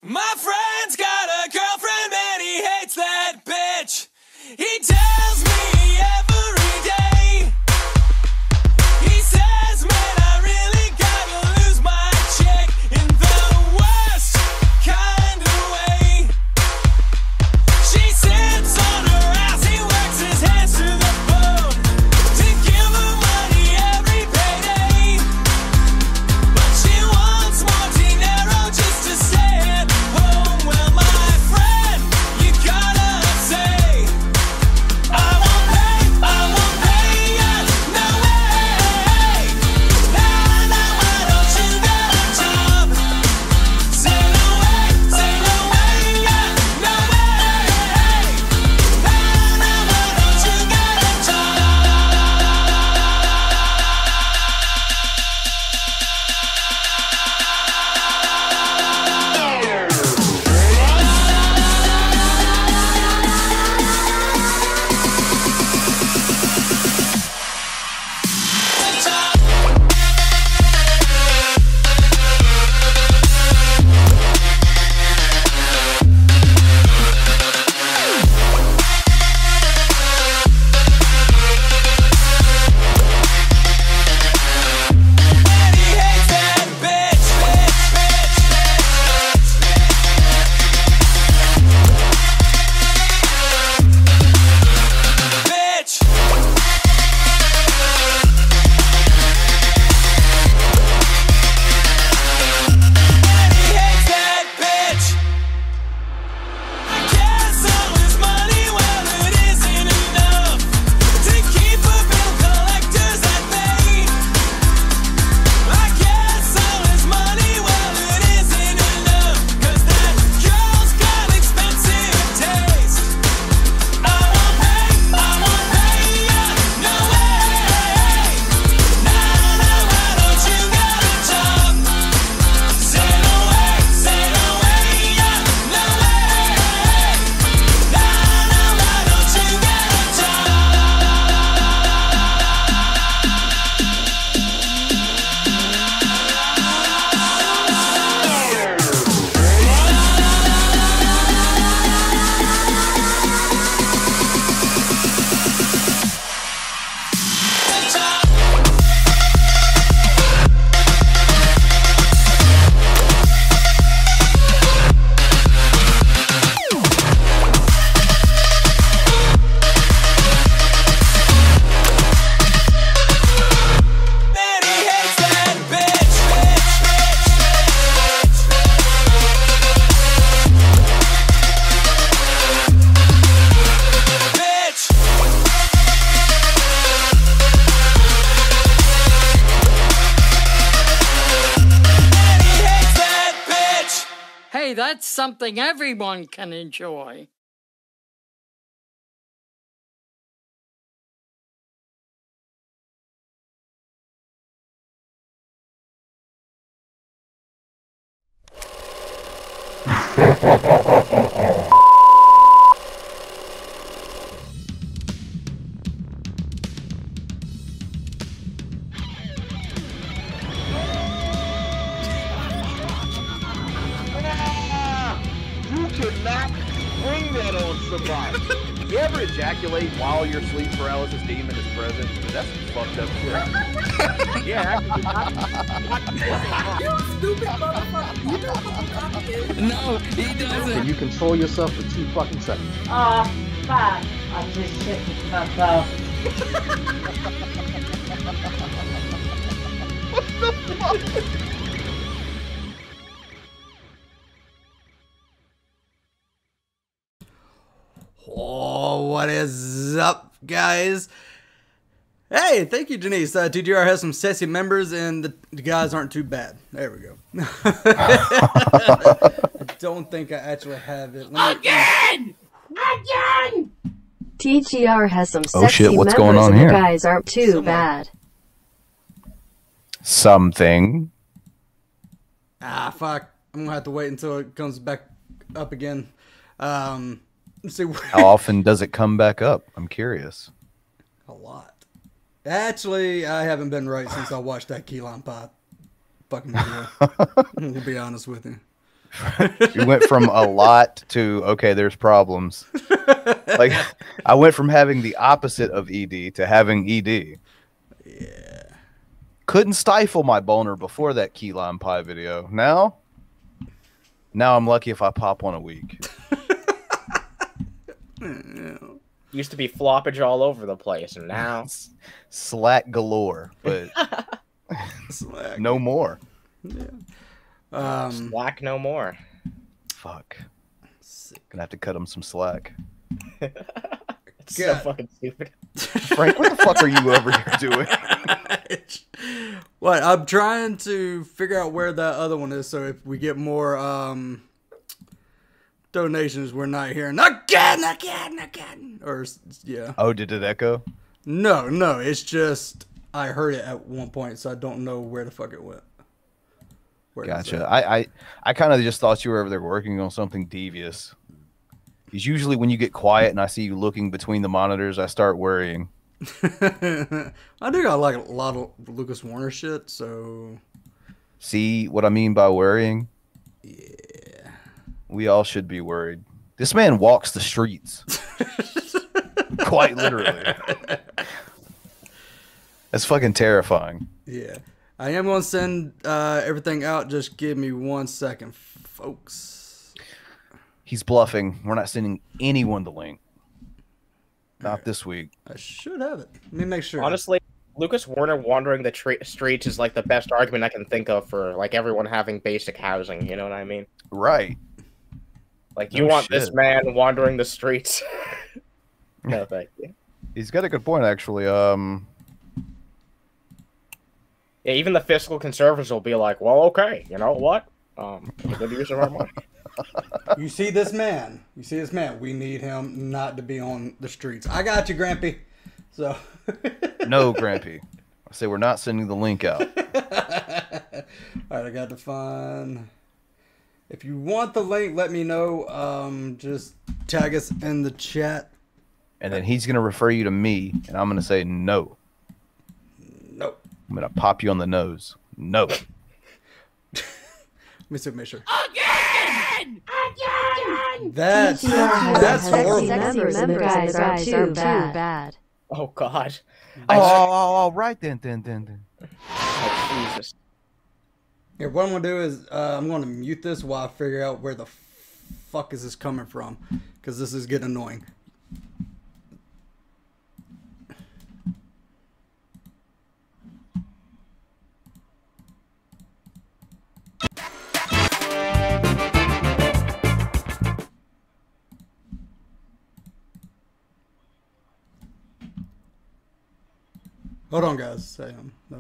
My friend's got a girlfriend and he hates that bitch. He tells me every day. He says, man, I really gotta lose my chick in the worst kind of way. She sits on her ass, he works his hands to the bone to give her money every payday. But she wants more dinero just to stay at home. Well, my friend, you gotta say, I won't pay ya, no way. Nah, nah, why don't you get a job? Say no way, yeah, no way. Nah, nah, why don't you get a job? And he hates that bitch, bitch. And he hates that bitch. I guess all his money, well, it isn't enough to keep a bill collectors at bay. I guess all his money, well, it isn't enough, 'cause that girl's got expensive taste. I won't pay ya, no way. Nah, nah, why don't you get a job? Say no way, yeah, no way. Nah, nah, why don't you get a job? Man, he hates that bitch, bitch. And he hates that bitch. Hey, that's something everyone can enjoy. You cannot bring that on somebody. You ever ejaculate while your sleep paralysis demon is present? That's some fucked up shit. Yeah, You stupid motherfucker. You know what the fuck is? No, he doesn't. Can you control yourself for 2 fucking seconds? Fuck. I just shit myself. Oh, what is up, guys? Hey, thank you, Denise. TGR has some sexy members, and the guys aren't too bad. There we go. I don't think I actually have it. Again! TGR has some sexy Oh, shit, what's members going on and here? the guys aren't too Someone- bad. Something. Ah, fuck. I'm gonna have to wait until it comes back up again. Let's see. How often does it come back up? I'm curious. A lot. Actually, I haven't been right since I watched that key lime pie fucking video. To be honest with you. We went from a lot to okay, there's problems. Like I went from having the opposite of ED to having ED. Yeah. Couldn't stifle my boner before that key lime pie video. Now I'm lucky if I pop one a week. Used to be floppage all over the place, and now Slack galore, but Slack. no more. Yeah. slack no more. Fuck. Gonna have to cut him some slack. It's so fucking stupid. Frank, what the fuck are you over here doing? What? I'm trying to figure out where that other one is, so if we get more donations, we're not hearing again. Or yeah. Oh, did it echo? No, it's just I heard it at one point, so I don't know where the fuck it went. Where Gotcha. I kind of just thought you were over there working on something devious. Because usually when you get quiet and I see you looking between the monitors, I start worrying. I do got like a lot of Lucas Warner shit, so See what I mean by worrying? yeah. We all should be worried. This man walks the streets. Quite literally. That's fucking terrifying. Yeah. I am going to send everything out. Just give me 1 second, folks. He's bluffing. We're not sending anyone the link. Not this week. I should have it. Let me make sure. Honestly, Lucas Warner wandering the streets is like the best argument I can think of for like everyone having basic housing. You know what I mean? Right. Like you Oh, want this shit. man wandering the streets? No, thank you. He's got a good point, actually. Yeah, even the fiscal conservatives will be like, "Well, okay, you know what? Good use of our money." You see this man. We need him not to be on the streets. I got you, Grampy. So. No, Grampy. I say we're not sending the link out. All right, I got to find. If you want the link, let me know. Just tag us in the chat. And then he's going to refer you to me, and I'm going to say no. Nope. I'm going to pop you on the nose. No. Let me see, make sure. Again! That's horrible. Sexy members are too bad. Oh God. Oh, right then. Oh, Jesus. Here, what I'm gonna do is I'm gonna mute this while I figure out where the fuck is this coming from, because this is getting annoying. Hold on, guys. No.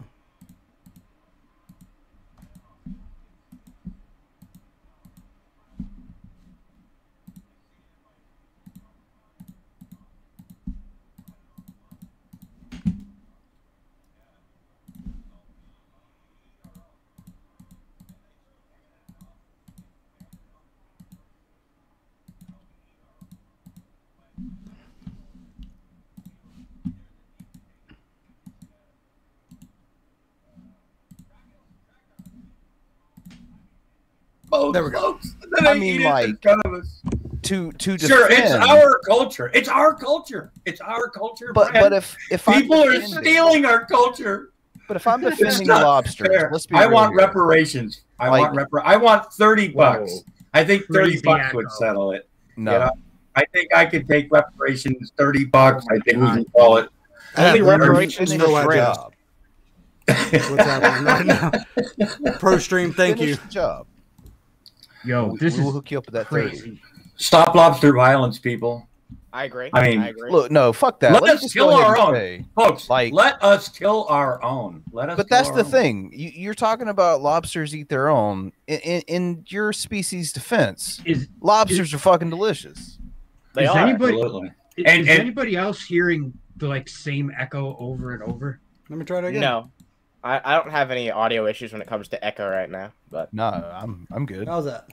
There we go. I mean, like, to defend. Sure, it's our culture. It's our culture. It's our culture. But if people I'm are defending- stealing our culture. But if I'm It's defending not lobsters, fair. let's be I real want here. reparations. I want $30 bucks. I think $30 would settle it. No. You know? I think I could take reparations, $30. I think we can call it. Only reparations no for idea. Job. What's happening right now? Pro stream, thank Finish you. the job. Yo, this we'll is hook you up with that crazy. 30. Stop lobster violence, people. I agree. I mean, agree. Look, no, fuck that. Let Let's us just kill go ahead our and own, say, folks. like- Let us kill our own. Let us. But kill that's our the own. thing. You're talking about lobsters eat their own. In your species' defense, lobsters are fucking delicious. They is are. anybody Absolutely. is anybody else hearing the like same echo over and over? Let me try it again. No, I don't have any audio issues when it comes to echo right now. But No, I'm good. How's that?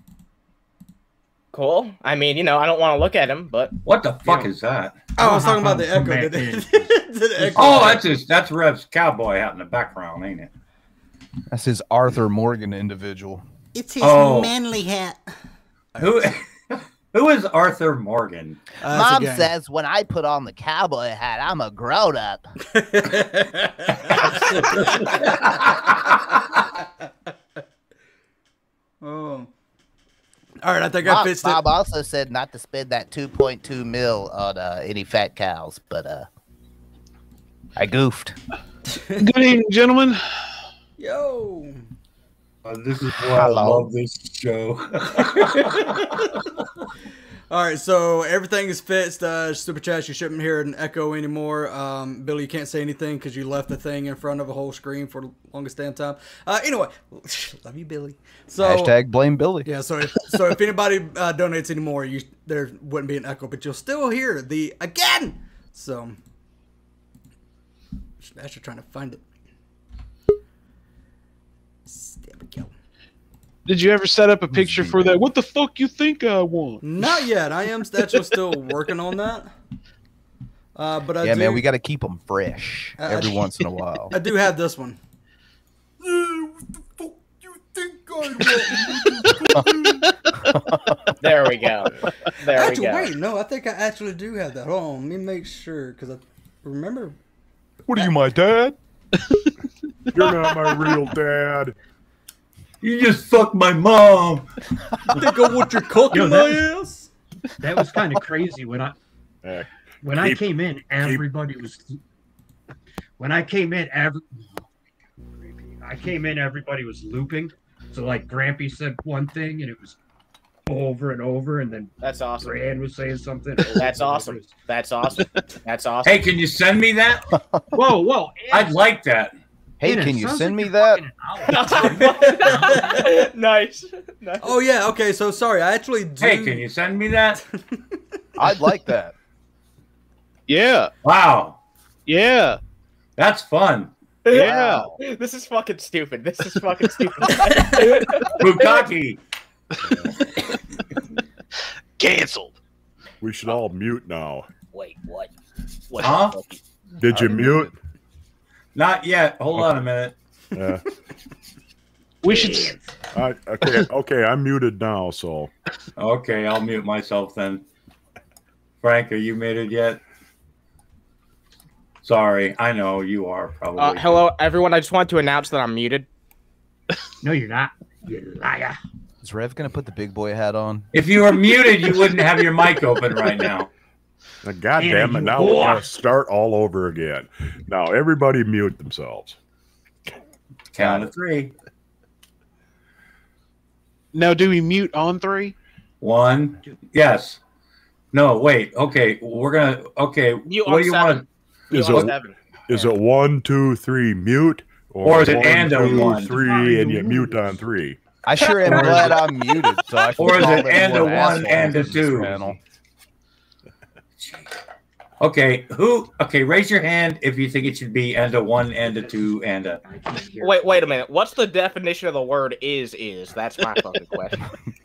cool. I mean, you know, I don't want to look at him, but What the fuck is that? Oh, I was talking about the Come echo. back Did in. it echo? Oh, that's Rev's cowboy out in the background, ain't it? That's his Arthur Morgan individual. It's his Oh. manly hat. Who is Arthur Morgan? Mom says when I put on the cowboy hat, I'm a grown up. Oh. All right, I think I fixed it. Bob also said not to spend that 2.2 mil on any fat cows, but I goofed. Good evening, gentlemen. Yo. This is why I love this show. All right, so everything is fixed. Super Chat, you shouldn't hear an echo anymore. Billy, you can't say anything because you left the thing in front of a whole screen for the longest damn time. Anyway, love you, Billy. So Hashtag blame Billy. Yeah, so if anybody donates anymore, there wouldn't be an echo, but you'll still hear the again. So I'm actually trying to find it. There we go. Did you ever set up a picture for that? What the fuck you think I want? Not yet. I am actually still working on that. But I do, man, we got to keep them fresh every once in a while. I do have this one. There we go. There we go. Wait, no, I think I actually do have that. Hold on, let me make sure because I remember. What are you, my dad? You're not my real dad. You just fucked my mom. I think I want your cock in my ass. That was kind of crazy when I came in. Everybody was. When I came in, everybody was looping. So like Grampy said one thing, and it was over and over, and then that's awesome. Rand was saying something. That's awesome. That's awesome. That's awesome. Hey, can you send me that? Whoa! I'd like that. Hey, can you send me that? Nice. Oh yeah. Okay. So sorry. I actually do. Hey, can you send me that? I'd like that. Yeah. Wow. Yeah. That's fun. Yeah. Wow. This is fucking stupid. This is fucking stupid. Bukaki. Canceled. We should all mute now. Wait, what? Huh? Did you mute? Not yet. Hold on a minute. Yeah. We should. Okay, I'm muted now, so. Okay, I'll mute myself then. Frank, are you muted yet? Sorry, I know you are probably. Hello, everyone. I just want to announce that I'm muted. No, you're not. You liar. Is Rev going to put the big boy hat on? If you were muted, you wouldn't have your mic open right now. God damn it, now we're going to start all over again. Now, everybody mute themselves. Count of 3. Now, do we mute on 3? 1. Yes. No, wait. Okay, we're going to... Okay, Mute what on do you 7. want? Is it 1, 2, 3 mute? Or is it 1, and a 2, 1? 3 and you mute on 3? I sure am glad I'm muted. So I can Or is call it them and a more 1 assholes and a in this 2? panel. Okay, Okay, raise your hand if you think it should be and a 1 and a 2 and a... Wait a minute. What's the definition of the word is? That's my fucking question.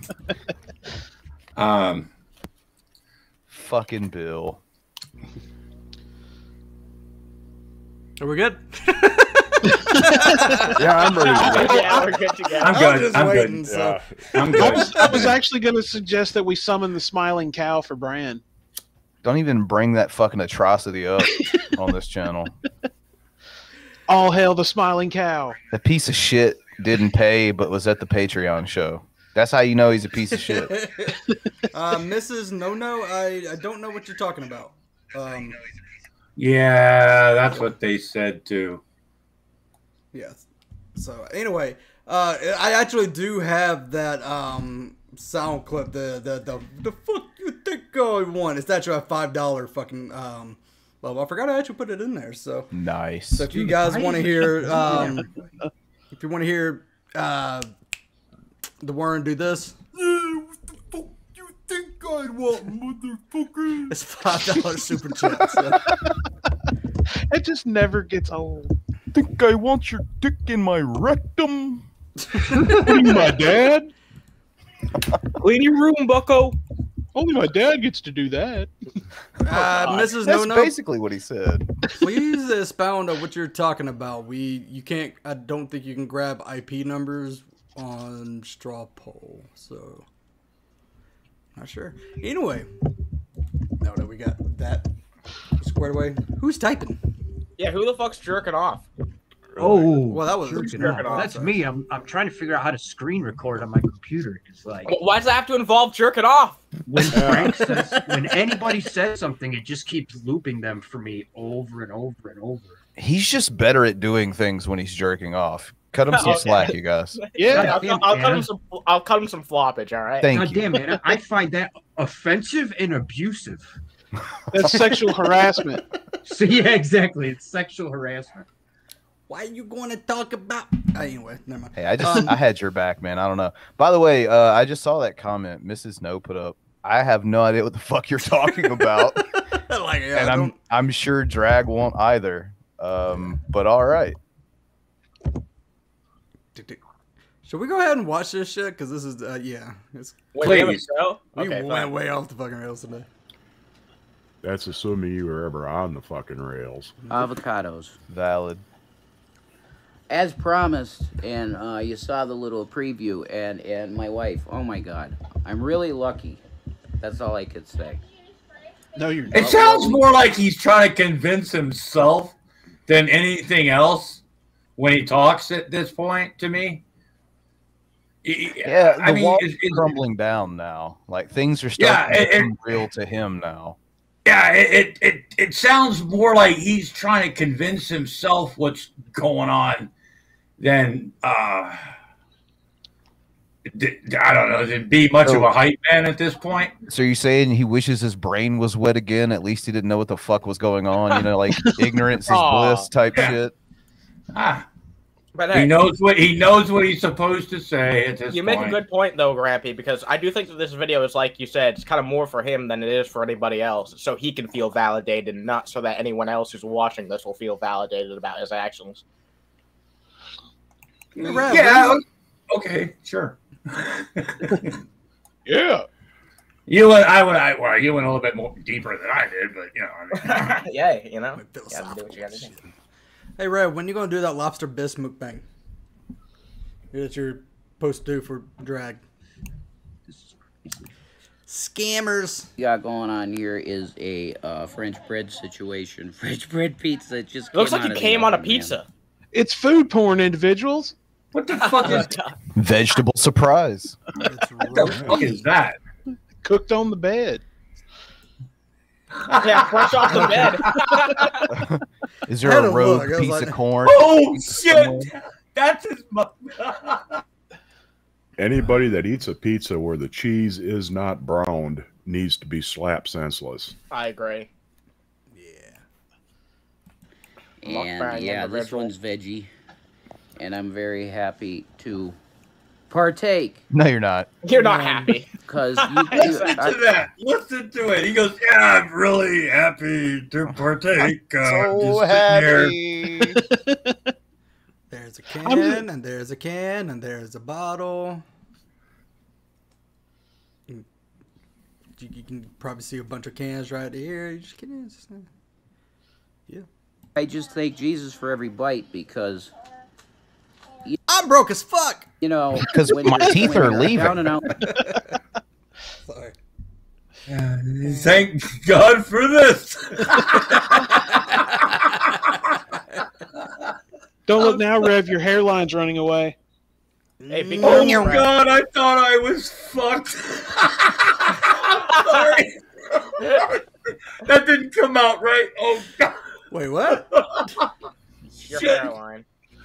Fucking Bill. Are we good? Yeah, I'm ready to go. Yeah, we're good to go. I'm good. I'm good. So. I'm good. I was actually going to suggest that we summon the smiling cow for Bran. Don't even bring that fucking atrocity up on this channel. All hail the smiling cow. The piece of shit didn't pay, but was at the Patreon show. That's how you know he's a piece of shit. Mrs. No, I don't know what you're talking about. Yeah, that's what they said too. Yes. So anyway, I actually do have that sound clip. The fuck you think I want? It's actually a $5 fucking level. I forgot I actually put it in there. So nice. So if you guys want to hear, if you want to hear the Warren do this. What the fuck you think I want, motherfucker? It's $5 super chat. So. It just never gets old. Think I want your dick in my rectum? What are you, my dad? Clean your room, bucko. Only my dad gets to do that. Mrs. That's No, basically what he said. Please expound on what you're talking about. You can't. I don't think you can grab IP numbers on straw poll. So, not sure. Anyway, now that we got that squared away, who's typing? Yeah, who the fuck's jerking off? Oh, well, that was jerking off. That's me. I'm trying to figure out how to screen record on my computer. It's like, Why does that have to involve jerking off? when Frank says, when anybody says something, it just keeps looping them for me over and over and over. He's just better at doing things when he's jerking off. Cut him some slack, you guys. Yeah, I'll cut him some floppage. All right. Thank God damn it! I find that offensive and abusive. That's sexual harassment. So yeah, exactly. It's sexual harassment. Why are you going to talk about? Anyway, never mind. Hey, I had your back, man. I don't know. By the way, I just saw that comment Mrs. No put up. I have no idea what the fuck you're talking about. Like, yeah, and I'm sure Drag won't either. But all right. Should we go ahead and watch this shit? Because this is, yeah. Please. We Okay, went fine. way off the fucking rails today. That's assuming you were ever on the fucking rails. Avocados. Valid. As promised, and you saw the little preview, and my wife, oh my god, I'm really lucky. That's all I could say. No, you're It sounds more like he's trying to convince himself than anything else when he talks at this point to me. Yeah, the I mean, wall's crumbling down now. Like things are starting to become real to him now. Yeah, it sounds more like he's trying to convince himself what's going on than I don't know, to be much of a hype man at this point. So you're saying he wishes his brain was wet again? At least he didn't know what the fuck was going on. You know, like ignorance is bliss type shit. But He knows what he's supposed to say at this You point. make a good point, though, Grampy, because I do think that this video is, like you said, it's kind of more for him than it is for anybody else, so he can feel validated, not so that anyone else who's watching this will feel validated about his actions. Yeah. Okay. Sure. Yeah. You went a little bit more deeper than I did, but you know. I mean, Yeah, you know. You gotta do what you gotta do. Hey, Red, when you going to do that lobster bisque mukbang? That you're supposed to do for Drag. Scammers. We got going on here is a French bread situation. French bread pizza. It just Looks like out it of the came on a oven, pizza. man. It's food porn, individuals. What the fuck is Vegetable surprise. what the fuck is that? Cooked on the bed. Yeah, fresh off the bed. Is there a rogue look. I was piece like- of corn? Oh shit! That's his. Anybody that eats a pizza where the cheese is not browned needs to be slapped senseless. I agree. And yeah, this one's veggie, and I'm very happy to partake. No, you're not. You're not happy. Because Listen to that. Listen to it. He goes, "Yeah, I'm really happy to partake." So just sitting here." happy. There's a can, and there's a can, and there's a bottle. You can probably see a bunch of cans right here. You just kidding? Yeah. I just thank Jesus for every bite because I'm broke as fuck. you know Because when my you're- teeth when are you're leaving. down and out. Sorry. Thank God for this. Don't look now, Rev. Your hairline's running away. Hey, be Oh careful, Brad. God, I thought I was fucked. I'm sorry. That didn't come out right. Oh God. Wait, what? Your Shit. hairline.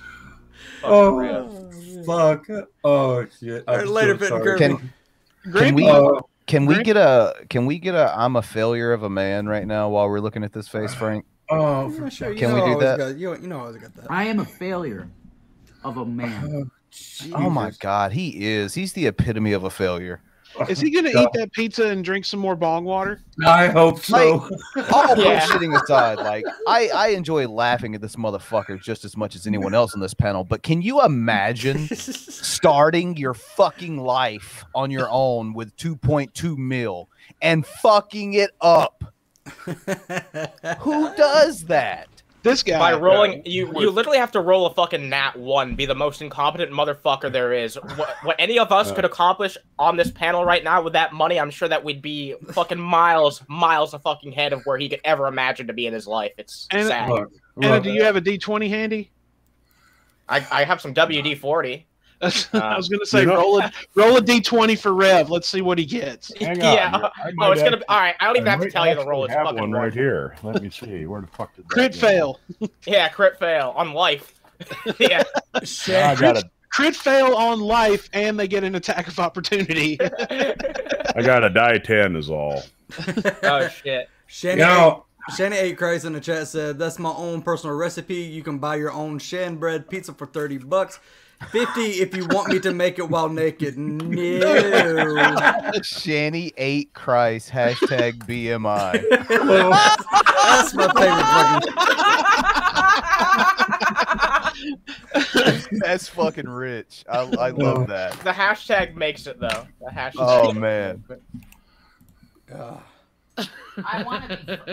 Oh fuck. Oh shit. I'm Later, so Fit and sorry. Kirby. Can we get a I'm a failure of a man right now while we're looking at this face, Frank? Oh, Yeah, sure. You Can know we I do always that? got- you know I always got that. I am a failure of a man. Oh my God, he is. He's the epitome of a failure. Is he gonna eat that pizza and drink some more bong water? I hope so. All Yeah. bullshitting aside, like I enjoy laughing at this motherfucker just as much as anyone else on this panel. But can you imagine starting your fucking life on your own with 2.2 mil and fucking it up? Who does that? This guy. By rolling, you literally have to roll a fucking nat 1, be the most incompetent motherfucker there is. What any of us could accomplish on this panel right now with that money, I'm sure that we'd be fucking miles of fucking head of where he could ever imagine to be in his life. It's sad. Anna, do you have a D20 handy? I have some WD-40. I was gonna say roll a D20 for Rev. Let's see what he gets. Yeah. Oh, it's gonna be all right. I don't even have to tell you the roll. It's have fucking one right here. Let me see. Where the fuck did that Crit go? fail. Yeah, crit fail on life. Yeah. I got a Crit fail on life, and they get an attack of opportunity. I got a die 10 is all. Oh shit. Shanny 8 Christ in the chat said, "That's my own personal recipe. You can buy your own Shan bread pizza for $30. 50 if you want me to make it while naked." No. Shanny 8 Christ hashtag BMI. That's my favorite fucking. That's fucking rich. I love that. The hashtag makes it though. The hashtag. Oh man. I want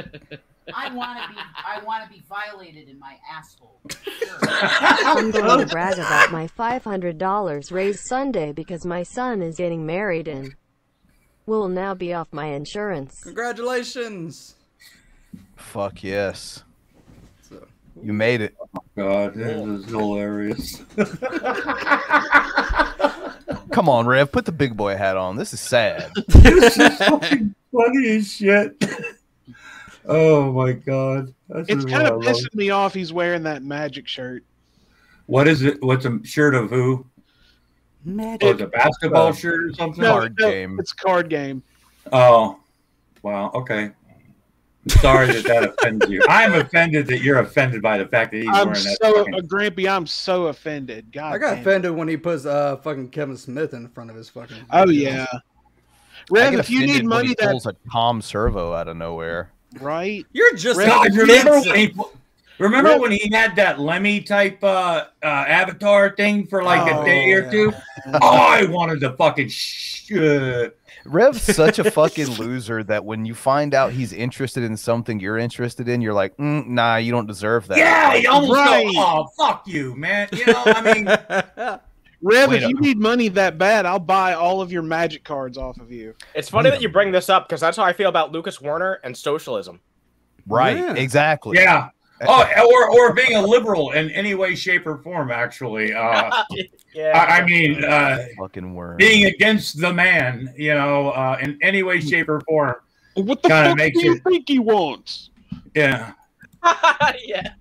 to be violated in my asshole. I'm going to brag about my $500 raised Sunday because my son is getting married and will now be off my insurance. Congratulations. Fuck yes. You made it. Oh, God, this is hilarious. Come on, Rev, put the big boy hat on. This is sad. This is fucking funny as shit. Oh my God. It's kind of pissing me off he's wearing that Magic shirt. What is it? What's a shirt of who? Magic. Oh, it's a basketball shirt or something? Card game. It's a card game. Oh, wow. Okay. I'm sorry that offends you. I'm offended that you're offended by the fact that he's wearing that. Grampy, I'm so offended. God, I got offended when he puts fucking Kevin Smith in front of his fucking. Oh yeah. Rev, if you need money, he pulls a Tom Servo out of nowhere. Right? You're just God, remember when he had that Lemmy type avatar thing for like a day or two? Oh, I wanted to fucking Rev's such a fucking loser that when you find out he's interested in something you're interested in, you're like, nah, you don't deserve that. Yeah, you almost go, oh, fuck you, man. You know, I mean, Rev, if you need money that bad, I'll buy all of your Magic cards off of you. It's funny that you bring this up because that's how I feel about Lucas Werner and socialism. Right, Yeah. exactly. yeah. Oh, or being a liberal in any way, shape, or form, actually. Yeah. I mean, fucking word. being against the man, you know, in any way, shape, or form. What the Kinda fuck makes do you it- think he wants? Yeah. Yeah.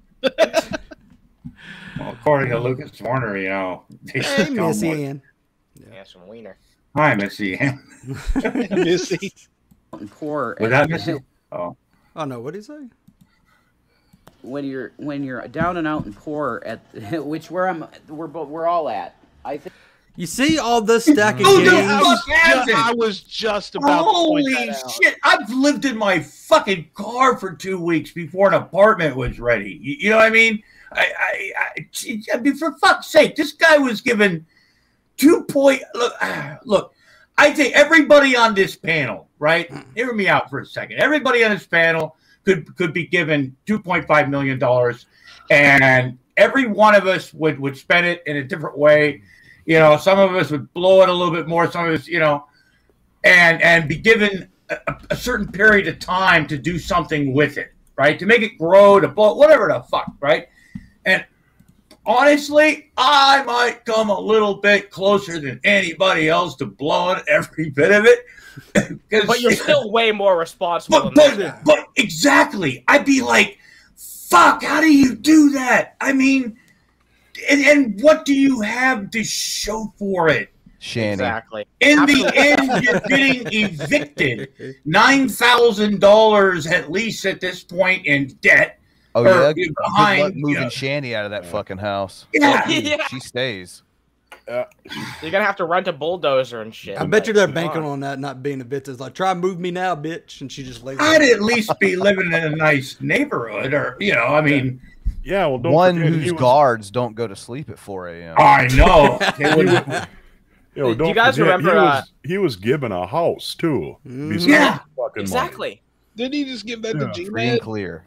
Well, according to Lucas Warner, you know. Hey, Missy Ann. Yeah, some wiener. Hi, Missy Ann. Missy. Poor. Was that Missy? Oh. Oh no, what did he say? When you're down and out and poor at which we're all at. I think. You see all this stack of Oh, games? no, I was just about to point Holy that out. shit! I've lived in my fucking car for 2 weeks before an apartment was ready. You know what I mean? I mean, for fuck's sake, this guy was given 2 point. Look, I think everybody on this panel, right? Hear me out for a second. Everybody on this panel could be given $2.5 million, and every one of us would spend it in a different way. You know, some of us would blow it a little bit more. Some of us, you know, and be given a certain period of time to do something with it, right? To make it grow, to blow, whatever the fuck, right? And honestly, I might come a little bit closer than anybody else to blowing every bit of it. But you're still way more responsible But exactly, I'd be like, fuck, how do you do that? I mean, and what do you have to show for it? Shanny. Exactly. In the end, you're getting evicted. $9,000 at least at this point in debt. Oh Or yeah, good behind, luck moving yeah. Shanny out of that fucking house. Yeah. Yeah. She stays. You're gonna have to rent a bulldozer and shit. I bet you they're banking on that not being a bitch. It's like, try and move me now, bitch, and she just lays. I'd at least be living in a nice neighborhood, or you know, I mean, Yeah, well, don't One forget, whose he was- guards don't go to sleep at 4 a.m. I know. he was- you know, Do you don't guys forget, remember, he was given a house too. besides Yeah. fucking money. Exactly. Did he just give that Yeah. to Free and G-Man? clear.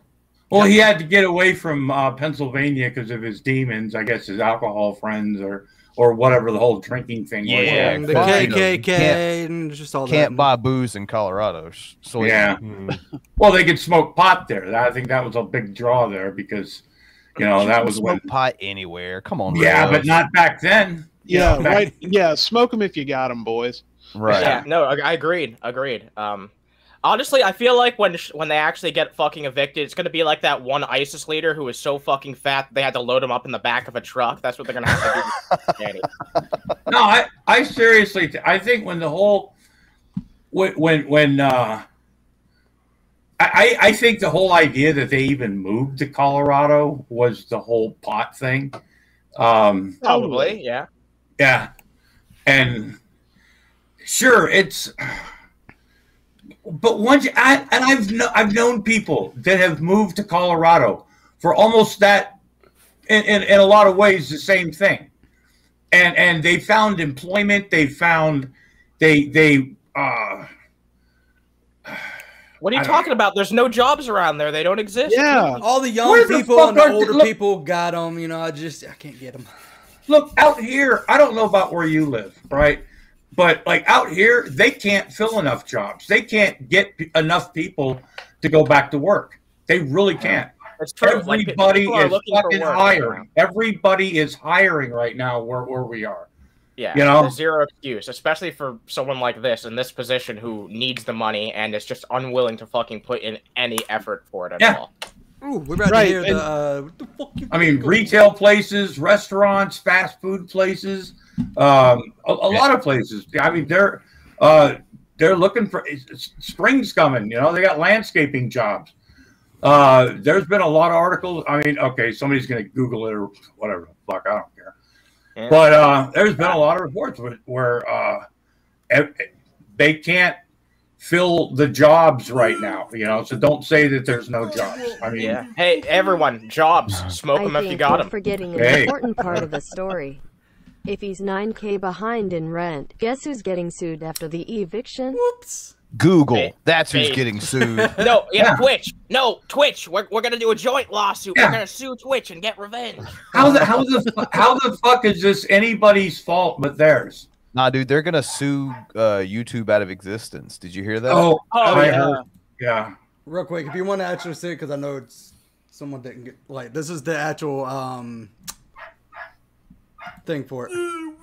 Well, he had to get away from Pennsylvania because of his demons. I guess his alcohol friends or whatever the whole drinking thing was. Yeah, the KKK and just all that. Can't buy booze in Colorado. So Yeah. Well, they could smoke pot there. I think that was a big draw there because, you know, that was when smoke pot anywhere. Come on. Yeah, Rose. but not back then. Yeah, You know, right. Yeah, smoke them if you got them, boys. Right. Yeah, no, I agreed. Honestly, I feel like when they actually get fucking evicted, it's gonna be like that one ISIS leader who was so fucking fat they had to load him up in the back of a truck. That's what they're gonna have to do. No, I seriously, I think when the whole, I think the whole idea that they even moved to Colorado was the whole pot thing. Probably, yeah. Yeah, and sure, it's. But once I've known people that have moved to Colorado for almost that, in a lot of ways, the same thing, and they found employment. They found they. What are you talking about? There's no jobs around there. They don't exist. Yeah. All the young Where the people fuck and the are- older look- people got them. You know, I can't get them. Look out here. I don't know about where you live, right? But like out here, they can't fill enough jobs. They can't get enough people to go back to work. They really can't. It's true. Like, Everybody people are is looking for fucking work right hiring. Everybody is hiring right now where we are. Yeah, You know? there's zero excuse, especially for someone like this in this position who needs the money and is just unwilling to fucking put in any effort for it at all. Ooh, we're about Right, to hear and- what the fuck you I mean, retail places, restaurants, fast food places, a lot of places. I mean, they're looking for spring's coming. You know, they got landscaping jobs. There's been a lot of articles. I mean, okay, somebody's going to Google it or whatever the fuck. I don't care. Yeah. But there's been a lot of reports where they can't fill the jobs right now. You know, so don't say that there's no jobs. I mean, Yeah. Hey, everyone, jobs. Smoke I them if you think got we're them. forgetting an Hey. important part of the story. If he's 9K behind in rent, guess who's getting sued after the eviction? Whoops. Google. Hey, That's who's hey. getting sued. No, Yeah. Twitch. No, Twitch. We're gonna do a joint lawsuit. Yeah. We're gonna sue Twitch and get revenge. how the fuck is this anybody's fault but theirs? Nah, dude, they're gonna sue YouTube out of existence. Did you hear that? Oh, I yeah. heard. Yeah. Real quick, if you want to actually see it, because I know it's someone didn't get like this is the actual thing for it.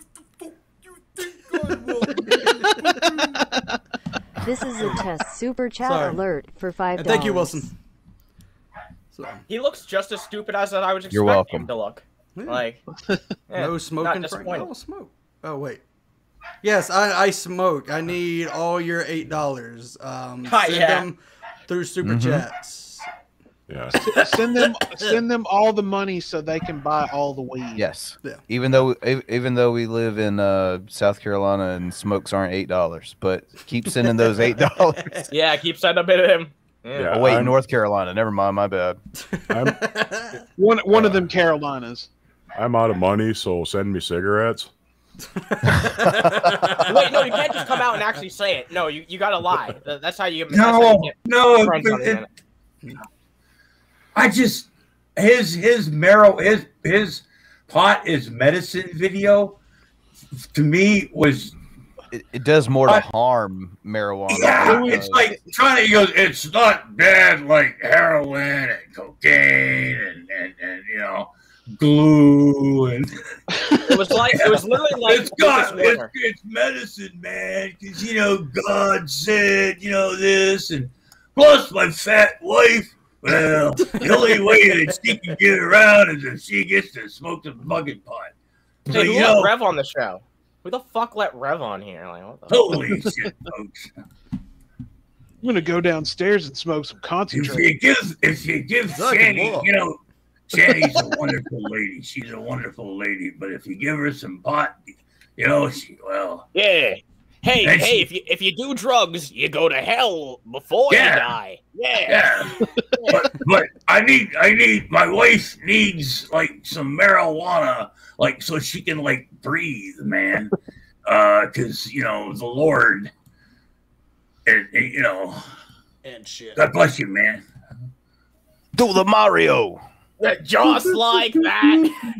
This is a test super chat Sorry. alert for $5. And thank you, Wilson. So, He looks just as stupid as I was You're expecting him welcome. to look. yeah. Like, No not smoking. Frank. disappointed. No smoke. Oh wait. Yes, I smoke. I need all your $8. Send yeah. them through super chats. Yeah. Send them all the money so they can buy all the weed. Yes. Yeah. Even though we live in South Carolina and smokes aren't $8, but keep sending those $8. yeah, keep sending a bit of him. Yeah, Oh wait, I'm- North Carolina. Never mind. My bad. I'm One of them Carolinas. I'm out of money, so send me cigarettes. Wait, no, you can't just come out and actually say it. No, you gotta lie. That's how you. that's how No, you get no. friends on the internet. I just his pot is medicine video to me was It does more to harm marijuana. yeah. than it It's does- like trying to. He goes, it's not bad like heroin and cocaine and you know glue and It was literally like it's got Lucas Warner. it's medicine, man, because you know God said you know this and plus my fat wife. Well, the only way that she can get around is if she gets to smoke some fucking pot. So Hey, who you let know, Rev on the show? Who the fuck let Rev on here? Like, what the holy shit, folks! I'm gonna go downstairs and smoke some concentrate. If you give Suck Shanny, it up. you know, Shanny's a wonderful lady. She's a wonderful lady. But if you give her some pot, you know, Yeah. Hey, And hey, she- if you do drugs, you go to hell before Yeah. you die. Yeah. but I need my wife needs like some marijuana, like so she can like breathe, man. Because you know the Lord, and you know, And shit. God bless you, man. Do the Mario. Just like that.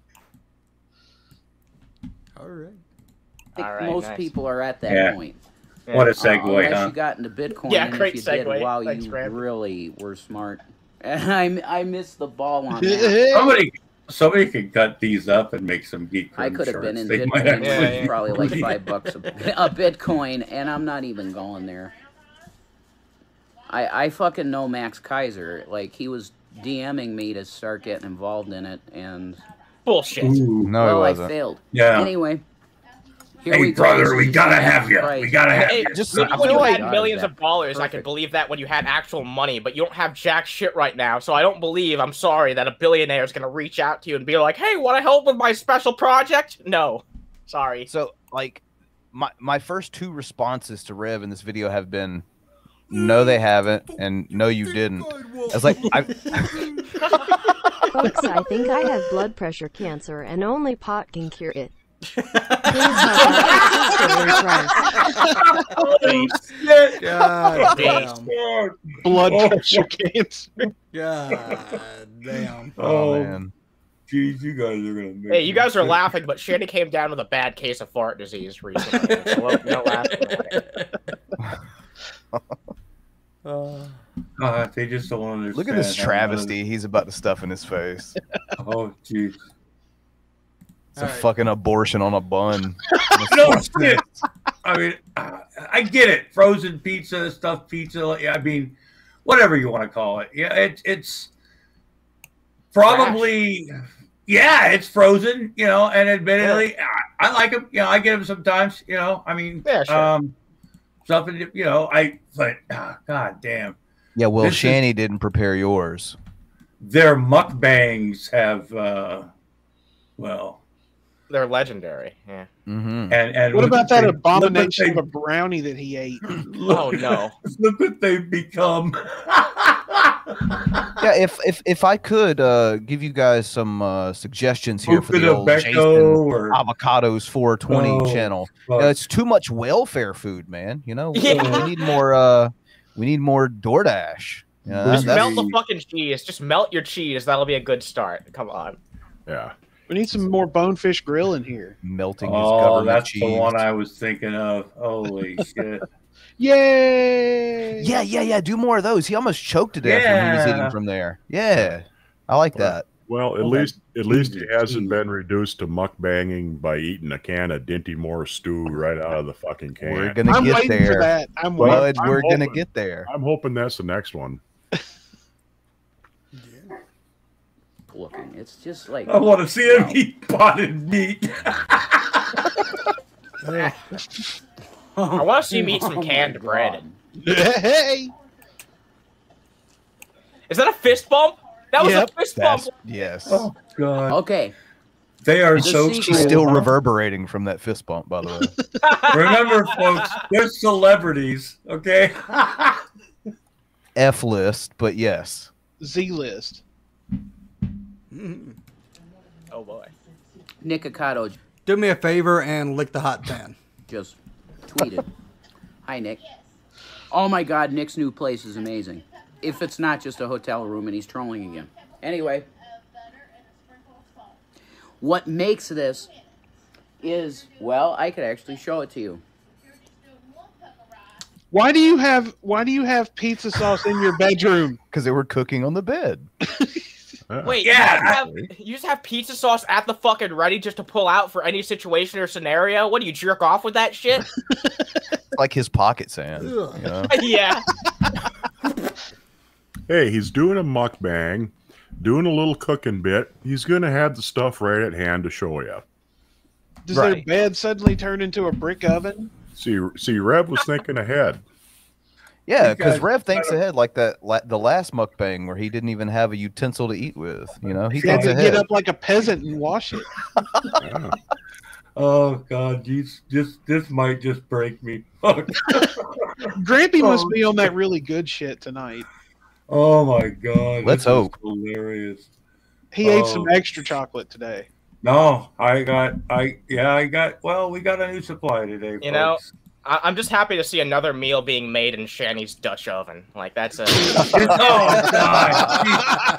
All right. I think All right, most nice. people are at that Yeah. point. What a segue, Unless huh? you got into Bitcoin, Yeah, and great if you did, segue. wow, Thanks, you Brad. really were smart. And I missed the ball on that. Somebody could cut these up and make some geek. I could have been in They might Bitcoin, actually- which is probably like $5 a Bitcoin, and I'm not even going there. I fucking know Max Kaiser. Like, he was DMing me to start getting involved in it, and bullshit. No, well, he I wasn't. failed. Yeah. Anyway, here Hey, we go. brother, This we is gotta Sam have you. Price. We gotta have Hey, you. Just maybe I when feel you like had millions that of dollars, I could believe that when you had actual money, but you don't have jack shit right now. So I don't believe, I'm sorry, that a billionaire is going to reach out to you and be like, hey, want to help with my special project? No. Sorry. So, like, my first two responses to Rev in this video have been, no, they haven't, and no, you didn't. I was like, Folks, I think I have blood pressure cancer and only pot can cure it. Please help out Holy shit! God damn. Blood Oh, pressure cancer. God damn. oh man. Jeez, you guys are gonna make Hey, you guys are me sick. laughing, but Shandy came down with a bad case of fart disease recently. So don't laugh. God, they just don't understand. Look at this how travesty he's about to stuff in his face. Oh, jeez. It's a fucking abortion on a bun. No shit. I mean, I get it. Frozen pizza, stuffed pizza. I mean, whatever you want to call it. Yeah, it's probably it's frozen. You know, and admittedly, I like them. You know, I get them sometimes. You know, I mean, Yeah, sure. something. You know, but god damn, Yeah, well, This is- Shanny didn't prepare yours. their mukbangs have well. They're legendary. Yeah. Mm-hmm. And What look about that look what abomination of they- a brownie that he ate? Oh no. Look what they've become. Yeah, if I could give you guys some suggestions here for the Buca old de Jason Becco or- Avocados 420 Oh, channel. fuck. It's too much welfare food, man. You know, Yeah. we need more. We need more DoorDash. You know, Just that's- melt the fucking cheese. Just melt your cheese. That'll be a good start. Come on. Yeah. We need some more Bonefish Grill in here. melting his Oh, government that's cheese. the one I was thinking of. Holy shit. Yay! Yeah. Do more of those. He almost choked to death when he was Yeah. eating from there. Yeah, I like that. Well, at least he hasn't been reduced to mukbanging by eating a can of Dinty Moore stew right out of the fucking can. We're gonna I'm get waiting there. for that. I'm Well, waiting. I'm We're gonna hoping- get there. I'm hoping that's the next one. Looking, it's just like I want to see him eat potted meat. I want to see him eat some canned bread. Hey! Is that a fist bump? That was Yep. a fist bump. Yes. Oh God, Okay, they are The so secret- She's cool. still reverberating from that fist bump, by the way. Remember, folks, they're celebrities. Okay. F list, but yes. Z list. Oh boy. Nick Ocado Do me a favor and lick the hot pan. just tweeted, "Hi Nick. Oh my God, Nick's new place is amazing. If it's not just a hotel room and he's trolling again. Anyway, what makes this is, well, I could actually show it to you. Why do you have pizza sauce in your bedroom? Because they were cooking on the bed. Wait, Yeah. you just have pizza sauce at the fucking ready just to pull out for any situation or scenario? What do you jerk off with that shit? Like his pocket sand. You know? Yeah. Hey, he's doing a mukbang, doing a little cooking bit. He's going to have the stuff right at hand to show you. Does their Right. bed suddenly turn into a brick oven? See, Rev was thinking ahead. Yeah, You because guys- Rev thinks ahead, like that the last mukbang where he didn't even have a utensil to eat with. You know, he He had thinks to ahead. get up like a peasant and wash it. Yeah. Oh God, this might just break me. Fuck. Grampy must be on that really good shit tonight. Oh my God. Let's this is hope. Hilarious. He ate Oh. some extra chocolate today. No, we got a new supply today. You know, folks. I'm just happy to see another meal being made in Shanny's Dutch oven. Like that's a. Oh God!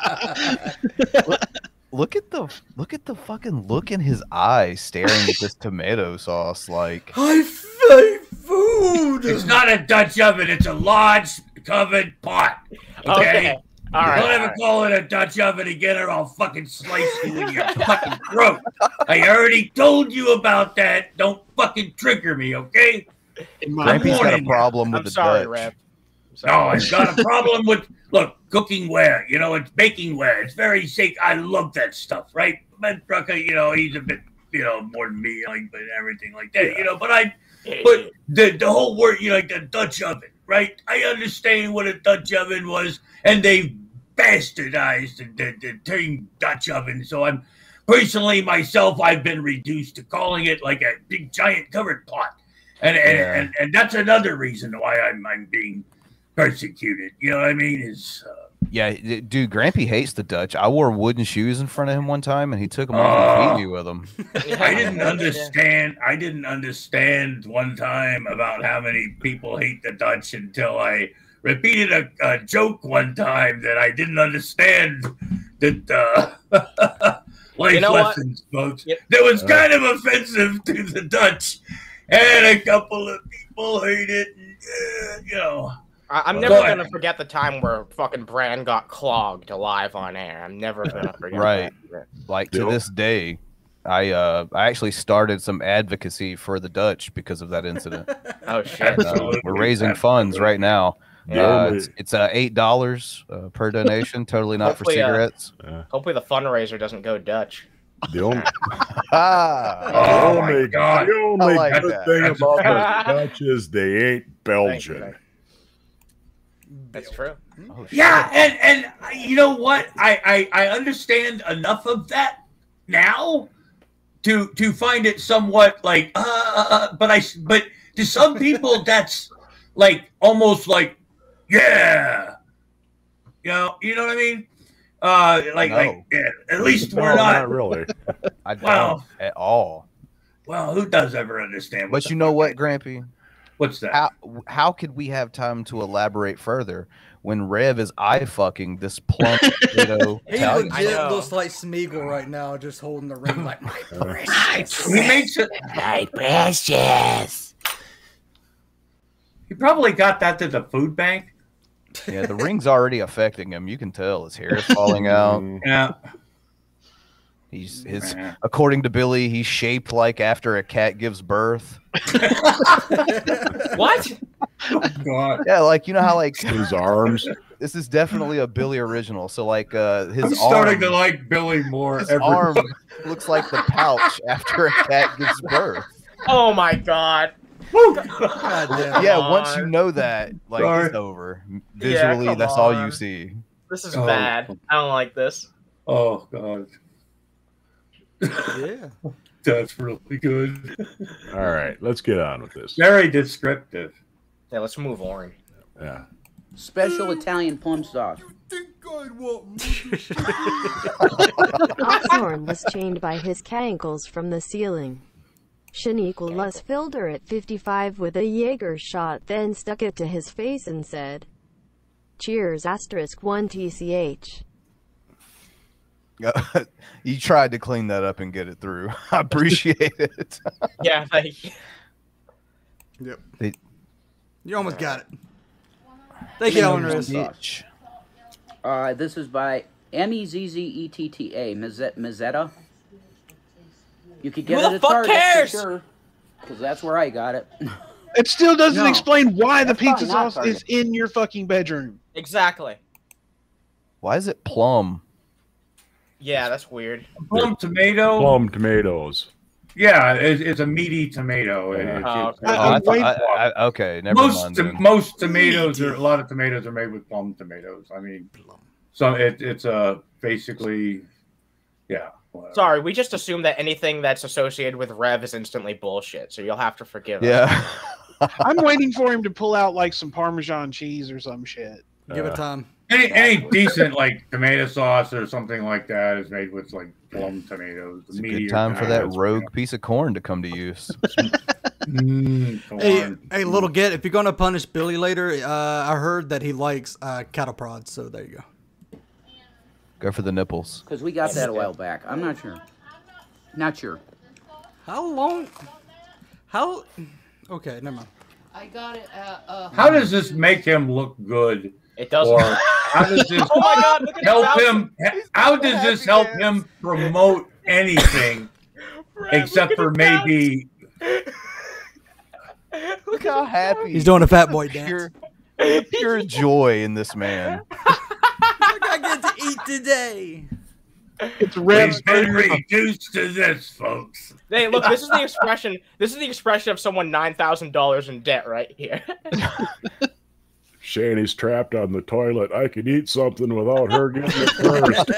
Look at the fucking look in his eyes staring at this tomato sauce. Like I say food. It's not a Dutch oven. It's a large covered pot. Okay. All right. Don't ever call it a Dutch oven again, or I'll fucking slice you in your fucking throat. I already told you about that. Don't fucking trigger me, okay? Grampy's got a problem with the Dutch. Rev. No, I've got a problem with cooking ware. You know, it's baking ware. It's very safe. I love that stuff, right? But Brucker, you know, he's a bit, you know, more than me, like, but everything like that, you know. But the whole word, you know, like the Dutch oven, right? I understand what a Dutch oven was, and they bastardized the term Dutch oven. So I'm personally myself, I've been reduced to calling it like a big giant covered pot, and that's another reason why I'm being persecuted. You know what I mean? Yeah, dude, Grampy hates the Dutch. I wore wooden shoes in front of him one time, and he took them off and beat me with them. I didn't understand. I didn't understand one time about how many people hate the Dutch until I repeated a joke one time that I didn't understand. That life lessons, folks. That was kind of offensive to the Dutch, and a couple of people hate it. And, you know. I'm never gonna forget the time where fucking Bran got clogged live on air. I'm never gonna forget. Right, that. like to this day, I actually started some advocacy for the Dutch because of that incident. Oh shit! We're raising funds right now. It's $8 per donation. Totally not for cigarettes. Hopefully the fundraiser doesn't go Dutch. The only, oh my God! The only like good that. thing about the Dutch is they ain't Belgian. That's true. Oh, Yeah, and you know what? I understand enough of that now to find it somewhat like but to some people that's like almost like you know what I mean? At least we're not really. I don't at all. Well, who does ever understand? But you know what, Grampy? What's that? How could we have time to elaborate further when Rev is eye fucking this plump widow? He legit looks like Smeagol right now, just holding the ring like my precious. He makes it My precious. He probably got that to the food bank. Yeah, the ring's already affecting him. You can tell his hair is falling out. Yeah. According to Billy, he's shaped like after a cat gives birth. What? Oh, God. Yeah, like you know how like his arms. This is definitely a Billy original. So like his I'm starting arm, to like Billy more. his arm looks like the pouch after a cat gives birth. Oh my God. Yeah, once you know that, like it's over. Visually, come that's all on. you see. This is bad. I don't like this. Oh God. Yeah. That's really good. All right, let's get on with this. Very descriptive. Yeah, let's move on. Yeah. Special Italian plum sauce. Oxhorn was chained by his ankles from the ceiling. Shaniquelas filled her at 55 with a Jaeger shot, then stuck it to his face and said, "Cheers, *1 TCH." You tried to clean that up and get it through. I appreciate it. Yeah, thank you. Yep. They- You almost got it. Thank you, Owneress. This is by Mezzetta. Mezzetta. You could get Who it the at fuck Target cares? for sure, because that's where I got it. It still doesn't No. explain why the That's probably pizza not sauce is in your fucking bedroom. Exactly. Why is it plum? Yeah, that's weird. Plum tomato. Plum tomatoes. Yeah, it's a meaty tomato. Okay, never mind. then. Most tomatoes a lot of tomatoes are made with plum tomatoes. I mean, so it's basically, yeah. Whatever. Sorry, we just assume that anything that's associated with Rev is instantly bullshit, so you'll have to forgive us. Yeah. I'm waiting for him to pull out like some Parmesan cheese or some shit. Give it time. Any decent like tomato sauce or something like that is made with like plum tomatoes. It's a good time for that rogue piece of corn to come to use. Hey, little Get, if you're gonna punish Billy later, I heard that he likes cattle prods, so there you go. Go for the nipples. Because we got that a while back. I'm not sure. Not sure. How long? How? Okay, never mind. I got it. How does this make him look good? It doesn't. Or how does this Oh my God, look at help him. him? How does this help him promote anything except for maybe? Look how happy He's doing a fat boy dance. Pure joy in this man. Look, I get to eat today. It's Rev's We've been reduced to this, folks. Hey, look, this is the expression. This is the expression of someone $9,000 in debt right here. Shanny's trapped on the toilet. I can eat something without her getting it first.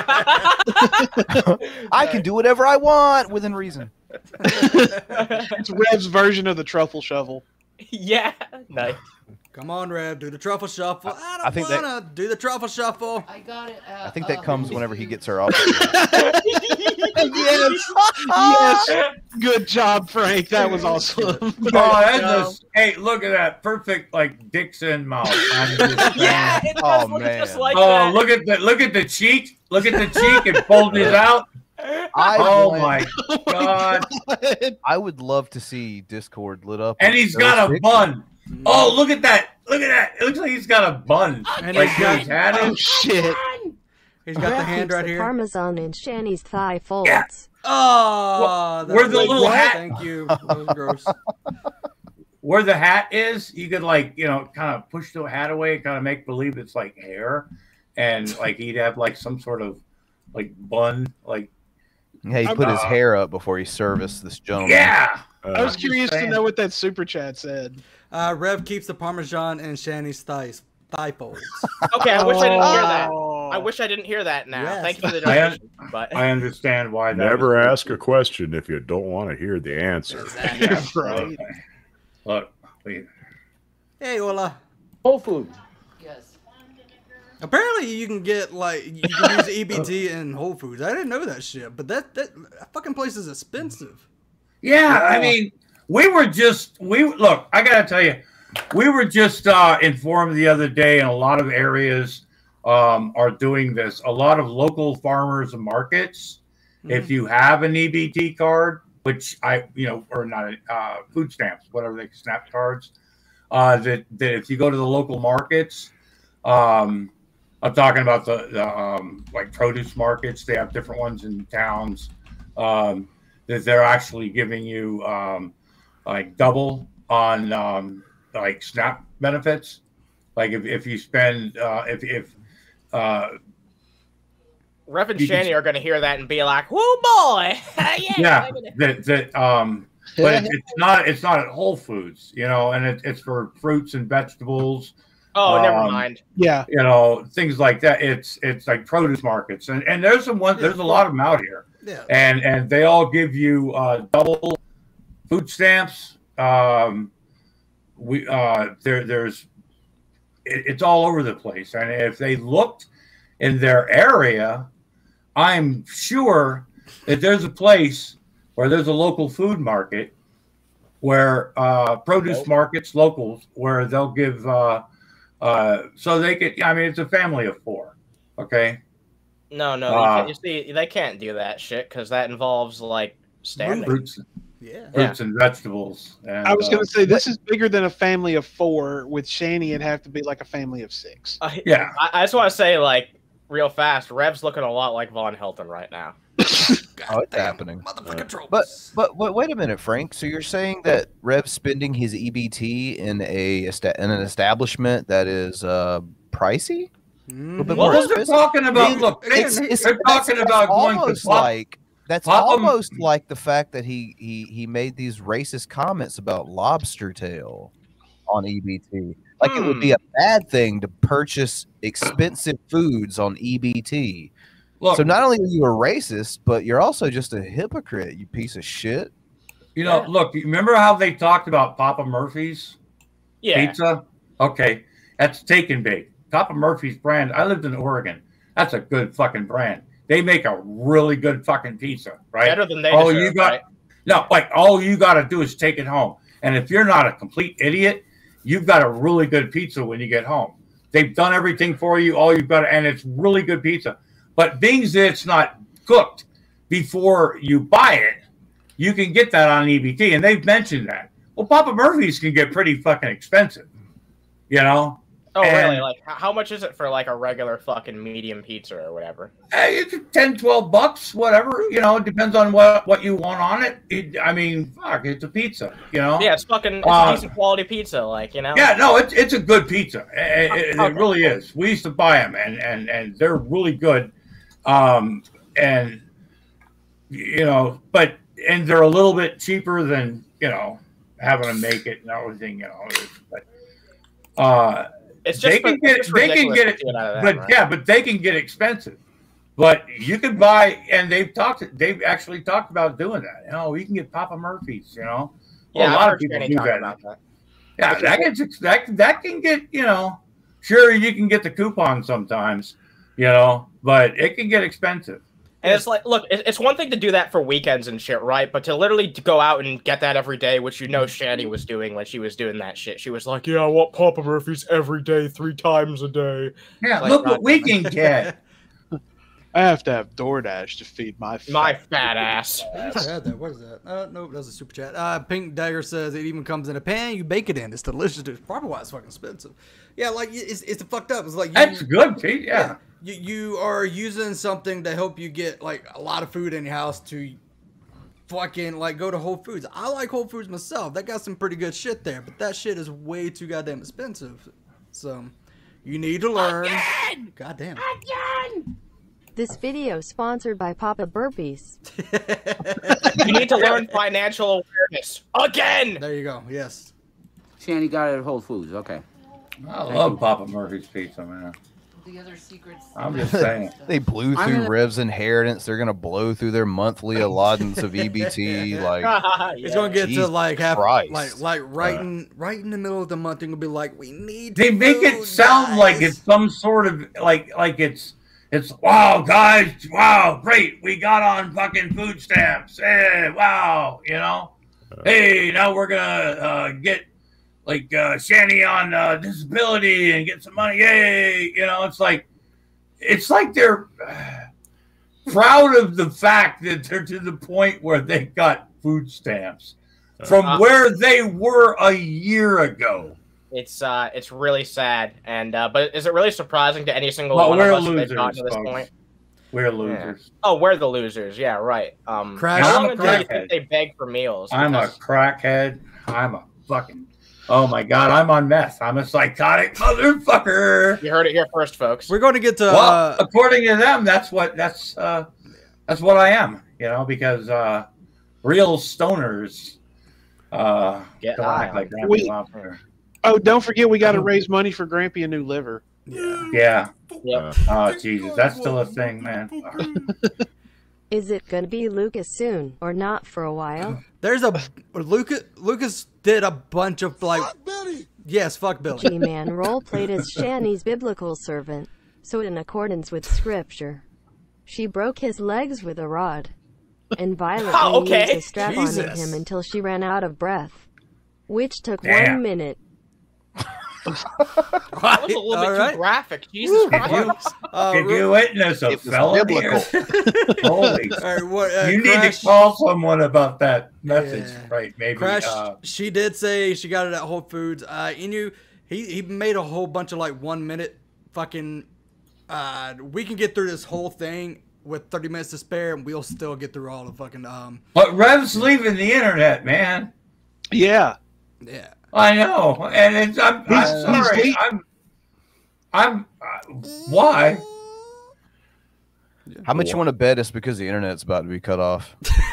I can do whatever I want within reason. It's Rev's version of the truffle shovel. Yeah, nice. Come on, Rev, do the truffle shuffle. I think don't wanna do the truffle shuffle. I got it. I think that comes whenever he gets her off. Yes. Good job, Frank. That was awesome. Oh, that's hey, look at that perfect like Dixon mouth. Yeah, it does look just like that. Look at the cheek. Look at the cheek. It bulges out. Oh my God! I would love to see Discord lit up. And he's got a bun. Oh, look at that! Look at that! It looks like he's got a bun. And like he's got- he's had it. Oh shit! He's got the Rev hand keeps right the here. Parmesan in Shanny's thigh folds. Yeah. Oh, Where the was- little hat- Thank you. That was gross. Where the hat is, you could like kind of push the hat away and kind of make believe it's like hair, and like he'd have like some sort of like bun, like. Yeah, he put his hair up before he serviced this gentleman. Yeah. I was curious to know what that super chat said. Rev keeps the Parmesan in Shanny's thigh folds. Okay, I wish I didn't hear that. I wish I didn't hear that now. Yes. Thank you for the donation. But I understand why. That Never is- ask a question if you don't want to hear the answer. Right. Look, wait. Hey, Ola. Whole Foods. Yes. Apparently, you can get like you can use EBT in Whole Foods. I didn't know that shit, but that fucking place is expensive. Yeah, I mean, we look. I gotta tell you, we were just informed the other day, and a lot of areas are doing this. A lot of local farmers and markets, if you have an EBT card, which or not food stamps, whatever they SNAP cards, that if you go to the local markets, I'm talking about the like produce markets. They have different ones in towns. That they're actually giving you like double on like SNAP benefits. Like if you spend if Rev and Shanny are going to hear that and be like, "Woo boy!" yeah, but it's not at Whole Foods, and it's for fruits and vegetables. Oh, never mind. Yeah, things like that. It's like produce markets, and there's a lot of them out here. Yeah. And they all give you double food stamps. It's all over the place. And if they looked in their area, I'm sure that there's a place where there's a local food market where produce markets, locals, where they'll give so they could. I mean, it's a family of 4. Okay. No, you see, they can't do that shit because that involves like standing. Fruits Yeah. and vegetables. And, I was going to say this is bigger than a family of 4. With Shanny, it'd have to be like a family of 6. Yeah. I just want to say, like, real fast, Rev's looking a lot like Von Helton right now. Oh, it's happening. But wait a minute, Frank. So you're saying that Rev's spending his EBT in an establishment that is pricey? A little bit more Well, they're expensive? talking about look. They're talking about going to almost Pop- like that's Popham- almost like the fact that he made these racist comments about lobster tail on EBT. Like it would be a bad thing to purchase expensive foods on EBT. Look, so not only are you a racist, but you're also just a hypocrite, you piece of shit. Look, you remember how they talked about Papa Murphy's pizza? Okay, that's Take and Bake. Papa Murphy's brand. I lived in Oregon. That's a good fucking brand. They make a really good fucking pizza, right? Better than they Oh, deserve, you got right? No, like all you got to do is take it home. And if you're not a complete idiot, you've got a really good pizza when you get home. They've done everything for you. All you've got, and it's really good pizza. But being that it's not cooked before you buy it, you can get that on EBT, and they've mentioned that. Well, Papa Murphy's can get pretty fucking expensive, you know. Oh, And, really? Like, how much is it for like a regular fucking medium pizza or whatever? It's $10-12, whatever. You know, it depends on what you want on it. I mean, fuck, it's a pizza. You know. Yeah, it's fucking a decent quality pizza, like, you know. Yeah, no, it's a good pizza. It really is. We used to buy them, and they're really good. And you know, and they're a little bit cheaper than, you know, having to make it and everything. You know, but it's just they can get it, but they can get expensive. But you can buy, and they've actually talked about doing that. You know, you can get Papa Murphy's. You know, Yeah, a lot of people do that. about that. Yeah, that can get, you know, sure, you can get the coupon sometimes, you know, but it can get expensive. And it's like, look, it's one thing to do that for weekends and shit, right? But to literally go out and get that every day, which you know Shani was doing when she was doing that shit. She was like, yeah, I want Papa Murphy's every day, 3 times a day. Yeah, like, look what we can get. I have to have DoorDash to feed my fat ass. What is that? Nope, that's a super chat. Pink Dagger says it even comes in a pan. You bake it in. It's delicious. It's probably why it's fucking expensive. Yeah, like it's fucked up. It's like that's good, Pete. Yeah. You are using something to help you get like a lot of food in your house to fucking like go to Whole Foods. I like Whole Foods myself. That got some pretty good shit there, but that shit is way too goddamn expensive. So you need to learn. Again! Goddamn. Again! This video sponsored by Papa Burpees. You need to learn financial awareness. Again! There you go. Yes. Shani got it at Whole Foods. Okay. I love Papa Murphy's pizza, man. The other secrets. I'm just saying. They blew through Rev's inheritance. They're gonna blow through their monthly allotments of EBT. Like it's gonna get to like half, Christ. like right in the middle of the month. They're gonna be like, we need. They make it sound like it's some sort of like it's wow, guys, wow, great, we got on fucking food stamps. Hey, wow, you know. Hey, now we're gonna get like Shani on disability and get some money. Yay, you know. It's like they're proud of the fact that they're to the point where they got food stamps from where they were a year ago. It's really sad, and but is it really surprising to any single one of us that they've gotten to this point? We're losers. Yeah. Oh, we're the losers. Yeah, right. Crash. How long do you think they beg for meals? I'm a crackhead. I'm a fucking. Oh my god, I'm on meth. I'm a psychotic motherfucker. You heard it here first, folks. We're going to get to. Well, according to them, that's what I am. You know, because real stoners get don't high act like on Grampy Lobster. Oh, don't forget we got to raise money for Grampy a new liver. Yeah. Yep. Oh Jesus, that's still a thing, man. Is it gonna be Lucas soon or not for a while? There's a Lucas did a bunch of like. Fuck Billy. Yes, fuck Billy. G-Man role played as Shani's biblical servant, so in accordance with scripture, she broke his legs with a rod and violently used a strap on him until she ran out of breath, which took 1 minute. That was a little bit too graphic. Jesus Christ. Can you witness a felony? Holy! You need Crash, to call someone about that message, right? Maybe. Crash. She did say she got it at Whole Foods. He made a whole bunch of like 1 minute fucking. We can get through this whole thing with 30 minutes to spare, and we'll still get through all the fucking. But Rev's leaving the internet, man. Yeah. Yeah. I know, and I'm sorry. I'm why? How much you want to bet it's because the internet's about to be cut off?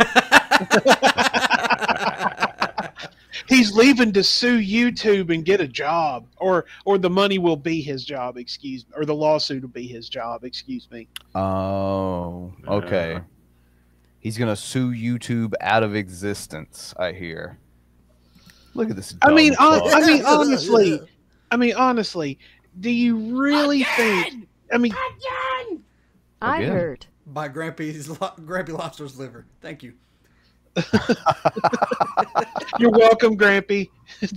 He's leaving to sue YouTube and get a job, or the money will be his job. Excuse me, or the lawsuit will be his job. Excuse me. Oh, okay. He's gonna sue YouTube out of existence. I hear. Look at this. I mean, honestly, do you really think? I mean, I heard by Grampy Lobster's liver. Thank you. You're welcome, Grampy.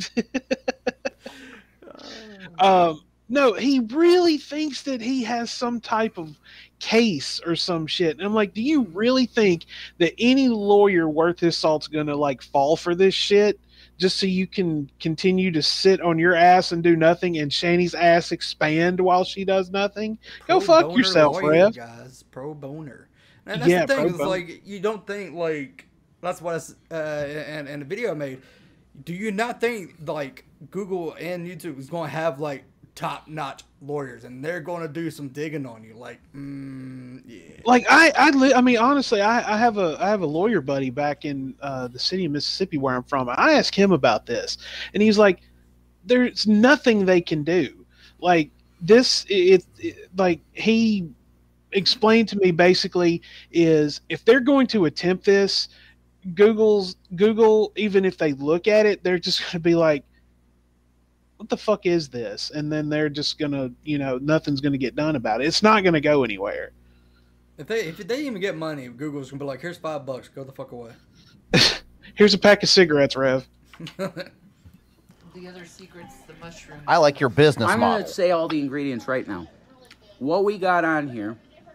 No, he really thinks that he has some type of case or some shit. And I'm like, do you really think that any lawyer worth his salt's gonna like fall for this shit just so you can continue to sit on your ass and do nothing and Shani's ass expand while she does nothing? Go fuck yourself, lawyer, Rev. guys. Pro boner. And that's the thing. It's like you don't think like that's what and the video I made. Do you not think like Google and YouTube is going to have like top-notch lawyers and they're going to do some digging on you? Like, yeah. Like I mean, honestly, I have a lawyer buddy back in the city of Mississippi where I'm from. I asked him about this, and he's like, "There's nothing they can do. Like this, like he explained to me basically is if they're going to attempt this, Google, even if they look at it, they're just going to be like, what the fuck is this? And then they're just going to, nothing's going to get done about it. It's not going to go anywhere. If they even get money, Google's going to be like, here's $5, go the fuck away. Here's a pack of cigarettes, Rev. The other secret's the mushroom. I like your business I'm model. going to say all the ingredients right now. What we got on here,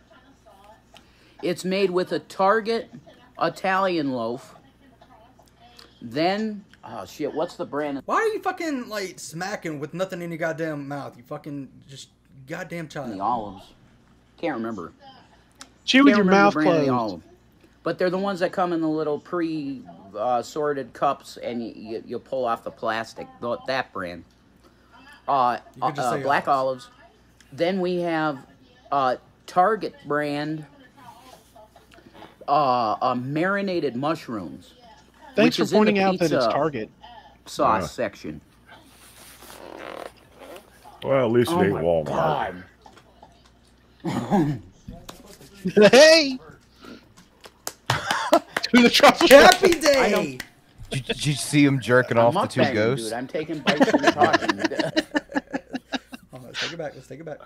it's made with a Target Italian loaf. Then, oh shit, what's the brand? Why are you fucking like smacking with nothing in your goddamn mouth? You fucking just goddamn child. The olives. Can't remember. Chew with your mouth closed. Olive. But they're the ones that come in the little sorted cups, and you pull off the plastic. That brand. Black olives. Then we have Target brand marinated mushrooms. Thanks for pointing out that it's pizza Target sauce section. Well, at least it ain't Walmart. God. Hey! To the truffle Happy day! Did you see him jerking off the two mukbang, ghosts? Dude, I'm taking bites and talking. Oh, let's take it back. Let's take it back.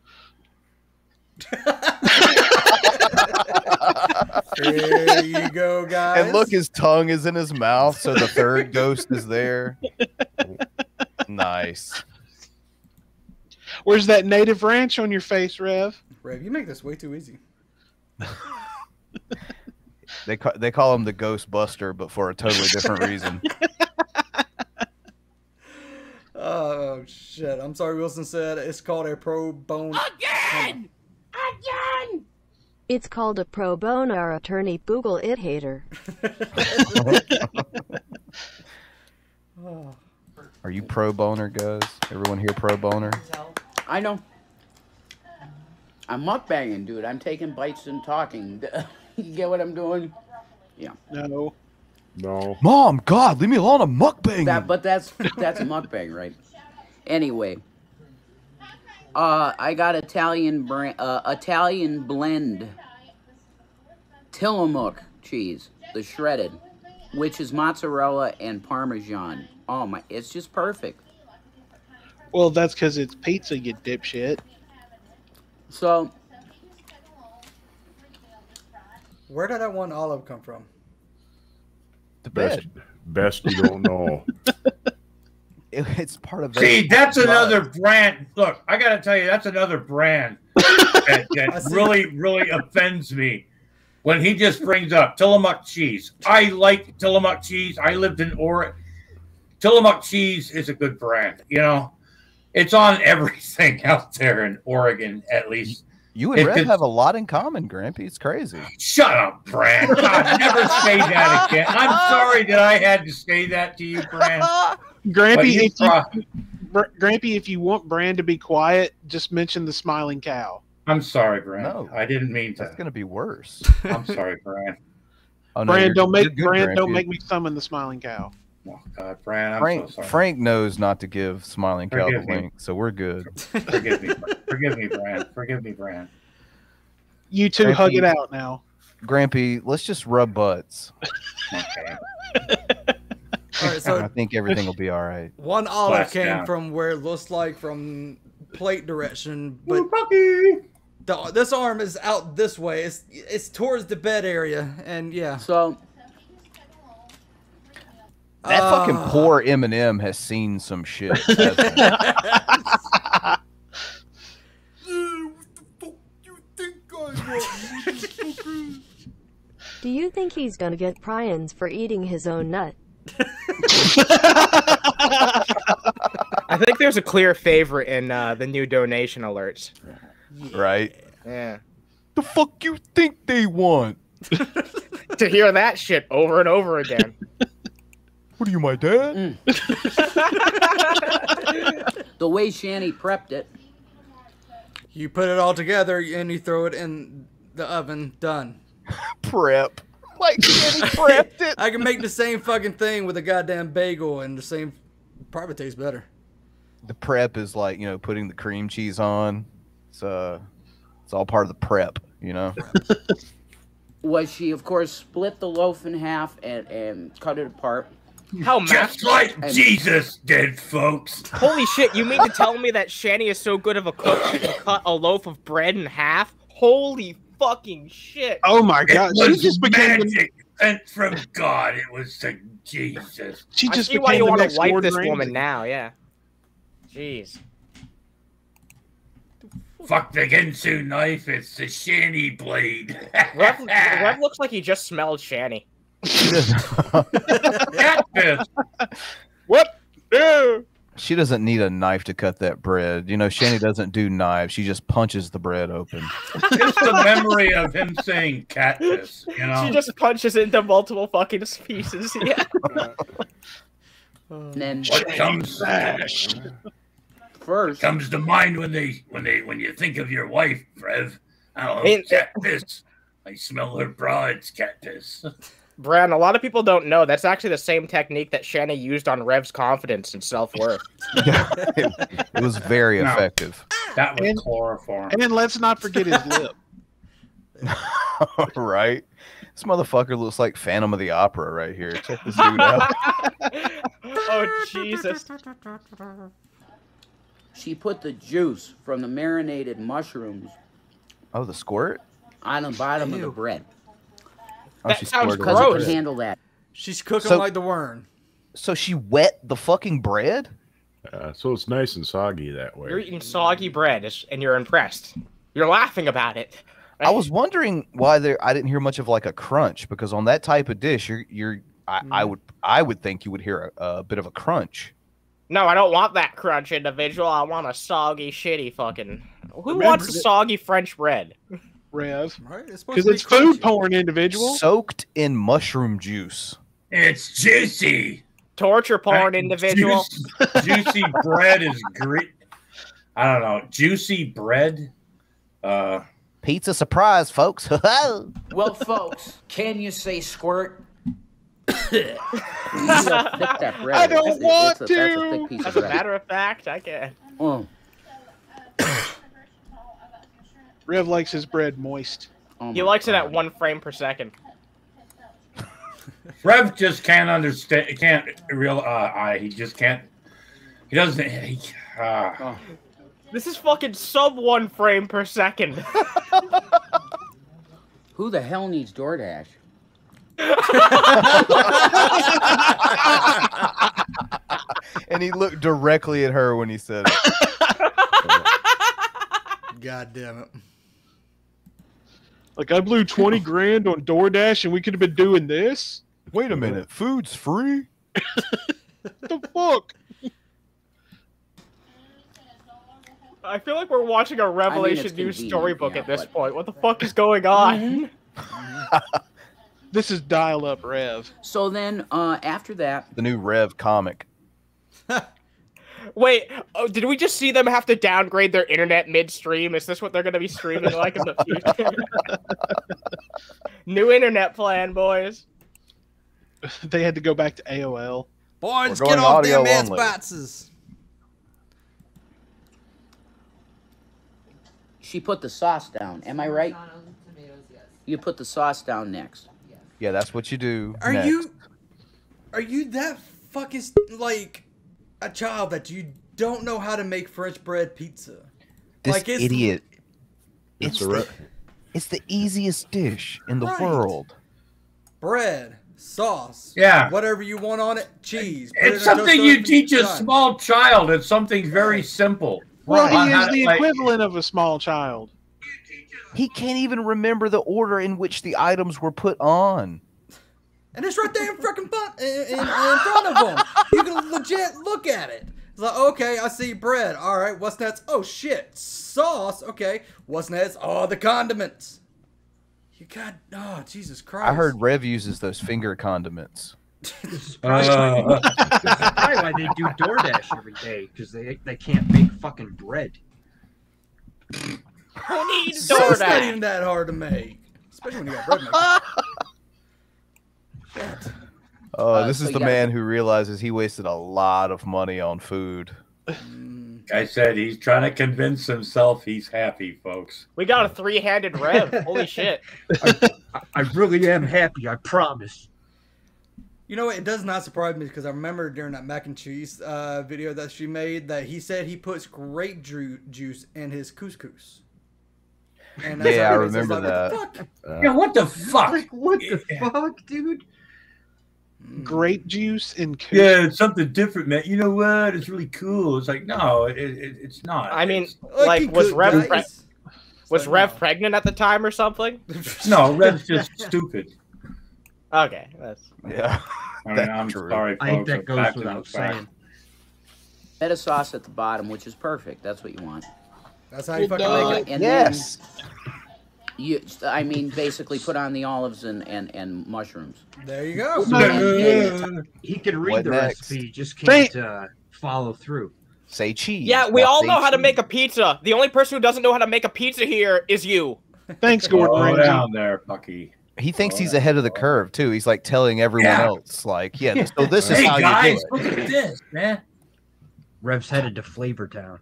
There you go, guys. And look, his tongue is in his mouth, so the third ghost is there. Nice. Where's that native ranch on your face, Rev? Rev, you make this way too easy. They call him the Ghostbuster, but for a totally different reason. Oh shit! I'm sorry. Wilson said it's called a pro bono. Again! It's called a pro bono attorney. Google it, hater. Are you pro boner, guys? Everyone here pro boner? I know. I'm mukbanging, dude. I'm taking bites and talking. You get what I'm doing? Yeah. No. No. Mom, God, leave me alone. I'm mukbanging. But that's a mukbang, right? Anyway, I got Italian blend Tillamook cheese, the shredded, which is mozzarella and Parmesan. Oh my, it's just perfect. Well, that's because it's pizza, you dipshit. So, where did that one olive come from? The best you don't know. It's part of. See, that's another brand. Look, I got to tell you, that's another brand that really offends me. When he just brings up Tillamook cheese. I like Tillamook cheese. I lived in Oregon. Tillamook cheese is a good brand. You know, it's on everything out there in Oregon, at least. You and Rev have a lot in common, Grampy. It's crazy. Shut up, Brand. God, never say that again. I'm sorry that I had to say that to you, Brand. Grampy, if you want Brand to be quiet, just mention the smiling cow. I'm sorry, Brand. No, I didn't mean to. That's gonna be worse. I'm sorry, Brand. Oh, no, Brand, don't make Grampy. me summon the smiling cow. Oh God, Brand, I'm so sorry. Frank knows not to give smiling cow the link, so we're good. Forgive me, Brand. Forgive me, Brand. You two hug it out now. Grampy, let's just rub butts. Okay. All right, so I think everything will be all right. one olive Splash came down. from where it looks like from plate direction, but this arm is out this way. It's towards the bed area, and yeah. So, That fucking poor Eminem has seen some shit. hasn't he? Do you think he's gonna get prions for eating his own nut? I think there's a clear favorite in the new donation alerts. Right? Yeah. The fuck you think they want? To hear that shit over and over again. What are you, my dad? The way Shanny prepped it. You put it all together and you throw it in the oven. Done. Prep. Like Shanny prepped it. I can make the same fucking thing with a goddamn bagel and the same. Probably tastes better. The prep is like, you know, putting the cream cheese on. It's all part of the prep, you know. Was she, of course, split the loaf in half and cut it apart. How Just like Jesus did, folks. Holy shit, you mean to tell me that Shanny is so good of a cook she can cut a loaf of bread in half? Holy fucking shit. Oh my god. It was She just became magic sent from God. It was to Jesus. She just I see why became you the want next to wipe Gordon this Ramsay. woman now, yeah. Jeez. Fuck the Ginsu knife. It's the Shanny blade. Rev looks like he just smelled Shanny. Catfish. What? No. She doesn't need a knife to cut that bread. You know, Shanny doesn't do knives. She just punches the bread open. Just the memory of him saying catfish, you know? She just punches into multiple fucking pieces, yeah. And then What comes first comes to mind when you think of your wife, Rev? I don't know, Ain't- catfish. I smell her bra, it's catfish. Bran, a lot of people don't know that's actually the same technique that Shanny used on Rev's confidence and self-worth. It was very No. effective. That was And- chloroform. And let's not forget his lip. Right? This motherfucker looks like Phantom of the Opera right here. Check this dude out. Oh, Jesus. she put the juice from the marinated mushrooms Oh, the squirt? on the bottom of the bread. Oh, That she sounds squirted it. Because it gross. could handle that. She's cooking So- like the worm. So she wet the fucking bread? So it's nice and soggy that way. You're eating soggy bread and you're impressed. You're laughing about it. I was wondering why I didn't hear much of like a crunch, because on that type of dish, I would think you would hear a bit of a crunch. No, I don't want that crunch individual. I want a soggy, shitty fucking. Who Remember wants that- soggy French bread? Rev. Right? It's supposed Because to be it's food crunchy. porn, individual. Soaked in mushroom juice. It's juicy. Torture porn individual. Juicy bread is great. I don't know. Juicy bread. Pizza surprise, folks. Well, folks, can you say squirt? Thick that bread I is. don't want That's a to. thick piece of As a bread. matter of fact, I can. Oh, Rev likes his bread moist. oh He my likes it God. at 1 frame per second. Rev just can't understand. He can't real. He just can't. He doesn't. This is fucking sub 1 frame per second. Who the hell needs DoorDash? And he looked directly at her when he said it. God damn it. Like, I blew 20 grand on DoorDash and we could have been doing this? Wait a minute, food's free? The fuck? I feel like we're watching a Revelation it's News convenient, storybook yeah, at this but- point. What the fuck is going on? This is dial-up Rev. So then, after that, The new Rev comic. Wait, did we just see them have to downgrade their internet midstream? Is this what they're going to be streaming like in the future? New internet plan, boys. They had to go back to AOL. Boys, We're get going off audio them only. Xboxes. she put the sauce down. Am I right? Tomatoes, yes. You put the sauce down next. Yeah, that's what you do. Are next. you that fucking like a child that you don't know how to make French bread pizza? This like idiot? It's It's the easiest dish in the Right. world. bread, sauce. Yeah. Whatever you want on it, cheese. Put it It's in a something toaster you oven, teach a done. small child. It's something very simple. Well, On he how is to, the like- equivalent of a small child. He can't even remember the order in which the items were put on. And it's right there in front of him. You can legit look at it. It's like, okay, I see bread. All right, what's next? Oh, shit. Sauce. Okay. What's next? Oh, the condiments. You got, oh, Jesus Christ. I heard Rev uses those finger condiments. That's probably why they do DoorDash every day, because they can't make fucking bread. Who needs Sauce not DoorDash? even that hard to make. Especially when you got bread making. Shit. Oh, this so is you the gotta man who realizes he wasted a lot of money on food. I said he's trying to convince himself he's happy, folks. We got a 3-handed Rev. Holy shit. I really am happy, I promise. You know what? It does not surprise me because I remember during that mac and cheese video that she made that he said he puts grape juice in his couscous. And that's Yeah, I how it is. It's remember like, that. What the fuck? Yeah, what the fuck? Like, what the fuck, dude? Grape juice and couscous. Yeah, it's something different, man. You know what? It's really cool. It's like, no, it's not. I mean, It's- like, was Rev guys. was Rev pregnant at the time or something? no, Rev's just stupid. Okay, that's Yeah. I mean, That's I'm true. sorry, I think folks. that I'm goes back to without the fact. saying. Feta sauce at the bottom, which is perfect. That's what you want. That's how you fucking Well, make it. And Yes. I mean, basically put on the olives and mushrooms. There you go. He can read What the next? recipe, just can't follow through. Say cheese. Yeah, we not all say know how to cheese. make a pizza. The only person who doesn't know how to make a pizza here is you. Thanks, Gordon Slow Ramsay. down there, Bucky. He thinks he's ahead of the curve too. He's like telling everyone Yeah. else, like, yeah, so this is Hey how guys, you do look it. at this, man. Rev's headed to Flavortown.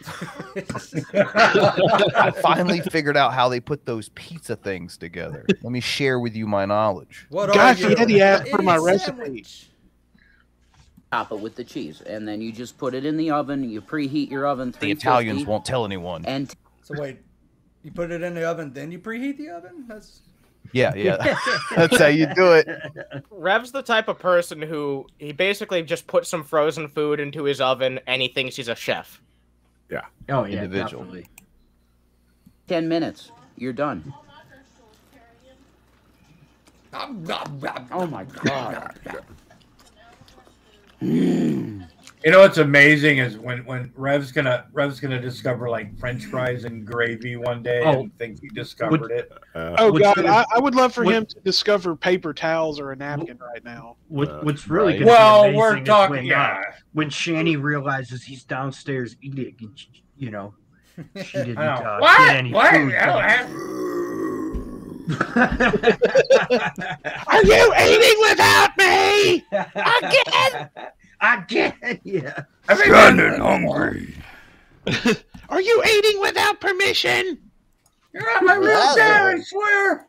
I finally figured out how they put those pizza things together. Let me share with you my knowledge. What Guy are you? Fieri asked for my Idiot recipe. sandwich. Top it with the cheese, and then you just put it in the oven. You preheat your oven. The 350, Italians won't tell anyone. And So wait, you put it in the oven, then you preheat the oven? That's Yeah, yeah. That's how you do it. Rev's the type of person who he basically just puts some frozen food into his oven and he thinks he's a chef. Oh yeah, Individual. definitely. 10 minutes, you're done. Oh my god. You know what's amazing is when Rev's gonna discover like French fries and gravy one day and think he discovered it. Oh What's God, really- I would love for what- him to discover paper towels or a napkin right now. What's really right. gonna Well, be we're amazing is talking, when, yeah. when Shani realizes he's downstairs eating, and you know, she didn't I know. get any What? food. Are you eating without me? Again, yeah. Hungry. Are you eating without permission? You're not my real dad, I swear.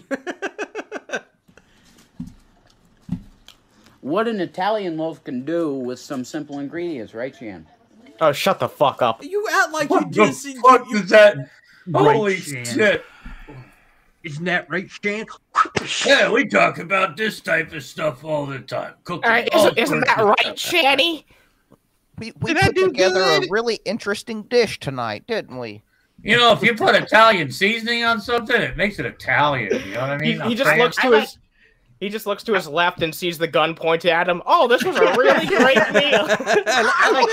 What an Italian loaf can do with some simple ingredients, right, Shan? Oh, shut the fuck up. you act like What you the just fuck is that? Right, Holy Shan. shit. Isn't that right, Shan? Yeah, we talk about this type of stuff all the time. Cooking Isn't that right, Shani? We Did I put do together good? a really interesting dish tonight, didn't we? You know, if you put Italian seasoning on something, it makes it Italian. You know what I mean? He just looks to his He just looks to his left and sees the gun pointed at him. Oh, this was a really great meal. I like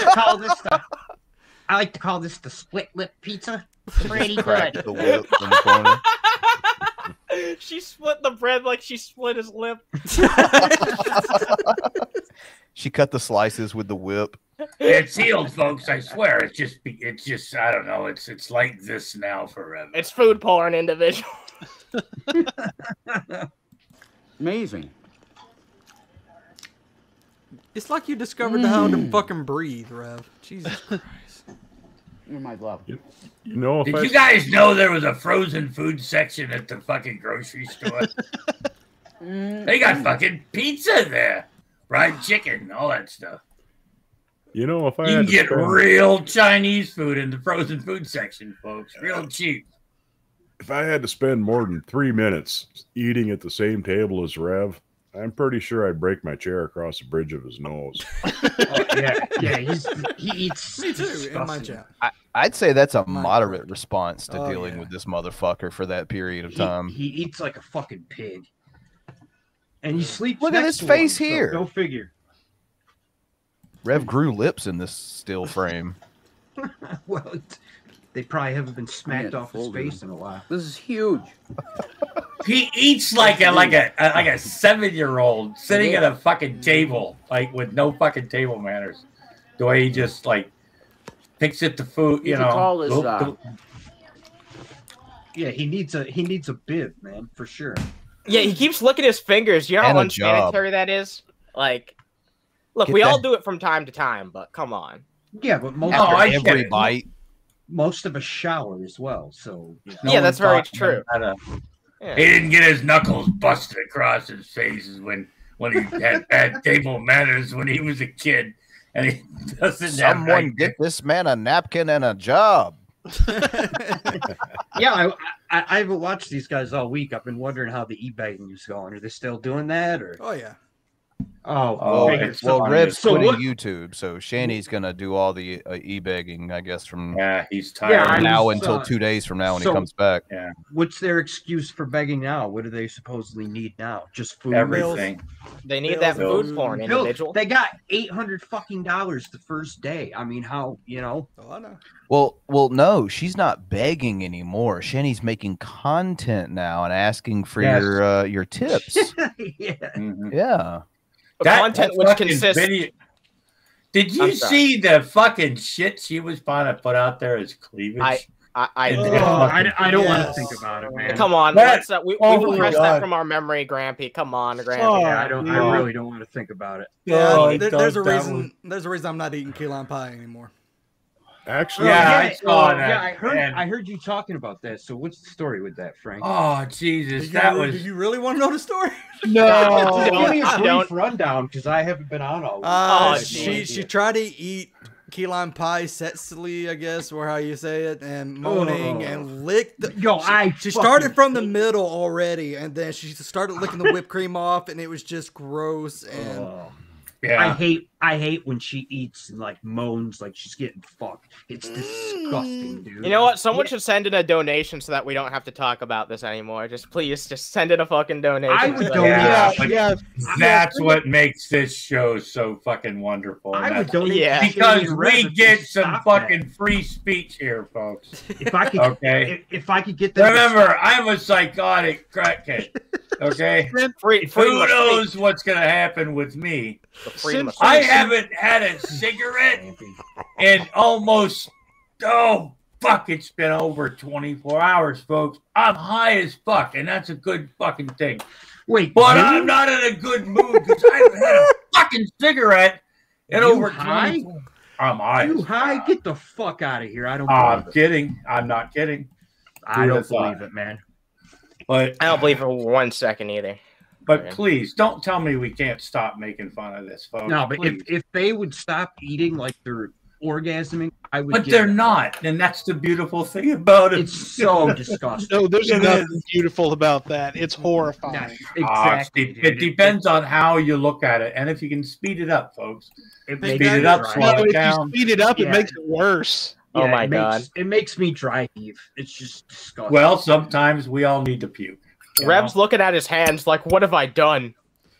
to call this the split lip pizza. Pretty Crack good. the whip in the corner. She split the bread like she split his lip. She cut the slices with the whip. It's healed, folks. I swear. It's just. I don't know. It's like this now forever. It's food porn, individual. Amazing. It's like you discovered how to fucking breathe, Rev. Jesus Christ. You're my love. You know, if Did I, you guys know there was a frozen food section at the fucking grocery store? They got fucking pizza there, fried chicken, all that stuff. you know, if I You can had to get spend- real Chinese food in the frozen food section, folks. Real cheap. if I had to spend more than 3 minutes eating at the same table as Rev, I'm pretty sure I'd break my chair across the bridge of his nose. Yeah, he eats. Me too, in my disgusting. chat. I'd say that's a moderate response to Oh, dealing yeah. with this motherfucker for that period of time. He eats like a fucking pig. And he sleeps. Look at next his to face him, so here. Go figure. Rev grew lips in this still frame. Well, they probably haven't been smacked Yeah, off his fold face it. in a while. This is huge. He eats like a 7-year-old sitting at a fucking table, like with no fucking table manners. The way he just like picks at the food, You can call this, Yeah, he needs a bib, man, for sure. Yeah, he keeps licking his fingers. You know And how a job. unsanitary that is? Like, look, Get we that- all do it from time to time, but come on. Yeah, but most After I get every it. bite. most of us shower as well, so you know. Yeah, that's very true. He didn't get his knuckles busted across his face when he had bad table manners when he was a kid, and he doesn't have Someone right- get this man a napkin and a job. Yeah, I haven't watched these guys all week. I've been wondering how the e-bagging is going. Are they still doing that, or? Oh yeah. Oh, okay. Well, Rev's So quitting what- YouTube, so Shanny's gonna do all the e-begging, I guess, from he's tired. I now was, until 2 days from now when so- he comes back. Yeah, What's their excuse for begging now? What do they supposedly need now? Just food. everything. They need that Bills. food porn, Bill, individual. they got $800 fucking the first day. I mean, how you know? Oh, I know. Well, no, she's not begging anymore. Shanny's making content now and asking for Yes. your tips. Yeah. Mhm. Yeah. Content which fucking consists. video- Did you I'm sorry. see the fucking shit she was trying to put out there as cleavage? I And Oh, the I don't want to Yes. think about it, man. Come on, That- let's, we oh my repressed God. that from our memory, Grampy. Come on, Grampy. Yeah, I really don't want to think about it. Yeah, Oh, there's a that reason. one. There's a reason I'm not eating key lime pie anymore. Actually, Yeah, I saw that. Yeah, I and- heard you talking about that. So what's the story with that, Frank? Oh Jesus, Do that you, was. do you really want to know the story? No, give me a I brief don't. rundown because I haven't been on all week. Oh, she tried to eat key lime pie sexily, I guess, or how you say it, and moaning and licked. She started from the middle already, and then she started licking the whipped cream off, and it was just gross. And Yeah. I hate when she eats and like moans like she's getting fucked. It's disgusting, dude. You know what? Someone should send in a donation so that we don't have to talk about this anymore. Just please, just send in a fucking donation. I would so that- donate. Yeah, but that's what makes this show so fucking wonderful. I and would that's- donate. Yeah. because to we Rev get to some stop fucking free speech here, folks. that. If I could, Okay. if I could get them. to Remember, stop- I'm a psychotic crackhead. Okay, Free who knows what's gonna happen with me? freedom of I speech. haven't had a cigarette in almost it's been over 24 hours, folks. I'm high as fuck, and that's a good fucking thing. Wait, But you? I'm not in a good mood because I haven't had a fucking cigarette in You over high? 24. I'm high. You high? Get the fuck out of here! I don't. I'm believe it. kidding. I'm not kidding. I Who'd don't have thought? believe it, man. But I don't believe for 1 second either. But please don't tell me we can't stop making fun of this, folks. No, but please. if they would stop eating like they're orgasming, I would. But get they're it. not, and that's the beautiful thing about it. It's so disgusting. No, there's It nothing is. beautiful about that. It's horrifying. Exactly. It depends on how you look at it, and if you can speed it up, folks. It Speed makes it me up, dry. slow No, it if down. you speed it up, Yeah. it makes it worse. Oh my it God. makes, it makes me dry heave. It's just disgusting. Well, sometimes we all need to puke. you Rev's know? looking at his hands like, what have I done?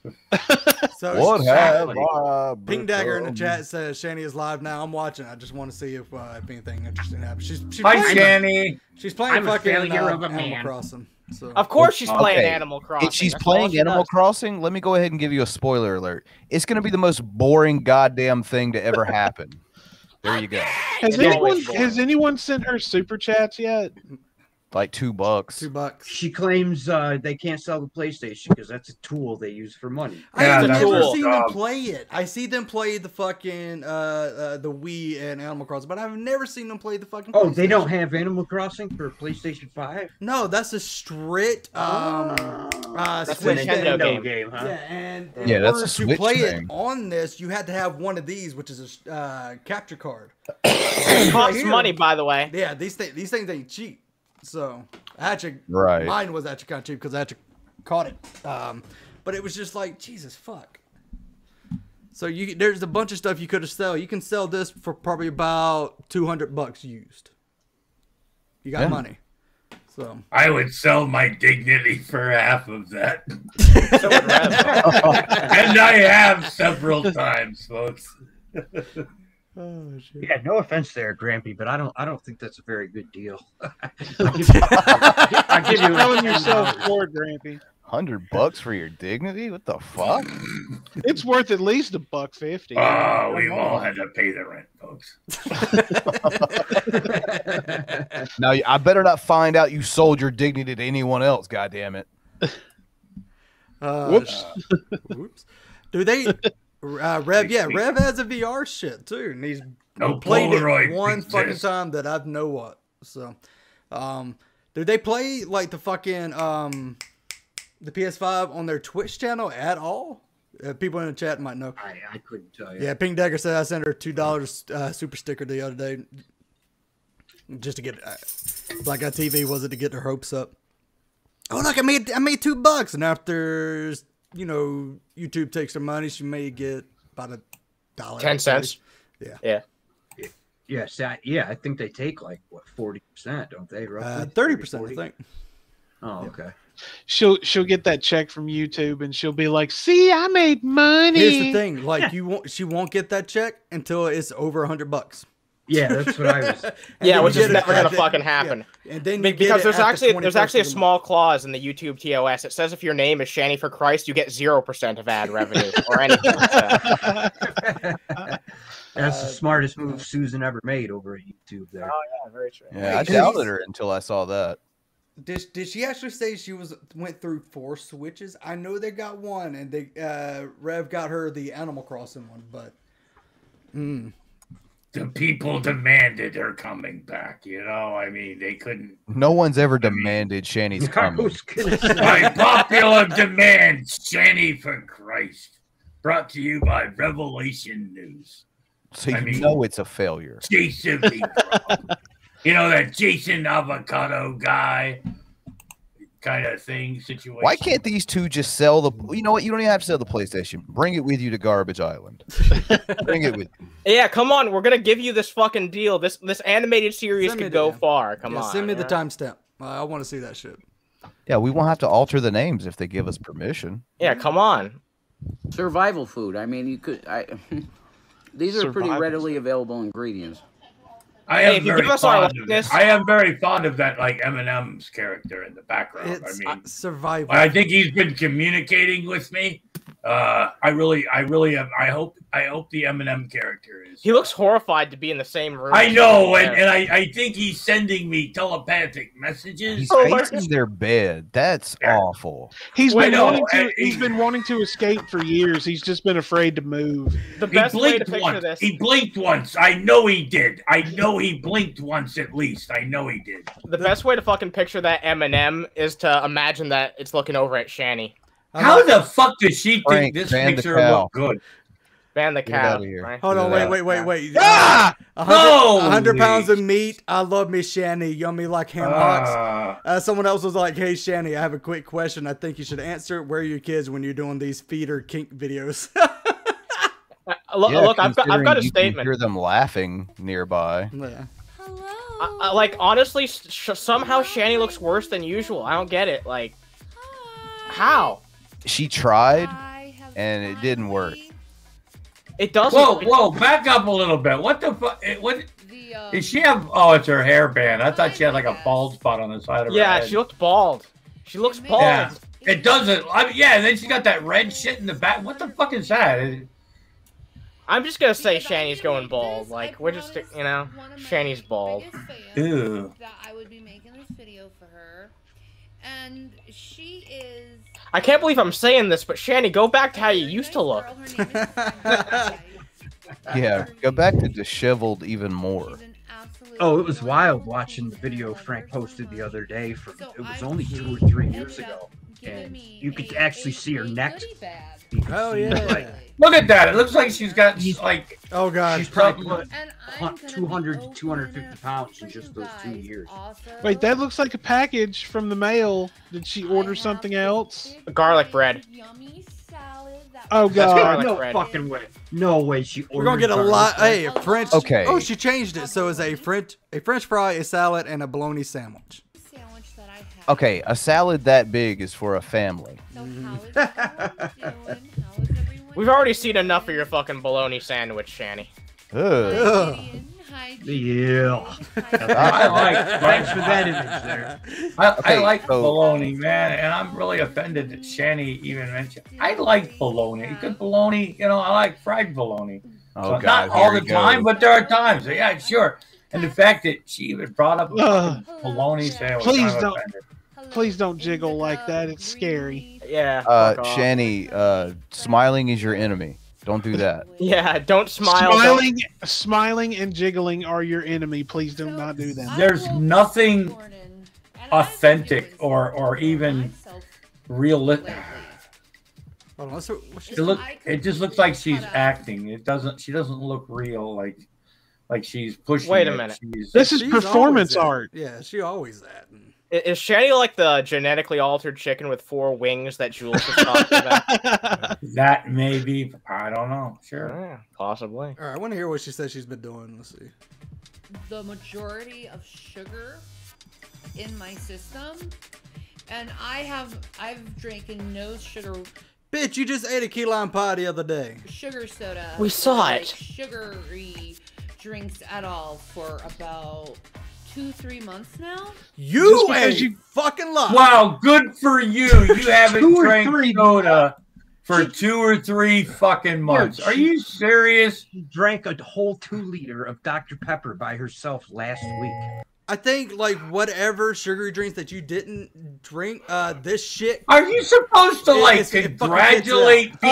So What have Exactly. I Ping Dagger in the become? chat says Shani is live now. I'm watching. I just want to see if anything interesting happens. She's Hi, playing, Shanny. she's playing I'm a fucking failure of a Animal man. Crossing. So Of course she's playing Okay. Animal Crossing. If she's That's all playing she Animal does. Crossing, let me go ahead and give you a spoiler alert. It's going to be the most boring goddamn thing to ever happen. There you go. Has It's anyone always boring. has anyone sent her super chats yet? Like $2. $2. She claims they can't sell the PlayStation because that's a tool they use for money. I Yeah, have that's never cool. seen them play it. I see them play the fucking the Wii and Animal Crossing, but I've never seen them play the fucking. Oh, they don't PlayStation. have Animal Crossing for PlayStation 5? No, that's a strict That's a Switch Nintendo game. game. huh? Yeah, and Yeah, in that's a order Switch to play thing. it on this, you had to have one of these, which is a capture card. It costs Here- money, by the way. Yeah, these things ain't cheap. So actually, Right. mine was actually kind of cheap because I actually caught it. But it was just like, Jesus fuck. So there's a bunch of stuff you could have sell. You can sell this for probably about $200 used. You got money. So I would sell my dignity for half of that. And I have several times, folks. Oh, shit. Yeah, no offense there, Grampy, but I don't think that's a very good deal. I'll give you telling yourself for Grampy. $100 for your dignity? What the fuck? It's worth at least $1.50. Oh, we've all had to pay the rent, folks. Now, I better not find out you sold your dignity to anyone else, goddammit. Whoops. Whoops. Do they... Rev has a VR shit, too. And he's No played Polaroid it one fucking exists. time that I've know what. So, do they play, like, the fucking... the PS5 on their Twitch channel at all? People in the chat might know. I couldn't tell you. Yeah, Pink Dagger said I sent her $2 super sticker the other day just to get Black Guy TV was it to get their hopes up. Oh look, I made $2, and after YouTube takes their money, she may get about $1. 10 cents. Yeah. Yes, I think they take like what 40%, don't they? Roughly 30%, I think. Oh, okay. She'll get that check from YouTube and she'll be like, "See, I made money." Here's the thing, like she won't get that check until it's over $100. Yeah, that's what I was. Yeah, which is never gonna fucking happen. Yeah. And then because there's actually a small clause in the YouTube TOS. It says if your name is Shanny for Christ, you get 0% of ad revenue or anything like that. That's the smartest move Susan ever made over at YouTube. There. Oh yeah, very true. Yeah, I doubted her until I saw that. Did she actually say she went through 4 switches? I know they got one, and they Rev got her the Animal Crossing one, but the people demanded her coming back. I mean, they couldn't. No one's ever demanded Shanny's coming. By popular demand, Shanny for Christ. Brought to you by Revelation News. So you know it's a failure. Jason Lee. That Jason Avocado guy kind of thing situation. Why can't these two just sell the... You know what? You don't even have to sell the PlayStation. Bring it with you to Garbage Island. Bring it with you. Yeah, come on. We're going to give you this fucking deal. This animated series could go far. Come on. Send me the timestamp. I want to see that shit. Yeah, we won't have to alter the names if they give us permission. Yeah, come on. Survival food. I mean, you could... These are pretty readily available ingredients. I am very fond of that, like Eminem's character in the background. It's survival. I think he's been communicating with me. I really am. I hope the Eminem character is. He looks horrified to be in the same room. I know, and I think he's sending me telepathic messages. He's facing their bed. That's awful. He's been wanting to escape for years. He's just been afraid to move. The best way to picture this. He blinked once. I know he did. I know he blinked once at least. I know he did. The best way to fucking picture that Eminem is to imagine that it's looking over at Shanny. How the fuck does she think this makes her look good? Ban the cow. Right? Hold on, wait. Ah! 100 pounds of meat. I love me Shanny. Yummy like ham hocks. Someone else was like, "Hey Shanny, I have a quick question. I think you should answer it. Where are your kids when you're doing these feeder kink videos?" Look, I've got a you statement. Can hear them laughing nearby. Yeah. Like honestly, somehow Shanny looks worse than usual. I don't get it. Like, how? She tried, and it didn't work. It doesn't. Whoa! Back up a little bit. What the fuck? What? Does she have? Oh, it's her hairband. I thought she had like a bald spot on the side of her head. Yeah, she looked bald. She looks bald. Yeah, it doesn't. And then she got that red shit in the back. What the fuck is that? I'm just gonna say Shanny's going bald. Like we're just, Shanny's bald. Ew. That I would be making this video for her, and she is. I can't believe I'm saying this, but Shanny, go back to how you used to look. Yeah, go back to disheveled even more. Oh, it was wild watching the video Frank posted the other day. It was only 2 or 3 years ago, and you could actually see her neck Oh yeah. Look at that. It looks like she's got like. Oh god. She's probably put 200 to 250 pounds in just those 2 years. Wait, that looks like a package from the mail. Did she order something else? Garlic bread. Oh god. No fucking way. No way she ordered. We're gonna get a lot. Hey, a French. Okay. Oh, she changed it. So it's a French fry, a salad, and a bologna sandwich. Okay, a salad that big is for a family. We've already seen enough of your fucking bologna sandwich, Shanny. Ugh. Yeah. I like. Thanks for that image there. I like bologna, man, and I'm really offended that Shanny even mentioned. I like bologna. Good bologna, you know. I like fried bologna. Oh, So God, not all here the we time, go. but there are times. Yeah, sure. And the fact that she even brought up a bologna sandwich. Please I'm don't. offended. Please don't jiggle like that. It's scary. Yeah. fuck off. Shanny, smiling is your enemy. Don't do that. Yeah, don't smile. Smiling and jiggling are your enemy. Please do not do that. There's nothing authentic or even realistic. Hold on, It just looks like she's acting. It doesn't. She doesn't look real. Like she's pushing. Wait a it. minute. This is She's performance always art. that. Yeah, she always that. Is Shanny like the genetically altered chicken with 4 wings that Jules was talking about? That may be. I don't know. Sure. Yeah, possibly. All right, I want to hear what she says she's been doing. Let's see. The majority of sugar in my system, and I've drinking no sugar. Bitch, you just ate a key lime pie the other day. Sugar soda. We saw like it. Sugary drinks at all for about 2-3 months now. You fucking lie. Wow, good for you. You haven't drank soda for 2 or 3 fucking months. Are you serious? She drank a whole 2 liter of Dr. Pepper by herself last week. I think like whatever sugary drinks that you didn't drink, this shit. Are you supposed to like congratulate people?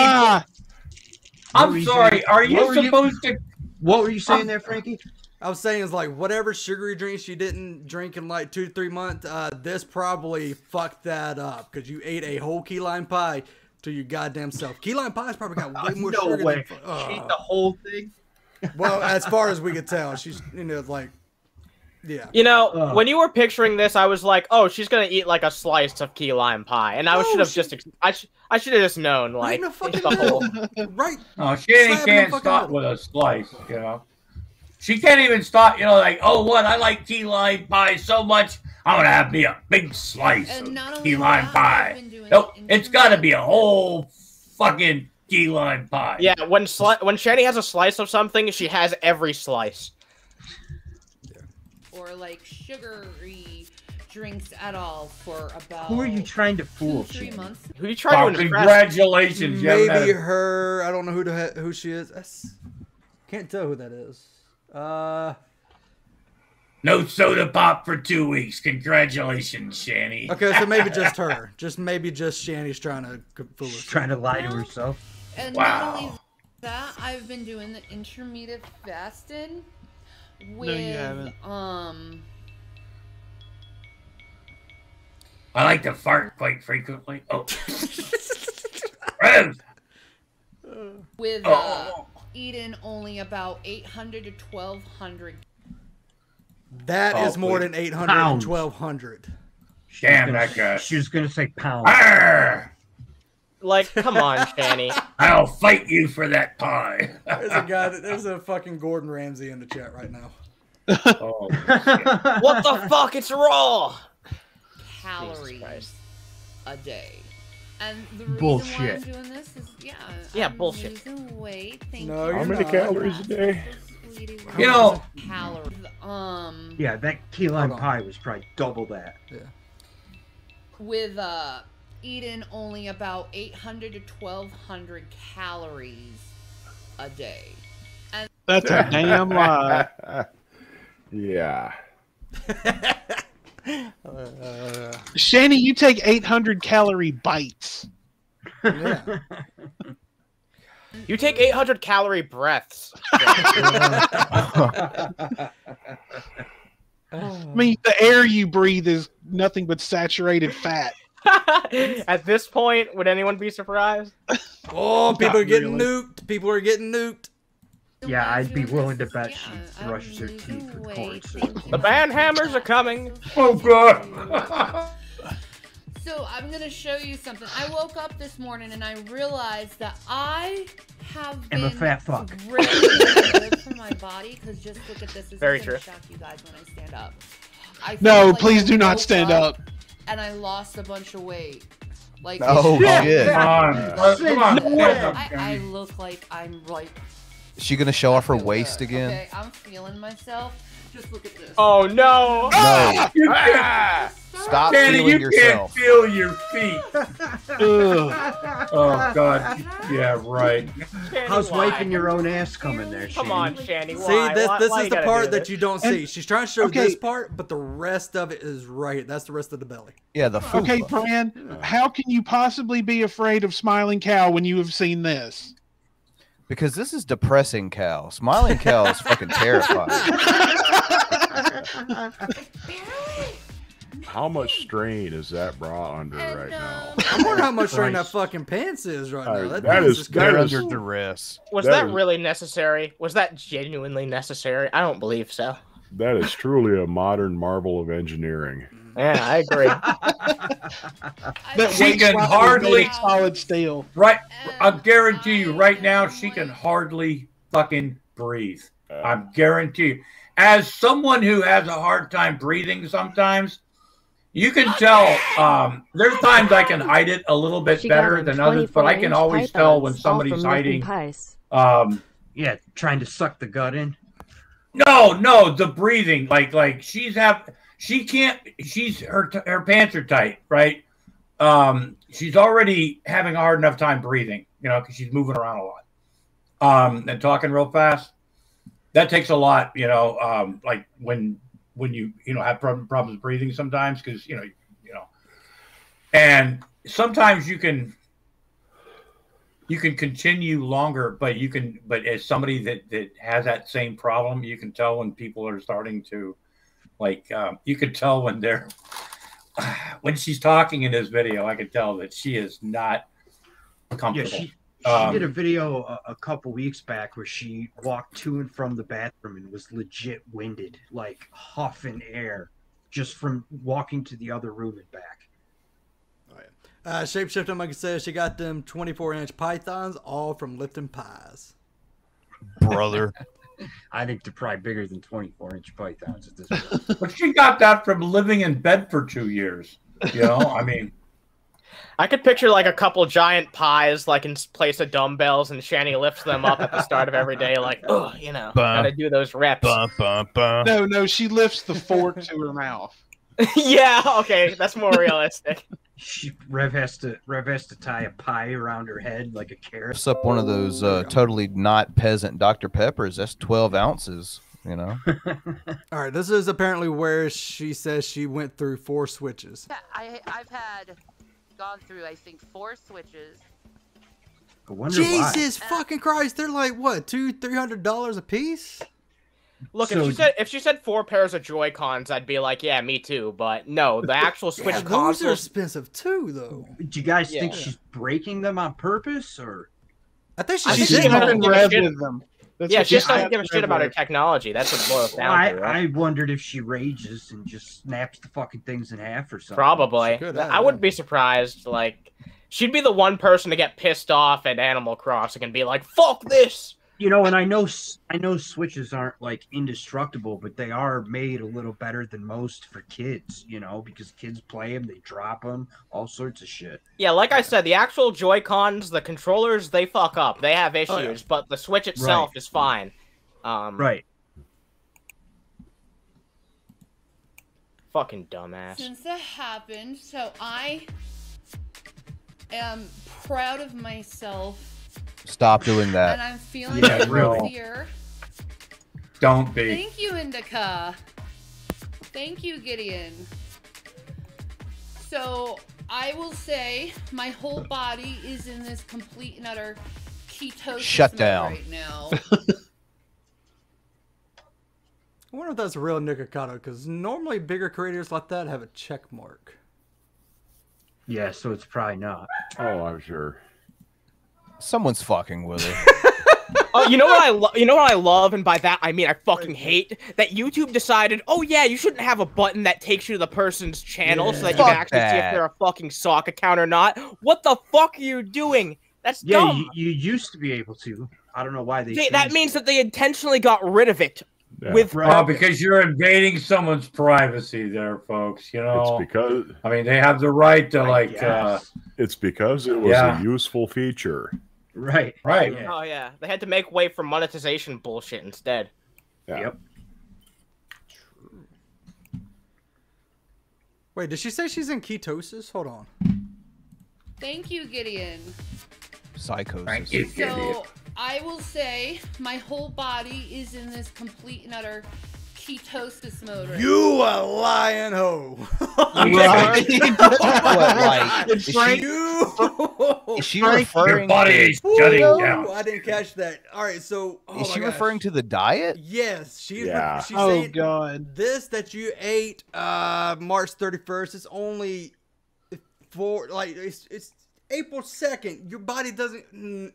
I'm sorry. Are you supposed to? What were you saying there, Frankie? I was saying is like whatever sugary drinks you didn't drink in like 2-3 months, this probably fucked that up because you ate a whole key lime pie to your goddamn self. Key lime pie's probably got way more No sugar way. than She ate the whole thing. Well, as far as we could tell, she's like, yeah. You know, when you were picturing this, I was like, "Oh, she's gonna eat like a slice of key lime pie," and I should have just, I should have just known, like, the whole. Right. No, she can't stop with a slice. You know, she can't even stop. You know, like, oh, what? I like key lime pie so much. I'm gonna have me a big slice of key lime pie. Nope, it's got to be a whole fucking key lime pie. Yeah, when Shanny has a slice of something, she has every slice. Or like sugary drinks at all for about. Who are you trying to fool? 2-3 months. Who are you trying to impress? Congratulations. Maybe her. I don't know who she is. Can't tell who that is. No soda pop for 2 weeks. Congratulations, Shanny. Okay, so maybe just her. Maybe just Shanny's trying to fool us. Trying to lie to herself. And not only that, I've been doing the intermittent fasting with you haven't. I like to fart quite frequently. Oh. Rose. with eating only about 800 to 1200. That is more than 800 and 1200. Damn that guy. She was gonna say pound. Like, come on, Shanny. I'll fight you for that pie. There's a fucking Gordon Ramsay in the chat right now. Oh, what the fuck? It's raw. Calories a day. And the reason Bullshit. why I'm doing this is, I'm bullshit. losing weight. Thank No, you. you're How many not. calories a day? You know, Calories. Yeah, that key lime pie was probably double that. Yeah. With eating only about 800 to 1200 calories a day. And That's a damn lie. Yeah. Shanny, you take 800 calorie bites. Yeah. You take 800 calorie breaths. I mean, the air you breathe is nothing but saturated fat. At this point, would anyone be surprised? Oh, people are getting really. nuked. People are getting nuked. Yeah, I'd be willing to bet she brushes her teeth with corn. The band hammers are coming. Oh god. So I'm gonna show you something. I woke up this morning and I realized that I have been I'm a fat fuck. really good for my body. Because just look at this. This Very is gonna true. shock you guys when I stand up. I No, feel like please I do not woke stand up. And I lost a bunch of weight. Like Oh, shit. Come on. Come on. No way. I look like I'm like. Is she gonna show off her waist again? Okay, I'm feeling myself. Just look at this. Oh no! No. You can't, Stop Danny, feeling you yourself. can't feel your feet. Oh god. Yeah, right. Shanny, How's why? wiping your own ass coming there, Shane? Come on, Shanny. See, Why? this Why is you the gotta part do that this? you don't see. And- She's trying to show okay. this part, but the rest of it is right. That's the rest of the belly. Yeah, the fupa. Okay, Fran, how can you possibly be afraid of Smiling Cow when you have seen this? Because this is depressing, Cal. Smiling Cal is fucking terrifying. How much strain is that bra under right now? I wonder how much strain that fucking pants is right now. That that pants is- They're crazy. under duress. Was That that is- really necessary? Was that genuinely necessary? I don't believe so. That is truly a modern marvel of engineering. Yeah, I agree. That She weight can slot is hardly- made of solid steel. Right. I guarantee you right now she can hardly fucking breathe. I guarantee you. As someone who has a hard time breathing sometimes, you can tell there's times I can hide it a little bit She got better him than others, but I can 24-inch always tell when pythons, all somebody's from Licking hiding. Pies. Yeah, trying to suck the gut in. No, the breathing, like she's her pants are tight, right? She's already having a hard enough time breathing, because she's moving around a lot, and talking real fast. That takes a lot, like when you have problems breathing sometimes, because and sometimes you can continue longer, but as somebody that has that same problem, you can tell when people are starting to, you could tell when she's talking in this video, I could tell that she is not comfortable. Yeah, she did a video a couple weeks back where she walked to and from the bathroom and was legit winded, like huffing air just from walking to the other room and back. Shapeshifter Monkey says she got them 24-inch pythons all from Lifting Pies. Brother. I think they're probably bigger than 24-inch pythons at this point. But she got that from living in bed for 2 years. I mean, I could picture like a couple giant pies, like in place of dumbbells, and Shanny lifts them up at the start of every day, like, oh, gotta do those reps. No, she lifts the fork to her mouth. Yeah, okay, that's more realistic. Rev has to tie a pie around her head like a carrot. Lifts up one of those totally not peasant Dr. Peppers. That's 12 ounces, All right, this is apparently where she says she went through 4 switches. I've gone through, I think, 4 switches. I wonder Jesus fucking Christ, they're like, what, $200-300 a piece? Look, So- if she said 4 pairs of Joy-Cons, I'd be like, yeah, me too. But no, the actual Switch Those are consoles. expensive too, though. Do you guys think Yeah. she's breaking them on purpose, or? I think I she's think she getting doesn't them. give a shit. with them. That's Yeah, what she just she doesn't give a said shit about her with. technology. That's what it boils down I to, right? wondered if she rages and just snaps the fucking things in half or something. Probably. She could have, I wouldn't be surprised. Like, she'd be the one person to get pissed off at Animal Crossing and be like, "Fuck this." And I know Switches aren't like indestructible, but they are made a little better than most for kids. Because kids play them, they drop them, all sorts of shit. Yeah, like I said, the actual Joy-Cons, the controllers, they fuck up. They have issues, yeah. but the Switch itself is fine. Right. Fucking dumbass. Since that happened, so I am proud of myself, Stop doing and that. I'm feeling Yeah, real. healthier. don't be. Thank you, Indica. Thank you, Gideon. So I will say my whole body is in this complete and utter ketosis Shut mode down. right now. I wonder if that's a real Nikocado, because normally bigger creators like that have a check mark. Yeah, so it's probably not. Oh, I'm sure. Someone's fucking with her. You know what I love, and by that I mean I fucking hate that YouTube decided, oh yeah, you shouldn't have a button that takes you to the person's channel so that you can actually see if they're a fucking sock account or not. What the fuck are you doing? That's dumb. You used to be able to. I don't know why they. That means that they intentionally got rid of it. Yeah. With because you're invading someone's privacy, there, folks. You know, It's because I mean they have the right to it's because it was a useful feature. Right. Right. Oh yeah, they had to make way for monetization bullshit instead. Yeah. Yep. Wait, did she say she's in ketosis? Hold on. Thank you, Gideon. Psychosis. So I will say my whole body is in this complete and utter ketosis mode right You a lying hoe. Is she referring I didn't catch that. All right, so is she referring to the diet? Yes, she's Oh, saying God. this that you ate March 31st is only for like it's April 2nd. Your body doesn't.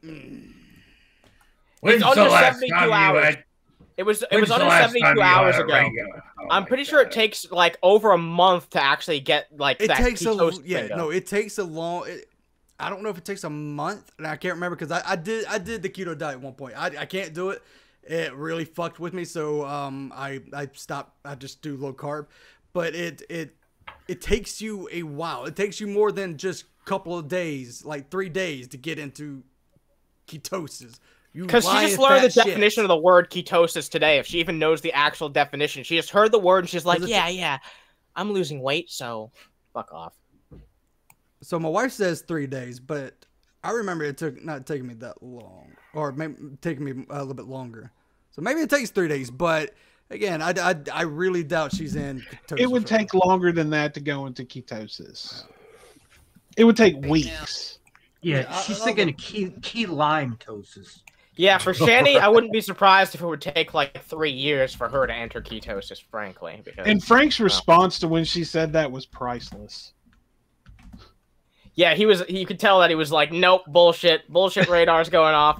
It's under 72 hours. It was under 72 hours ago. I'm pretty sure it takes like over a month to actually get like It that takes ketosis a bingo. it takes a long. I don't know if it takes a month, and I can't remember because I did the keto diet at one point. I can't do it. It really fucked with me, so I stopped. I just do low carb, but it takes you a while. It takes you more than just a couple of days, like 3 days, to get into ketosis. Because she just learned the definition of the word ketosis today. If she even knows the actual definition, she just heard the word and she's like, yeah, I'm losing weight, so fuck off. So my wife says 3 days, but I remember it not taking me that long, or maybe taking me a little bit longer. So maybe it takes 3 days, but again, I really doubt she's in ketosis. It would take longer than that to go into ketosis. It would take weeks. Yeah, she's thinking of key lime tosis. Yeah, for Shani, I wouldn't be surprised if it would take like 3 years for her to enter ketosis, frankly. Because, And Frank's response to when she said that was priceless. yeah, you could tell that he was like, nope, bullshit radar's going off.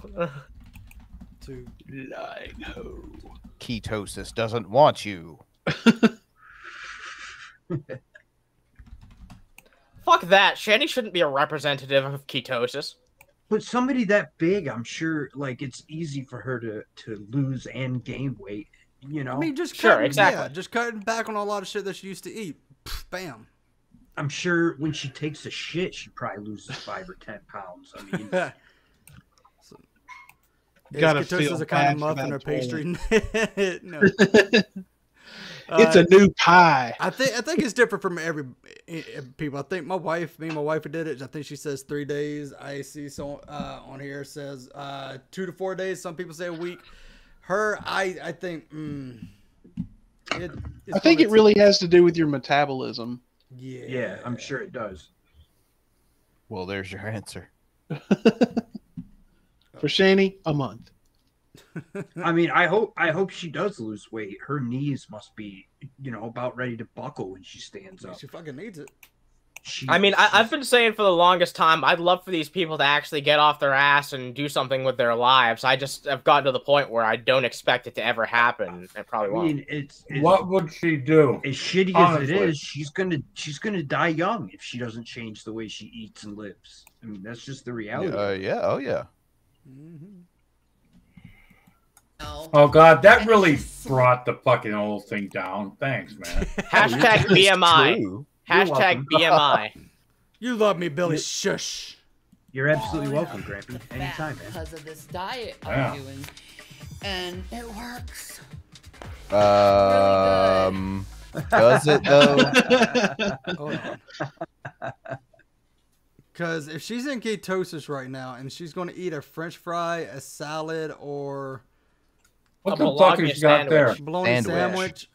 Lying ho. Ketosis doesn't want you. Fuck that. Shani shouldn't be a representative of ketosis. But somebody that big, I'm sure, like it's easy for her to lose and gain weight. You know, I mean, just Sure, cutting, exactly. Yeah, just cutting back on a lot of shit that she used to eat. Pff, bam. I'm sure when she takes a shit, she probably loses 5 or 10 pounds. I mean, Gotta Is ketosis feel a kind of bad for muffin that or pastry? No. It's a new pie. I think it's different from every people. I think me and my wife who did it. I think she says 3 days. I see so on here says 2 to 4 days. Some people say a week. Her, I think. I think it really has to do with your metabolism. yeah, I'm sure it does. Well, there's your answer. For Shani, a month. I mean, I hope she does lose weight. Her knees must be, about ready to buckle when she stands up. She fucking needs it. I mean, I've been saying for the longest time, I'd love for these people to actually get off their ass and do something with their lives. I just have gotten to the point where I don't expect it to ever happen. It probably won't. I mean, it's What would she do? as shitty Honestly. as it is. She's gonna die young if she doesn't change the way she eats and lives. I mean, that's just the reality. Yeah. Oh yeah. Oh God, that really brought the fucking whole thing down. Thanks, man. Hashtag BMI. True. Hashtag BMI. You love me, Billy. Shush. You're absolutely welcome, Grampy. Anytime, man. because of this diet Yeah. I'm doing, and it works. Does it though? Hold on. Because if she's in ketosis right now and she's going to eat a French fry, a salad, or What A the fuck bologna has she got there? sandwich. bologna Sandwich. sandwich,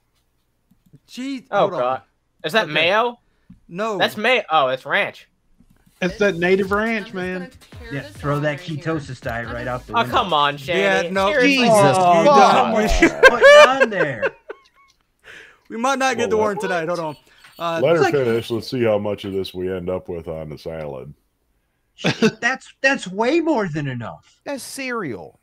Oh hold on. god. Is that Okay. mayo? No, That's mayo. Oh, it's ranch. It's that native I'm ranch, just man. gonna tear Yeah, this throw off that right here. ketosis diet right out the Oh window. come on, Shani. Yeah, no, Seriously. Jesus Oh, fuck. what are you putting on there? we might not get Whoa, the what? warrant tonight. Hold on. Let her finish. Let's see how much of this we end up with on the salad. That's way more than enough. That's cereal.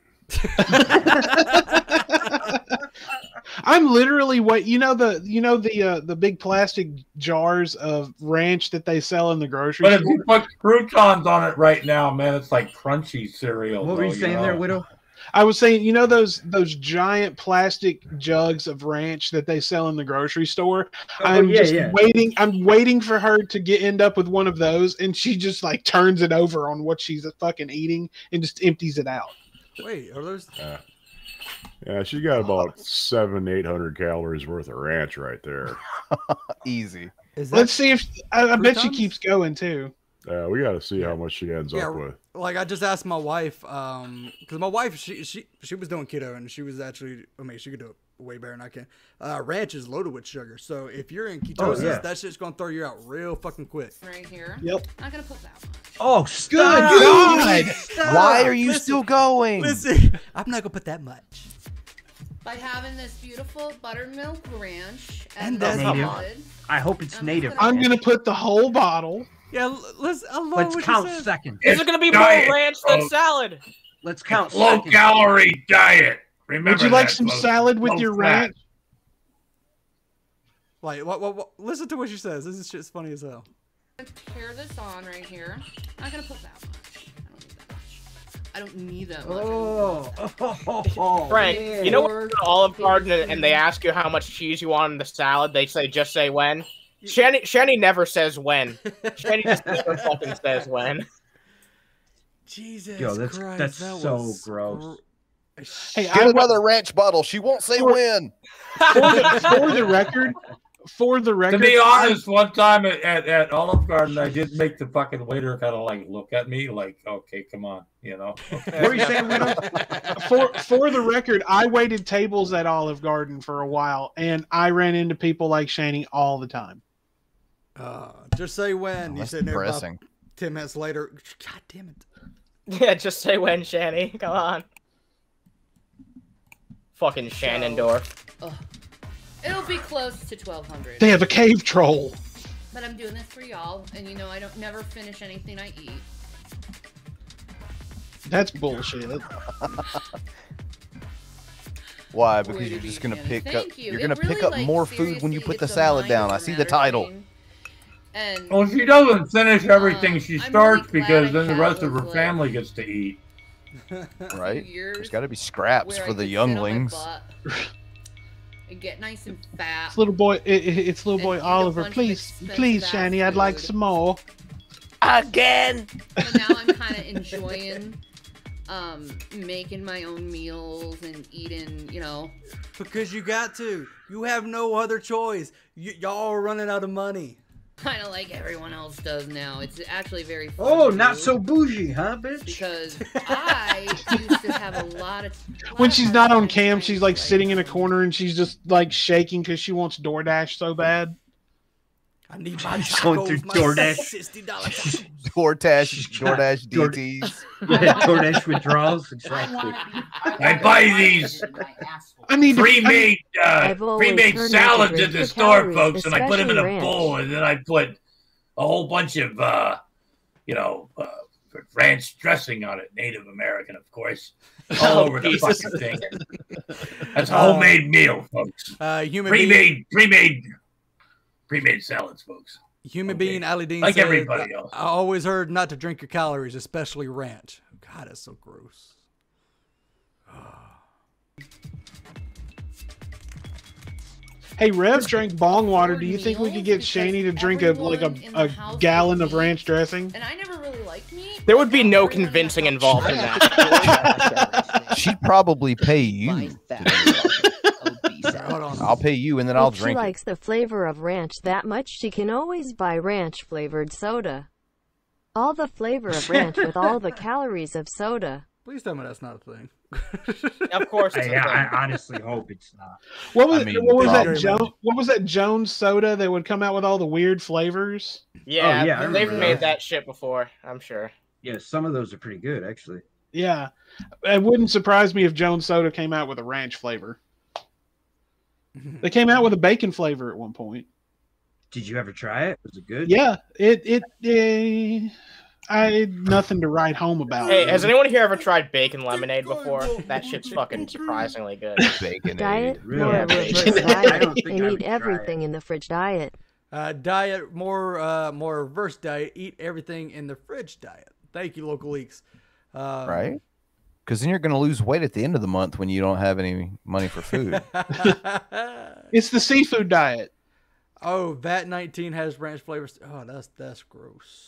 I'm literally the big plastic jars of ranch that they sell in the grocery But if store. you put croutons on it right now, man, it's like crunchy cereal. What were you saying there, Widow? I was saying, those giant plastic jugs of ranch that they sell in the grocery store. I'm waiting for her to end up with one of those, and she just like turns it over on what she's fucking eating and just empties it out. Wait, are those? Yeah, she got about 700-800 calories worth of ranch right there. Easy. Let's see if I bet she keeps going too. We got to see how much she ends up with. Like I just asked my wife, because my wife she was doing keto and she was actually, she could do it way better than I can. Ranch is loaded with sugar, so if you're in ketosis, that shit's gonna throw you out real fucking quick. Right here. Yep. Not gonna put that much. Oh, good God! Why are you still going? Listen, I'm not gonna put that much. By having this beautiful buttermilk ranch And the that's native. salad. I hope it's native. I'm gonna put the whole bottle. Yeah, let's count seconds. Is it gonna be more diet, ranch than folks. salad? Let's count Low seconds. calorie diet. Remember Would you like that, some folks. salad with Low your fat. ranch? Like what? Listen to what she says. This is shit's funny as hell. Tear this on right here. Not gonna put that much. I don't need that much. Frank, you know when you go to Olive Garden and they ask you how much cheese you want in the salad, they say just say when. Shani never says when. Shani just never fucking says when. Jesus Yo, that's Christ, that so was gross. Hey, Get another ranch bottle. She won't say when. For the record, To be honest, one time at Olive Garden, I did make the fucking waiter kind of like look at me like, okay, come on, What are you saying, Widow? for the record, I waited tables at Olive Garden for a while, and I ran into people like Shani all the time. Just say when. You that's sitting there about depressing. 10 minutes later. God damn it. Yeah, just say when, Shani. Come on. Fucking Shannondorf. It'll be close to 1,200. They have a cave troll. But I'm doing this for y'all, and I don't never finish anything I eat. That's bullshit. Why? Because you're just gonna pick up. Thank you. You're It gonna really, pick up like, more food when you seriously, put the it's a salad down. I mind see over the title. matter thing. And Well, she doesn't finish everything she I'm starts really glad because I then the had rest of those, her like, family gets to eat. Right? years There's got to be scraps where for I the could sit on my younglings. butt and get nice and fat. It's little boy. It's little boy And eat a Oliver. bunch of Please, expensive please, ass Shani, I'd like food. some more. Again. But now I'm kind of enjoying making my own meals and eating, Because you got to. You have no other choice. Y'all are running out of money. kind of like everyone else does now. It's actually very fun Oh, to not do so bougie, huh, bitch? because I used to have a lot of When she's not on cam, she's like sitting in a corner and she's just like shaking because she wants DoorDash so bad. I need my She's going through DoorDash. $60 DoorDash DTs. Yeah, DoorDash withdrawals. Exactly. I buy these I need pre-made I've always pre-made heard salads not to in the drink store, calories, folks, and I put them in a especially ranch. bowl, and then I put a whole bunch of ranch dressing on it, Native American, of course, all over the Jesus. fucking thing. That's a homemade meal, folks. Human being, Pre-made salads, folks. human being Ali Dean Like said, everybody else. I always heard not to drink your calories, especially ranch. God, that's so gross. Hey, Rev drank bong water. Do you think we could get Shani to drink a gallon of ranch dressing? and I never really liked meat. There would be no convincing involved in that. She'd probably pay you. Hold on. I'll pay you, and then I'll If she drink it. likes the flavor of ranch that much, she can always buy ranch-flavored soda. All the flavor of ranch with all the calories of soda. Please tell me that's not a thing. Of course, it's a thing. I honestly hope it's not. What was, I mean, what was that? probably. What was that Jones soda that would come out with all the weird flavors? Yeah, Oh, yeah, I they've remember made that. that shit before, I'm sure. Yeah, some of those are pretty good, actually. Yeah, it wouldn't surprise me if Jones soda came out with a ranch flavor. They came out with a bacon flavor at one point. Did you ever try it? Was it good? Yeah, I had nothing to write home about. Hey, has anyone here ever tried bacon lemonade before? That shit's fucking surprisingly good. Bacon Diet, Really? more Yeah, reverse bacon. I diet, don't think and I eat would try everything in the fridge diet. Diet, more reverse diet. Eat everything in the fridge diet. Thank you, Local Leaks. Right? Because then you're going to lose weight at the end of the month when you don't have any money for food. It's the seafood diet. Oh, VAT 19 has ranch flavors. Oh, that's gross.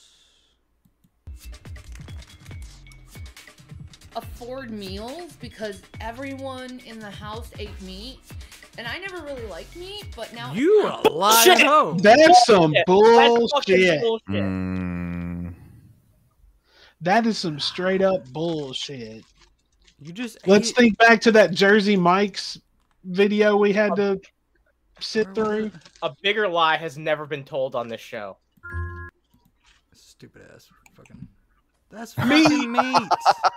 Afford meals because everyone in the house ate meat, and I never really liked meat, but now You a lying hoe. That's some That's fucking bullshit. bullshit. That is some straight up bullshit. You just Let's ate- think back to that Jersey Mike's video we had to sit through. A bigger lie has never been told on this show. Stupid ass fucking. That's fucking meat.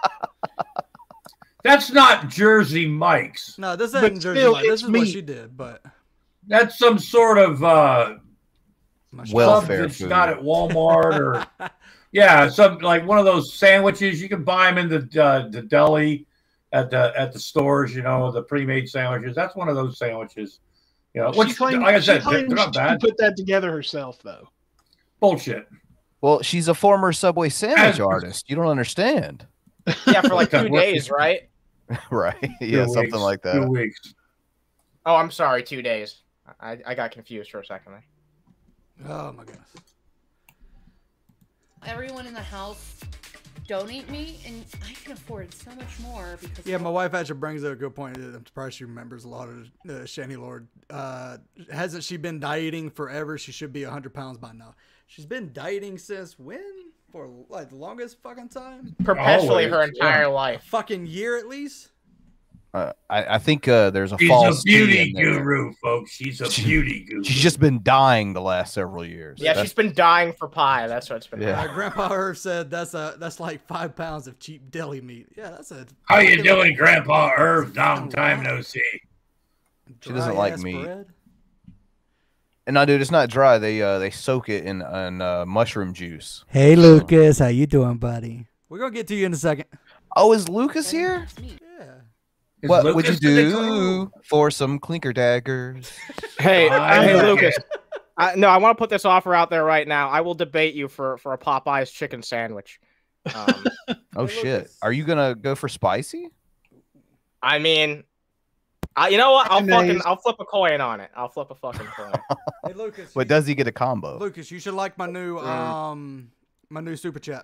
That's not Jersey Mike's. No, this But isn't Jersey still, Mike. This it's is what meat. she did, but That's some sort of club Welfare that's food. not at Walmart or yeah, some like one of those sandwiches. You can buy them in the deli at the stores. You know, the pre-made sandwiches. That's one of those sandwiches. You know, which, like I said, they're not she bad. put that together herself, though. Bullshit. Well, she's a former Subway sandwich artist. You don't understand. Yeah, for like 2 days, right? Right. Yeah, something weeks. like that. 2 weeks. Oh, I'm sorry, 2 days. I got confused for a second there. oh my goodness. everyone in the house don't eat meat, and I can afford so much more because Yeah, my wife actually brings up a good point. I'm surprised she remembers a lot of Shani Lord. Hasn't she been dieting forever? She should be 100 pounds by now. She's been dieting since when? For like the longest fucking time? Perpetually her entire life. Fucking year at least? I think there's a She's false a beauty key in there. guru, folks. She's a beauty guru. She's just been dying the last several years. Yeah, That's- she's been dying for pie. That's what it's been. Yeah. Grandpa Irv said that's like 5 pounds of cheap deli meat. Yeah, that's a. How you doing, Grandpa Irv? Long time no see. She doesn't like dry-ass meat. bread. And no, dude, it's not dry. They soak it in mushroom juice. Hey Lucas, how you doing, buddy? We're gonna get to you in a second. Oh, is Lucas here? Yeah. What would you Lucas in the do for some clinker daggers? Hey, I hey, like Lucas. No, I want to put this offer out there right now. I will debate you for a Popeye's chicken sandwich. Oh shit! Are you gonna go for spicy? I mean, you know what? Mayonnaise. I'll flip a coin on it. I'll flip a fucking coin. Hey Lucas. But does he get a combo? Lucas, you should like my new my new super chat.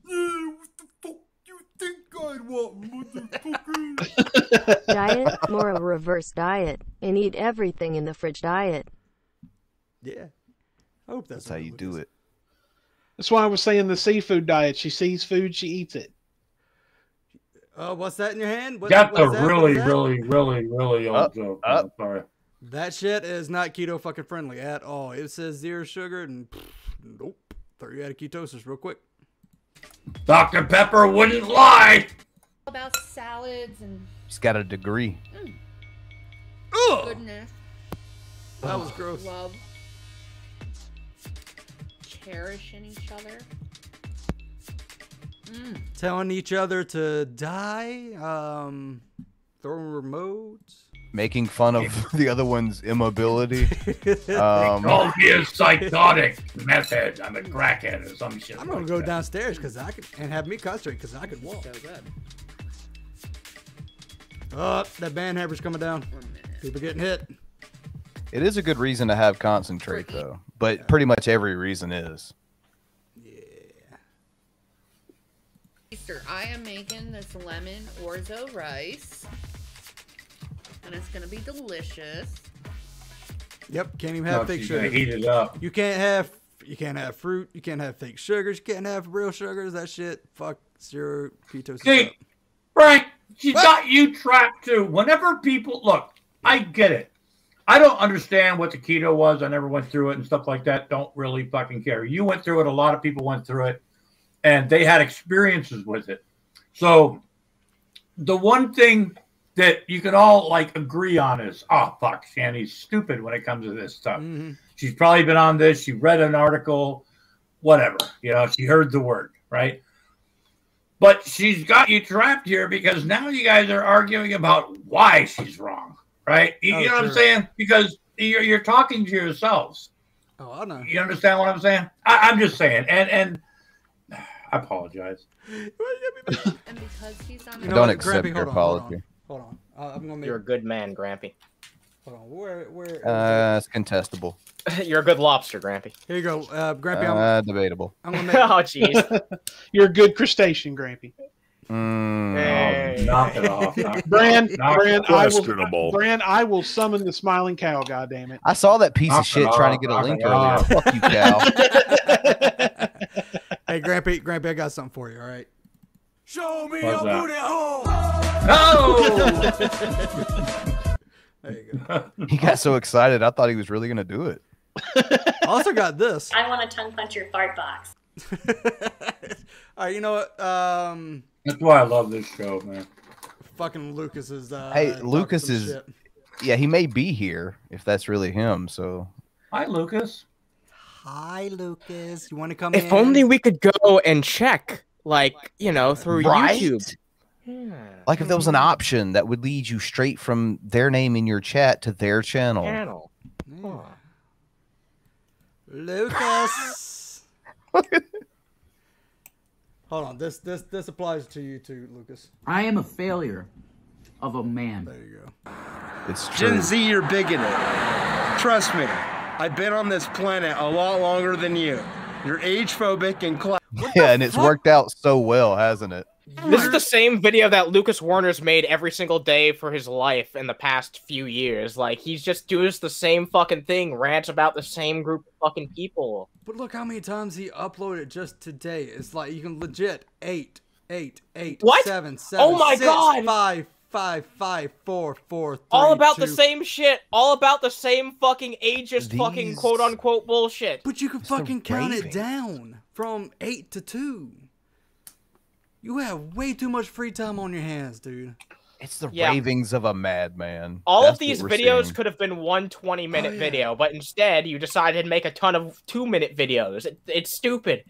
Diet, more a reverse diet, and eat everything in the fridge diet. Yeah. I hope That's how you do it. That's why I was saying the seafood diet. She sees food, she eats it. What's that in your hand? Got the what's that? really, What's that? really old joke. I'm sorry. That shit is not keto fucking friendly at all. It says 0 sugar and nope. Throw you out of ketosis real quick. Dr. Pepper wouldn't lie. about salads and She's got a degree. goodness. That was gross. Love. Cherishing each other. Telling each other to die. Throwing remotes. Making fun of the other one's immobility. Called me a psychotic method. I'm a crackhead or some shit. I'm gonna go downstairs because I could and have me concentrate because I could walk. Oh, that band hammer's coming down. People getting hit. It is a good reason to have concentrate, though. But pretty much every reason is. Easter, I am making this lemon orzo rice, and it's gonna be delicious. Yep, can't even have No, fake she's gonna sugar. heat it up. You can't have fruit. You can't have fake sugars. You can't have real sugars. That shit fucks your ketosis. See, up. Frank, she's got you trapped too. Whenever people look, I get it. I don't understand what the keto was. I never went through it and stuff like that. Don't really fucking care. You went through it. A lot of people went through it, and they had experiences with it. So the one thing that you can all like agree on is, oh fuck, Shanny's stupid when it comes to this stuff. She's probably been on this. She read an article, whatever. You know, she heard the word, right? But she's got you trapped here because now you guys are arguing about why she's wrong, right? You know what I'm saying? Because you're talking to yourselves. Oh, I know. You understand what I'm saying? I'm just saying, and I apologize. And because he's on Don't accept your apology. Hold on. I'm gonna make. You're a good man, Grampy. Hold on. Where? It's contestable. You're a good lobster, Grampy. Here you go, Grampy. Debatable. I'm gonna make. Oh, jeez. You're a good crustacean, Grampy. Knock it off. Brand, questionable. I will summon the smiling cow. God damn it! I saw that piece of shit trying to get a link earlier. Fuck you, cow. Hey, Grampy, I got something for you. All right. Show me What's your that? booty hole. Oh! There you go. He got so excited. I thought he was really gonna do it. I also got this. I want to tongue punch your fart box. All right, you know what? That's why I love this show, man. Fucking Lucas is. Hey, Lucas is. Shit. Yeah, he may be here if that's really him. So. Hi, Lucas. Hi, Lucas. You want to come If in? only we could go and check, like, you know, through Right? YouTube. Like if there was an option that would lead you straight from their name in your chat to their channel. Yeah. Lucas. Hold on. This applies to you too, Lucas. I am a failure of a man. There you go. It's true. Gen Z, you're bigoted. Trust me, I've been on this planet a lot longer than you. You're age-phobic and class. Yeah, and it's worked out so well, hasn't it? This is the same video that Lucas Warner's made every single day for his life in the past few years. Like, he's just doing the same fucking thing, rants about the same group of fucking people. But look how many times he uploaded just today. It's like you can legit 8, 8, 8, What? 7, 7, Oh my 6, God. 5, 5, 5, 4, 4, 3, All about 2. the same shit. All about the same fucking ageist fucking quote-unquote bullshit. But you can fucking count it down from 8 to 2. You have way too much free time on your hands, dude. It's the ravings of a madman. All That's of these what we're videos seeing. could have been one 20-minute video, but instead you decided to make a ton of 2-minute videos. It's stupid.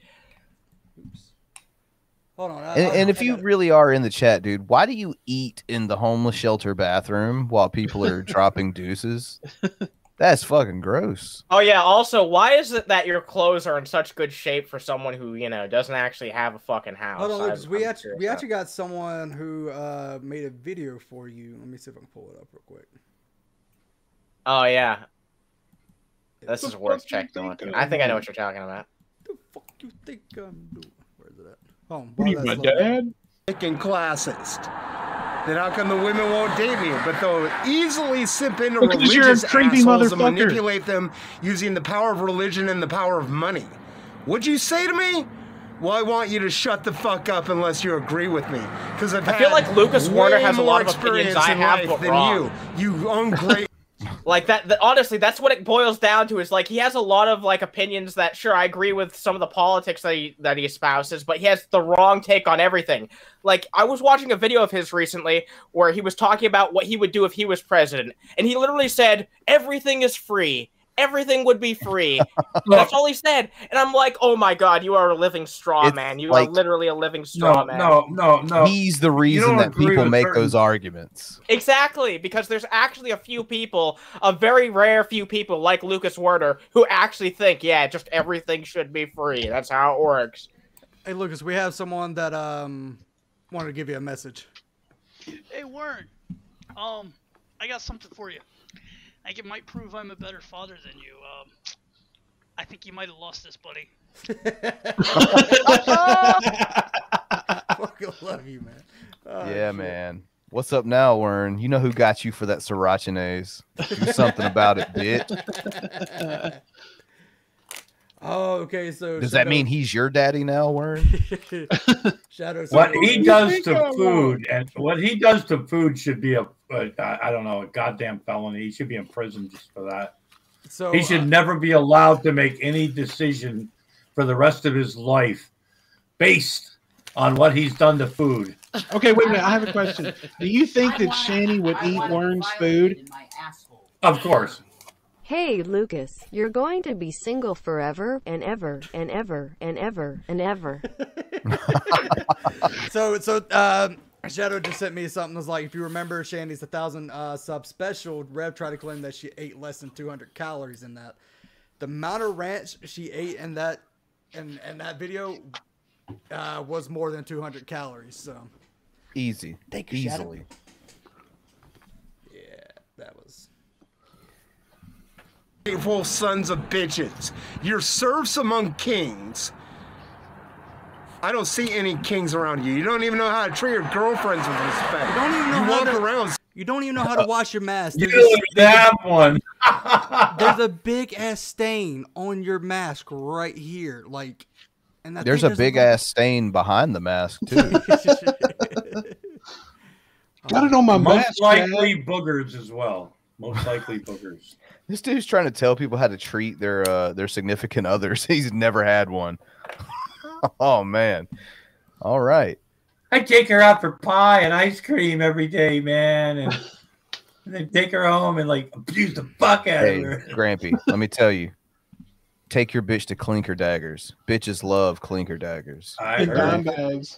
Hold on. And if you really are in the chat, dude, why do you eat in the homeless shelter bathroom while people are dropping deuces? That's fucking gross. Oh yeah, also, why is it that your clothes are in such good shape for someone who, you know, doesn't actually have a fucking house? Hold on, Lucas. We I'm actually curious about. got someone who made a video for you. Let me see if I can pull it up real quick. Oh yeah. This is worth checking on. I think I know what you're talking about. The fuck you think I'm doing? Where's it at? Oh, What are you, my dad? And classist. Then how come the women won't date me? But they'll easily simp into Because you're a religious creepy assholes and motherfucker. manipulate them using the power of religion and the power of money. What'd you say to me? Well, I want you to shut the fuck up unless you agree with me. Because I feel like Lucas Warner has a lot of opinions I have, but than wrong. you ungrateful. Like that honestly, that's what it boils down to. Is like he has a lot of like opinions that sure I agree with some of the politics that he espouses, but he has the wrong take on everything. Like I was watching a video of his recently where he was talking about what he would do if he was president, and he literally said everything is free. Everything would be free. That's all he said. And I'm like, oh my god, you are a living straw man. You are literally a living straw man. No. He's the reason that people make those arguments. Exactly, because there's actually a few people, a very rare few people like Lucas Werner, who actually think, yeah, just everything should be free. That's how it works. Hey, Lucas, we have someone that wanted to give you a message. Hey, Warren. I got something for you. I think it might prove I'm a better father than you. I think you might have lost this, buddy. Fucking love you, man. Oh, Yeah, shit. man. What's up now, Wern? You know who got you for that srirachanaise. Do something about it, bitch. Oh, okay. So Does that mean he's your daddy now, Wern? Shadow? What he does to food and what he does to food should be I don't know, a goddamn felony. He should be in prison just for that. So he should never be allowed to make any decision for the rest of his life based on what he's done to food. Okay, wait a minute. I have a question. Do you think that Shani would eat Wern's food? Of course. Hey Lucas, you're going to be single forever and ever and ever and ever and ever. So Shadow just sent me something that was like, if you remember Shandy's 1,000 sub special, Rev tried to claim that she ate less than 200 calories in that. The amount of ranch she ate in that video was more than 200 calories. So easy, thank you, Shadow. easily. Yeah, that was. Hateful sons of bitches. You're serfs among kings. I don't see any kings around you. You don't even know how to treat your girlfriends with respect. You don't even know how to You don't even know how to wash your mask. You don't even have one. There's a big ass stain on your mask right here, like. And I There's think a big ass stain behind the mask too. Got it on my Most mask. likely boogers as well. Most likely boogers. This dude's trying to tell people how to treat their significant others. He's never had one. Oh man. All right. I take her out for pie and ice cream every day, man, and then take her home and like abuse the fuck out Hey, of her. Grampy, let me tell you. Take your bitch to Clinker Daggers. Bitches love Clinker Daggers. I heard Dime it. bags.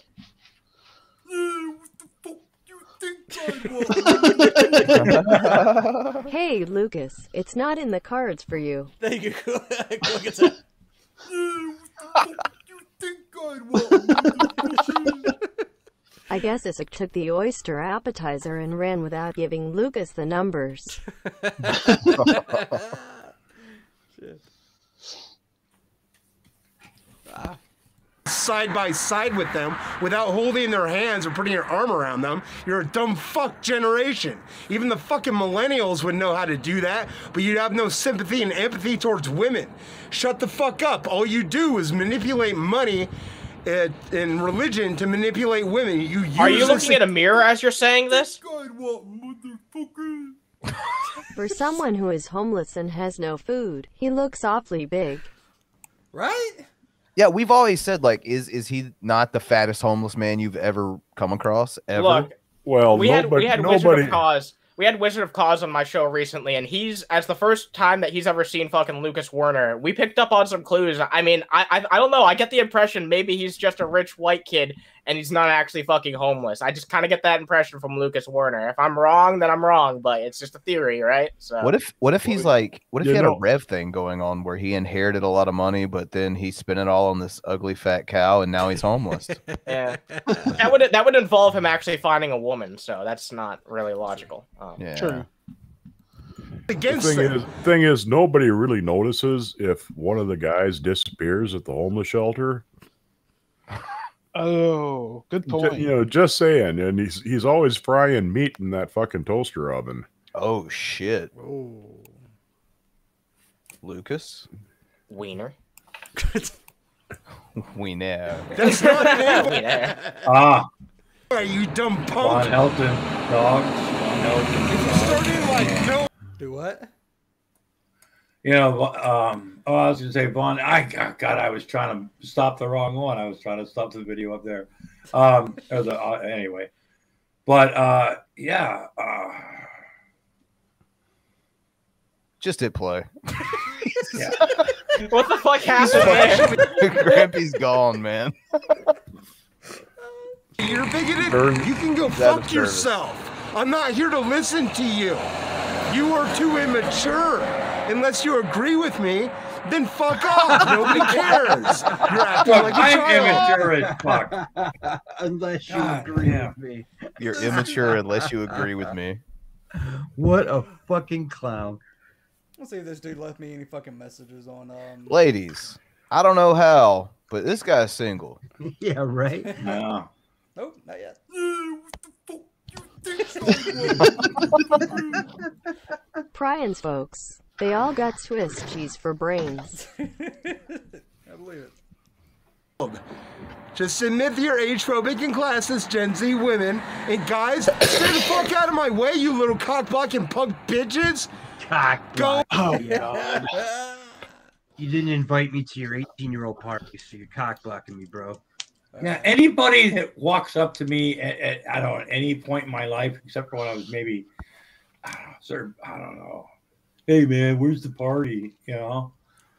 Hey Lucas, it's not in the cards for you. Thank you. Look at that. I guess Isaac took the oyster appetizer and ran without giving Lucas the numbers. Side by side with them without holding their hands or putting your arm around them. You're a dumb fuck generation. Even the fucking millennials would know how to do that, but you'd have no sympathy and empathy towards women. Shut the fuck up. All you do is manipulate money and religion to manipulate women. Are you looking at a mirror as you're saying this? For someone who is homeless and has no food, he looks awfully big. Right? Yeah, we've always said, like, is he not the fattest homeless man you've ever come across? Ever? Look, well, we had Wizard nobody. of Cause. We had Wizard of Cause on my show recently, and he's, as the first time that he's ever seen fucking Lucas Werner, we picked up on some clues. I mean, I don't know. I get the impression maybe he's just a rich white kid and he's not actually fucking homeless. I just kind of get that impression from Lucas Werner. If I'm wrong, then I'm wrong, but it's just a theory, right? So What if he's like, what if he had a Rev thing going on where he inherited a lot of money, but then he spent it all on this ugly fat cow, and now he's homeless? Yeah, that would involve him actually finding a woman, so that's not really logical. Yeah. True. The thing is, nobody really notices if one of the guys disappears at the homeless shelter. Oh, good point. You know, just saying, and he's always frying meat in that fucking toaster oven. Oh shit. Oh. Lucas? Wiener. We know. That's not an Wiener. Ah. You dumb punk. Von Helton, dogs. Von Helton, Starting like no. Do what? You know, I was gonna say Vaughn. I was trying to stop the wrong one. I was trying to stop the video up there. Anyway, but yeah. Just hit play. Yeah. What the fuck happened there? Grampy's gone, man. You're bigoted. Burn. You can go That fuck is service. yourself. I'm not here to listen to you. You are too immature. Unless you agree with me, then fuck off. Nobody cares. You're acting Look, like a I'm child. immature as fuck. Unless you God agree damn. with me. You're immature unless you agree with me. What a fucking clown. Let's see if this dude left me any fucking messages on. Ladies, I don't know how, but this guy's single. Yeah, right? No. Nope, not yet. Prions folks, they all got Swiss cheese for brains. I believe it. Just admit that you're age-phobic and classist Gen Z women. And guys, stay the fuck out of my way, you little cock-blocking punk bitches. Go. Oh, God. You didn't invite me to your 18-year-old party, so you're cock-blocking me, bro. Yeah, anybody that walks up to me at I don't know, any point in my life, except for when I was maybe, I don't know, hey man, where's the party? You know.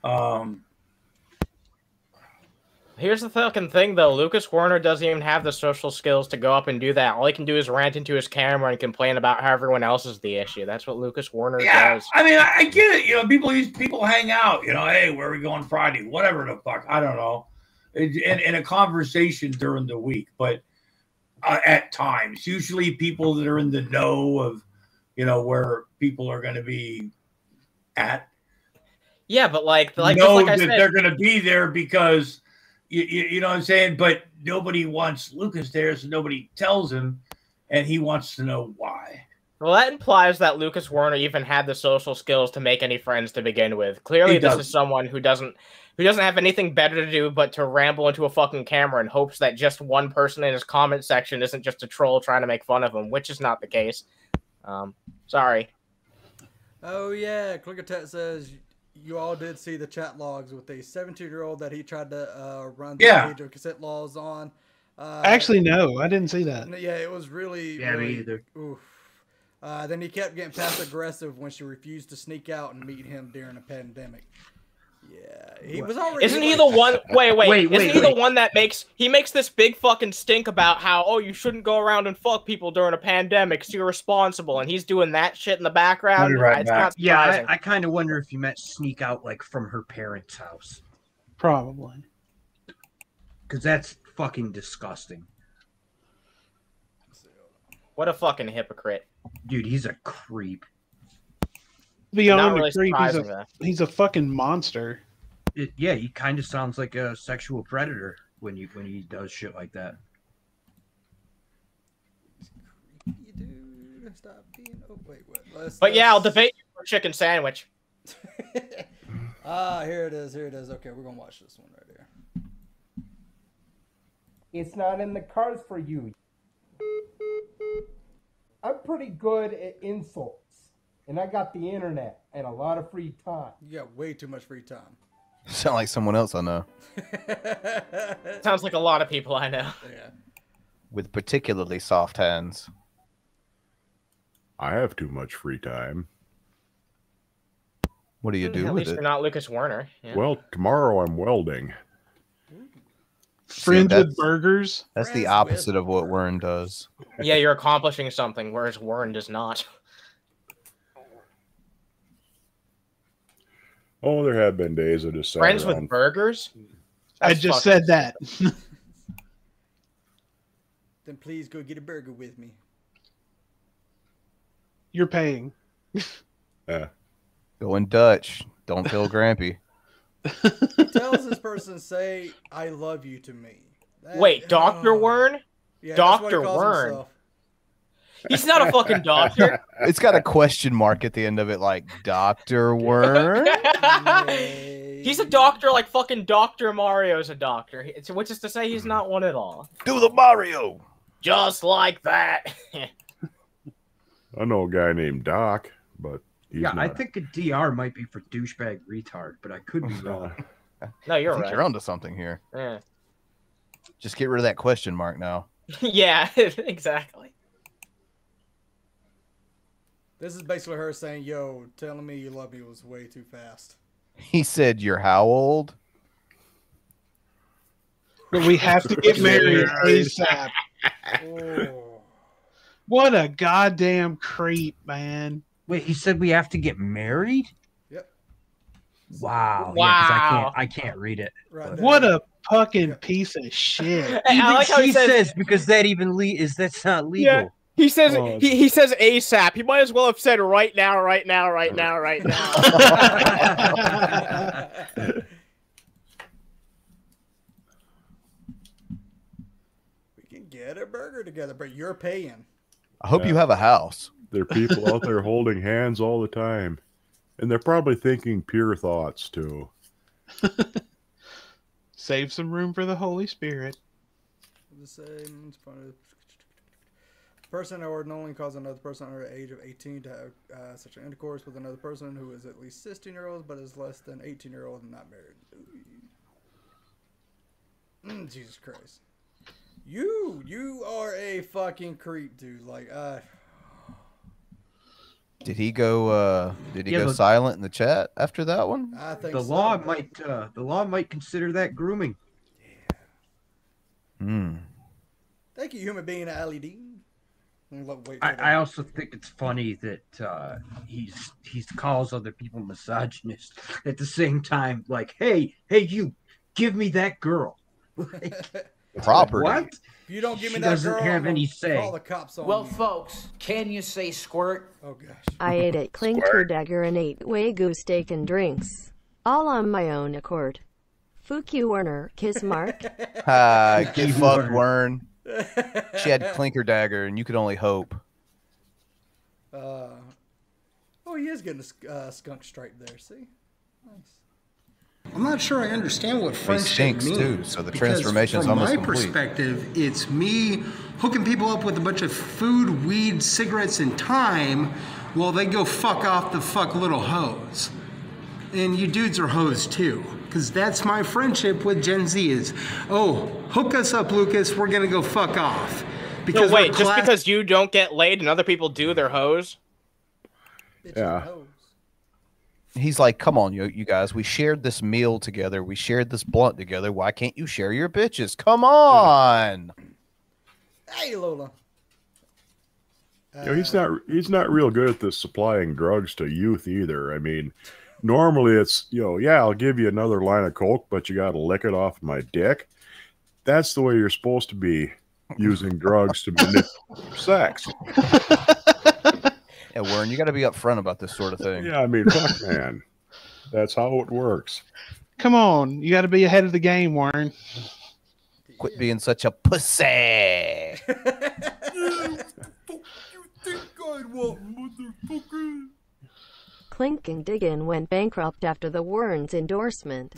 Here's the fucking thing, though. Lucas Warner doesn't even have the social skills to go up and do that. All he can do is rant into his camera and complain about how everyone else is the issue. That's what Lucas Warner does. I mean, I get it. You know, people hang out. You know, hey, where are we going Friday? Whatever the fuck. I don't know. In a conversation during the week, but at times, usually people that are in the know of, you know, where people are going to be at. Yeah, but like know just like I that said, they're going to be there because you know what I'm saying. But nobody wants Lucas there, so nobody tells him, and he wants to know why. well, that implies that Lucas Warner even had the social skills to make any friends to begin with. Clearly, He this doesn't. is someone who doesn't have anything better to do but to ramble into a fucking camera in hopes that just one person in his comment section isn't just a troll trying to make fun of him, which is not the case. Sorry. Oh yeah, Clickertet says you all did see the chat logs with a 17-year-old that he tried to run the Yeah. age of consent laws on. Actually, no, I didn't see that. Yeah, it was really. Yeah, me really, either. Oof. Then he kept getting passive aggressive when she refused to sneak out and meet him during a pandemic. Yeah, he was already. Isn't he the one? Wait. Isn't he the wait. one that makes this big fucking stink about how you shouldn't go around and fuck people during a pandemic? It's irresponsible, and he's doing that shit in the background. It's not Yeah, surprising. I kind of wonder if you meant sneak out like from her parents' house, Probably. because that's fucking disgusting. What a fucking hypocrite. Dude, he's a creep. Beyond really the creep, surprising, though. he's a fucking monster. Yeah, he kind of sounds like a sexual predator when he does shit like that. Stop being. Oh wait, what? But yeah, I'll debate you for a chicken sandwich. Here it is. Here it is. Okay, we're gonna watch this one right here. It's not in the cards for you. I'm pretty good at insults, and I got the internet and a lot of free time. You got way too much free time. Sound like someone else I know. Sounds like a lot of people I know. Yeah. With particularly soft hands. I have too much free time. What do you do At with least it? you're not Lucas Warner. Yeah. Well, tomorrow I'm welding. Friends that's- with burgers. That's the opposite of what Wern does. Yeah, you're accomplishing something, whereas Warren does not. Oh, there have been days I just sat Friends around. with burgers? I That's just fucking said that. Then please go get a burger with me. You're paying. Yeah. Going Dutch. Don't kill Grampy. He tells this person, "Say I love you" to me. That- Wait, Dr. oh. Wern? Yeah, that's what he Dr. calls Wern. himself. He's not a fucking doctor. It's got a question mark at the end of it, like Dr. Wern. He's a doctor like fucking Dr. Mario's a doctor. Which is to say he's not one at all. Do the Mario. Just like that. I know a guy named Doc, but he's Yeah, not. I think a DR might be for douchebag retard, but I could be wrong. No, you're I think right. you're onto something here. Yeah. Just get rid of that question mark now. Yeah, exactly. This is basically her saying, "Yo, telling me you love me was way too fast." He said, "You're how old?" But we have to get married ASAP. Oh. What a goddamn creep, man. Wait, he said we have to get married? Yep. Wow. Wow. Yeah, 'cause I can't read it. Right But- there. What a fucking piece of shit. Hey, I Even like how he she says- says because that even that's not legal. Yeah. He says Oh. he says ASAP. He might as well have said right now, right now, right now, right now. We can get a burger together, but you're paying. I hope you have a house. There are people out there holding hands all the time. And they're probably thinking pure thoughts, too. Save some room for the Holy Spirit. The same person or knowingly cause another person under the age of 18 to have such an intercourse with another person who is at least 16-year-old but is less than 18-year-old and not married. Jesus Christ. You are a fucking creep, dude. Like, Did he go? Did he Yeah, go but- silent in the chat after that one? I think The law might consider that grooming. Hmm. Thank you, human being LED. Wait, I also think it's funny that he calls other people misogynist at the same time. Like, hey, you, give me that girl. Property. What? If you don't give me She that doesn't girl, have I'm any gonna say. call the cops on Well, you. folks, can you say squirt? Oh gosh. I ate at Clinker Dagger and ate Wagyu steak and drinks. All on my own accord. Fuck you, Werner. Kiss Mark. Get fucked, Wern. She had Clinker Dagger, and you could only hope. Oh, he is getting a skunk stripe there. See, nice. I'm not sure I understand what He friendship stinks means. too, so the because transformation's from almost my complete. perspective, it's me hooking people up with a bunch of food, weed, cigarettes, and time while they go fuck off the fuck little hoes. And you dudes are hoes too. Because that's my friendship with Gen Z is, oh, hook us up, Lucas, we're going to go fuck off. No, wait, we're just because you don't get laid and other people do, they're hoes? Yeah. He's like, come on, you guys. We shared this meal together. We shared this blunt together. Why can't you share your bitches? Come on. Hey, Lola. You know, he's not real good at this supplying drugs to youth either. I mean, normally it's, yeah, I'll give you another line of coke, but you got to lick it off my dick. That's the way you're supposed to be using drugs to manipulate sex. Yeah, Warren, you got to be upfront about this sort of thing. Yeah, I mean, fuck, man. That's how it works. Come on, you got to be ahead of the game, Warren. Quit being such a pussy. Clink and Diggin went bankrupt after the Warrens endorsement.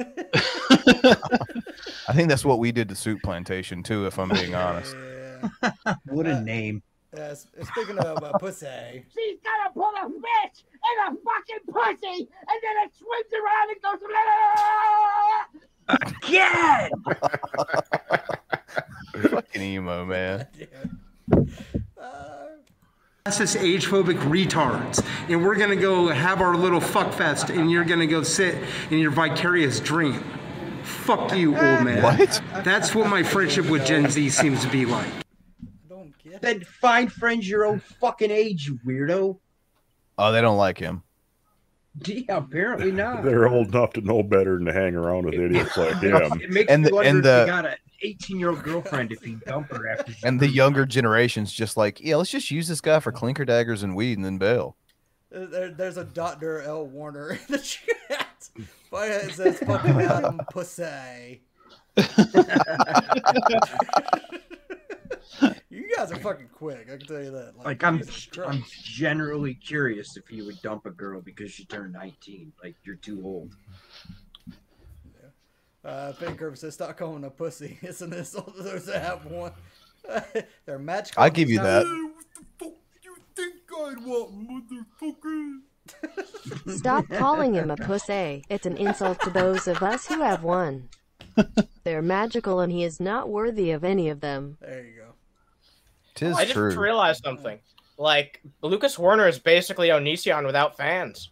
I think that's what we did to Soup Plantation too, if I'm being honest. What a name. Speaking of pussy. She's gonna pull a bitch in a fucking pussy, and then it swings around and goes. Again! Fucking emo, man. Classist age-phobic retards, and we're gonna go have our little fuck fest, and you're gonna go sit in your vicarious dream. Fuck you, old man. What? That's what my friendship with Gen Z seems to be like. Then find friends your own fucking age, you weirdo. Oh, they don't like him. Yeah, apparently not. They're old enough to know better than to hang around with idiots like him. It makes me wonder if you got an 18-year-old girlfriend if you dump her after she... And the younger generation's just like, yeah, let's just use this guy for clinker daggers and weed and then bail. There's a Dr. L. Warner in the chat. It says, fucking Adam pussy. You guys are fucking quick, I can tell you that. Like I'm generally curious if you would dump a girl because she turned 19. Like, you're too old. Finn Curve says, stop calling a pussy. It's an insult to those that have one. They're match. I give you that. Stop calling him a pussy. It's an insult to those of us who have one. They're magical and he is not worthy of any of them. There you go. I just realized something. Like, Lucas Warner is basically Onision without fans.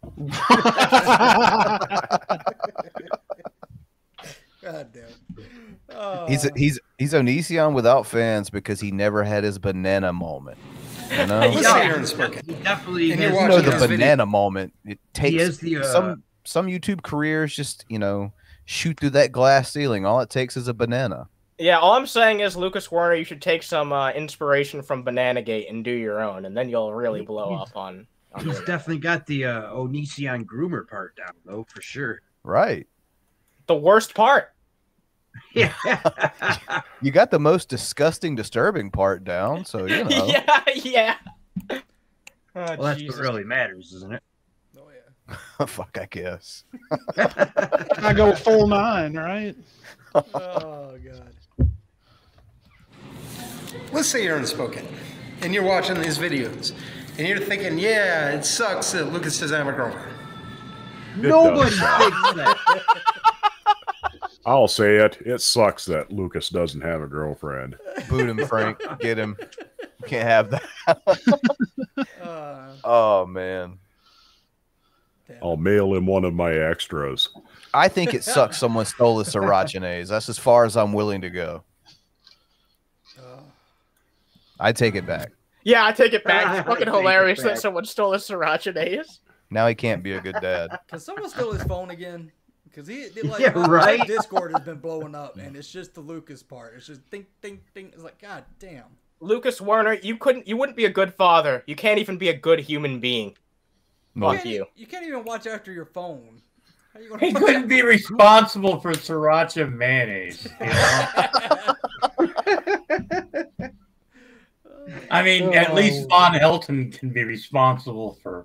God damn. He's Onision without fans because he never had his banana moment. You know? He definitely has, You know the banana moment. It takes has the, some YouTube careers just, shoot through that glass ceiling. All it takes is a banana. Yeah, all I'm saying is, Lucas Warner, you should take some inspiration from Bananagate and do your own, and then you'll really blow up on He's definitely got the Onision groomer part down, though, for sure. Right. The worst part. Yeah. You got the most disgusting, disturbing part down, so, Yeah. Well, that's what really matters, isn't it? Fuck, I guess. I go full 9, right? Oh, God. Let's say you're unspoken, and you're watching these videos, and you're thinking, yeah, it sucks that Lucas doesn't have a girlfriend. Nobody thinks that. I'll say it. It sucks that Lucas doesn't have a girlfriend. Boot him, Frank. Get him. Can't have that. Oh man. I'll mail him one of my extras. I think it sucks someone stole the Srirachanaise. That's as far as I'm willing to go. I take it back. Yeah, I take it back. It's I fucking take it hilarious back. that someone stole his Srirachanaise. Now he can't be a good dad. Can someone steal his phone again? Because he like Yeah, right? my Discord has been blowing up, and it's just the Lucas part. It's just ding, ding, ding. It's like, God damn. Lucas Werner, you wouldn't be a good father. You can't even be a good human being. Fuck you. You can't even watch after your phone. How you gonna He watch couldn't after- be responsible for sriracha mayonnaise. You know? I mean, at least Von Helton can be responsible for.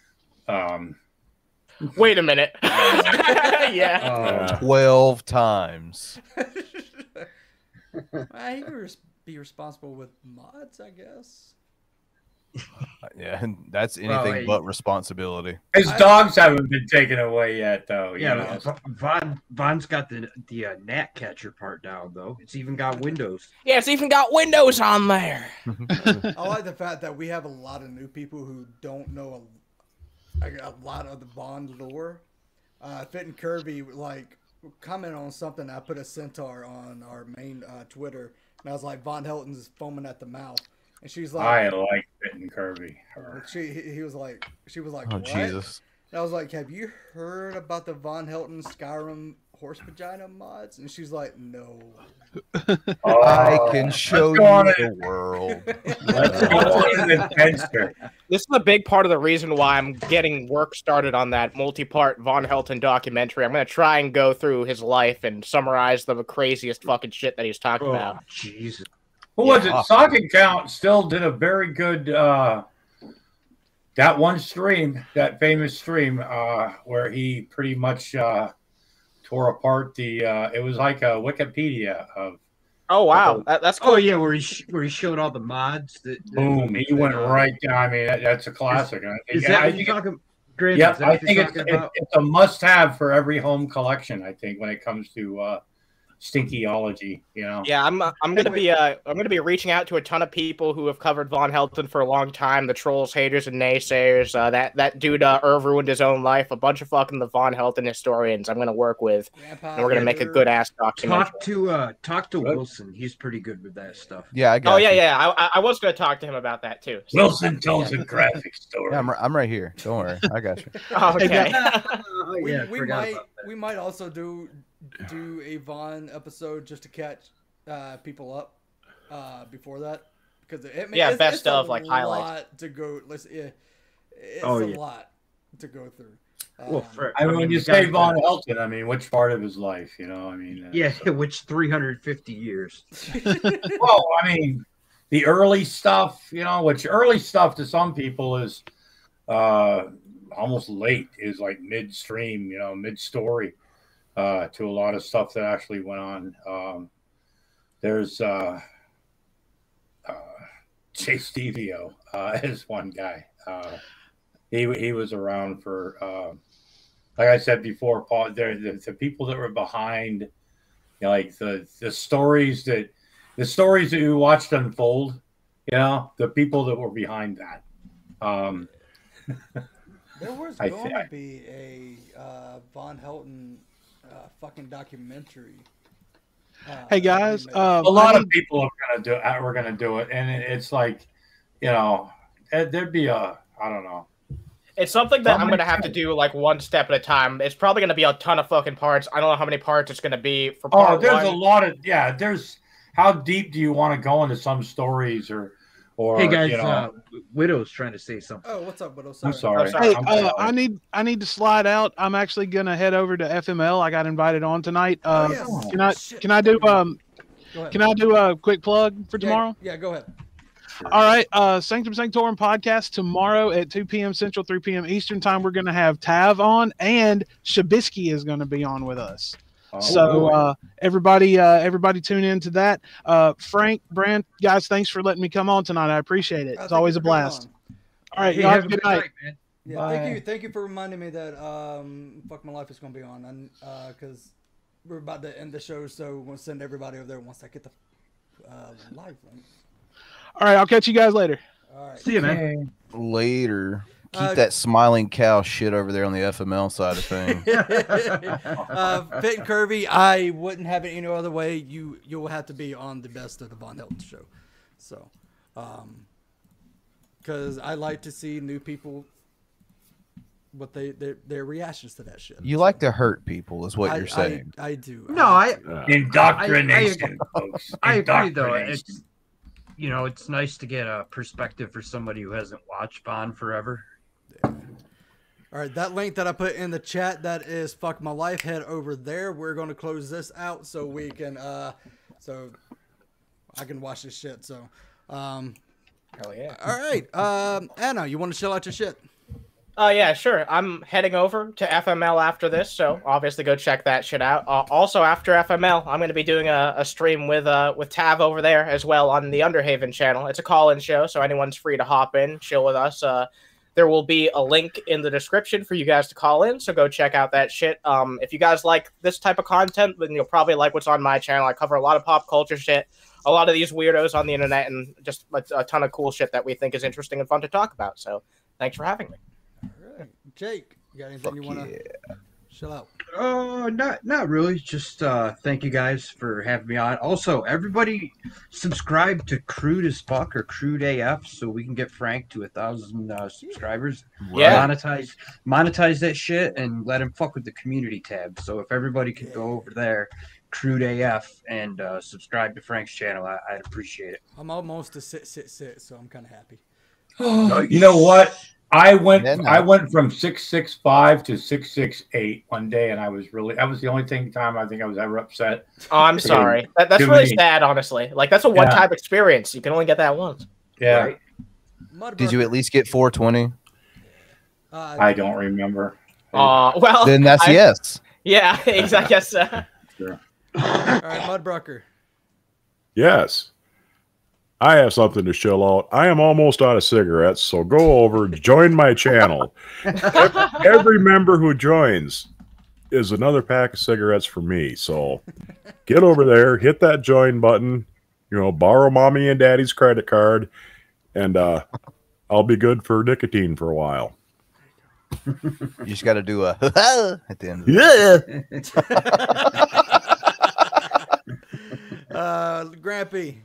Wait a minute. Yeah. 12 times. He could be responsible with mods, I guess. Yeah, that's anything hey. but responsibility. His dogs haven't been taken away yet, though. you Yeah, know? Von's got the gnat catcher part down though. It's even got windows. Yeah, it's even got windows on there. I like the fact that we have a lot of new people who don't know a lot of the Bond lore. Fit and Kirby like comment on something. I put a centaur on our main Twitter, and I was like, Von Helton's foaming at the mouth, and she's like, I like Fit and Kirby. She was like, Oh, what? Jesus. And I was like, have you heard about the Von Helton Skyrim horse vagina mods? And she's like, no. I can show you the world. This is a big part of the reason why I'm getting work started on that multi-part Von Helton documentary. I'm going to try and go through his life and summarize the craziest fucking shit that he's talking about. Jesus. Who was it? Socket Count still did a very good that one stream, that famous stream, where he pretty much tore apart the it was like a Wikipedia of Oh wow, that's cool. Oh yeah, where he showed all the mods. boom, he went right down. I mean, that's a classic. Is that what you're talking? Grant, Yeah, is that I what you're think talking about? it's a must-have for every home collection. I think when it comes to stinkyology, you know. Yeah, I'm gonna be reaching out to a ton of people who have covered Von Helton for a long time. The trolls, haters, and naysayers. That dude Irv ruined his own life. A bunch of fucking the Von Helton historians. I'm gonna work with, and we're gonna make a good ass documentary. Talk to Wilson. He's pretty good with that stuff. Yeah, I got Oh you. yeah. I was gonna talk to him about that too. So- Wilson tells a graphic story. Yeah, I'm right here. Don't worry, I got you. Okay. We might also do a Von episode just to catch people up before that, because it's best a of like lot highlights. to go. Listen, it's Oh, a yeah. lot to go through. Well, I mean, when you say Von Helton, I mean, which part of his life, you know? I mean, Yeah, which 350 years. well, I mean, the early stuff, you know, which early stuff to some people is almost late, is like midstream, you know, mid-story to a lot of stuff that actually went on. There's Chase Devio is one guy. He was around for, like I said before, Paul. The people that were behind, you know, like the stories that you watched unfold. You know, the people that were behind that. There was I going thi- to be a Von Helton fucking documentary. Hey guys, A lot of people were gonna do it, and it's like, you know, there'd be I don't know. It's something that I'm gonna have to do like one step at a time. It's probably gonna be a ton of fucking parts. I don't know how many parts it's gonna be for part Oh, there's one. a lot of there's how deep do you want to go into some stories or Hey guys, you know, Widow's trying to say something. Oh, what's up, Widow? I'm sorry. Hey, I'm sorry. I need to slide out. I'm actually gonna head over to FML. I got invited on tonight. yes. Can I do Go ahead. can I do a quick plug for tomorrow? Yeah, go ahead. All right, Sanctum Sanctorum podcast tomorrow at 2 p.m. Central, 3 p.m. Eastern time. We're going to have Tav on, and Shabisky is going to be on with us. So everybody tune in to that. Frank, Brand, guys, thanks for letting me come on tonight. I appreciate it. It's always a blast. All right, Hey, y'all have have a good night. man. Yeah, thank you for reminding me that Fuck My Life is going to be on, and because we're about to end the show, so we'll send everybody over there once I get the live link. All right, I'll catch you guys later. All right. See you, man. Later. Keep that smiling cow shit over there on the FML side of things. Fit and Curvy, I wouldn't have it any other way. You will have to be on the Best of the Von Hilton show. So, because I like to see new people, what their reactions to that shit. You like to hurt people, is what you're saying. I do. No, Indoctrination, folks. I agree, though. Indoctrination. It's nice to get a perspective for somebody who hasn't watched Bond forever. All right, that link that I put in the chat, that is Fuck My Life. Head over there. We're going to close this out so we can, so I can watch this shit. So, hell yeah. All right, Anna, you want to chill out your shit? Yeah, sure. I'm heading over to FML after this, so obviously go check that shit out. Also, after FML, I'm going to be doing a stream with Tav over there as well on the Underhaven channel. It's a call-in show, so anyone's free to hop in, chill with us. There will be a link in the description for you guys to call in, so go check out that shit. If you guys like this type of content, then you'll probably like what's on my channel. I cover a lot of pop culture shit, a lot of these weirdos on the internet, and just a ton of cool shit that we think is interesting and fun to talk about. So thanks for having me. Jake, you got anything you want to chill out? Not really. Just thank you guys for having me on. Also, everybody subscribe to Crude as Fuck or Crude AF so we can get Frank to 1,000 subscribers. Yeah. Monetize that shit and let him fuck with the community tab. So if everybody could go over there, Crude AF, and subscribe to Frank's channel, I'd appreciate it. I'm almost to sit, so I'm kind of happy. You know what? I went from 665 to 668 one day, and that was the only time I think I was ever upset. Oh, I'm sorry. That's really sad, honestly. Like, that's a one-time experience. You can only get that once. Yeah. Right? Did you at least get 420? I don't remember. Well, then that's yes. Yeah, exactly. Sure. All right, Mudbrucker. Yes. I have something to chill out. I am almost out of cigarettes, so go over, join my channel. Every member who joins is another pack of cigarettes for me. So get over there, hit that join button, borrow mommy and daddy's credit card, and I'll be good for nicotine for a while. You just got to do a at the end of Grampy.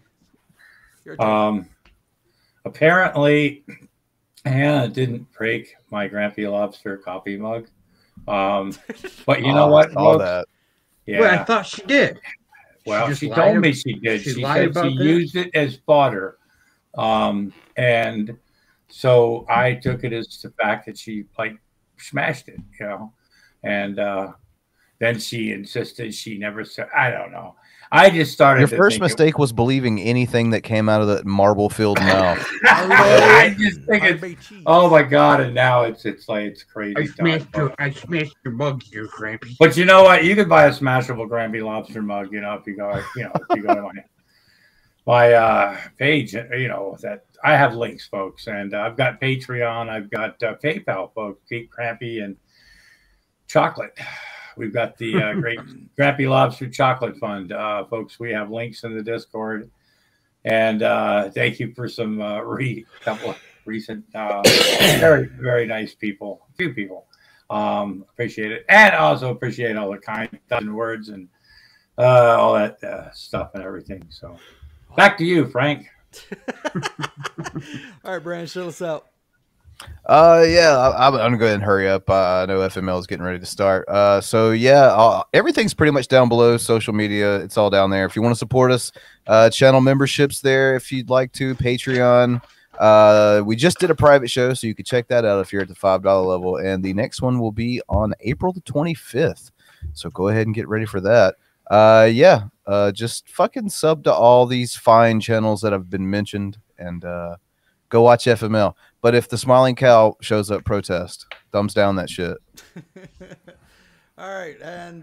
Apparently Hannah didn't break my Grampy Lobster coffee mug. But you know what? That. Yeah. Well, I thought she did. Well, she told me she did. She said she used it as fodder. And so I took it as the fact that she smashed it, and then she insisted she never said, I don't know. I just started. Your first mistake was believing anything that came out of that marble-filled mouth. I just think it's, oh my god! And now it's crazy. I smashed your mug here, Grampy. But you know what? You could buy a smashable Grampy Lobster mug. If you go, if you go to my page, that I have links, folks, and I've got Patreon, I've got PayPal, folks, Keep Grampy and chocolate. We've got the great Grampy Lobster Chocolate Fund, folks. We have links in the Discord, and thank you for some couple of recent, very very nice people, a few people. Appreciate it, and also appreciate all the kind words and all that stuff and everything. So, back to you, Frank. All right, Brandon, show us out. Yeah, I'm gonna go ahead and hurry up. I know FML is getting ready to start. So yeah, everything's pretty much down below. Social media, it's all down there. If you want to support us, channel memberships there if you'd like to. Patreon. We just did a private show, so you can check that out if you're at the $5 level. And the next one will be on April the 25th. So go ahead and get ready for that. Yeah, just fucking sub to all these fine channels that have been mentioned, and go watch FML. But if the smiling cow shows up, protest. Thumbs down that shit. All right, and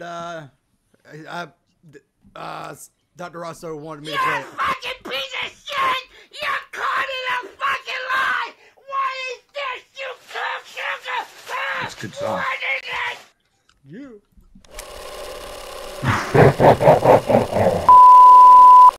Dr. Rosso wanted me to play it. Fucking piece of shit! You're caught in a fucking lie! What is this, you cocksucker? That's a good song.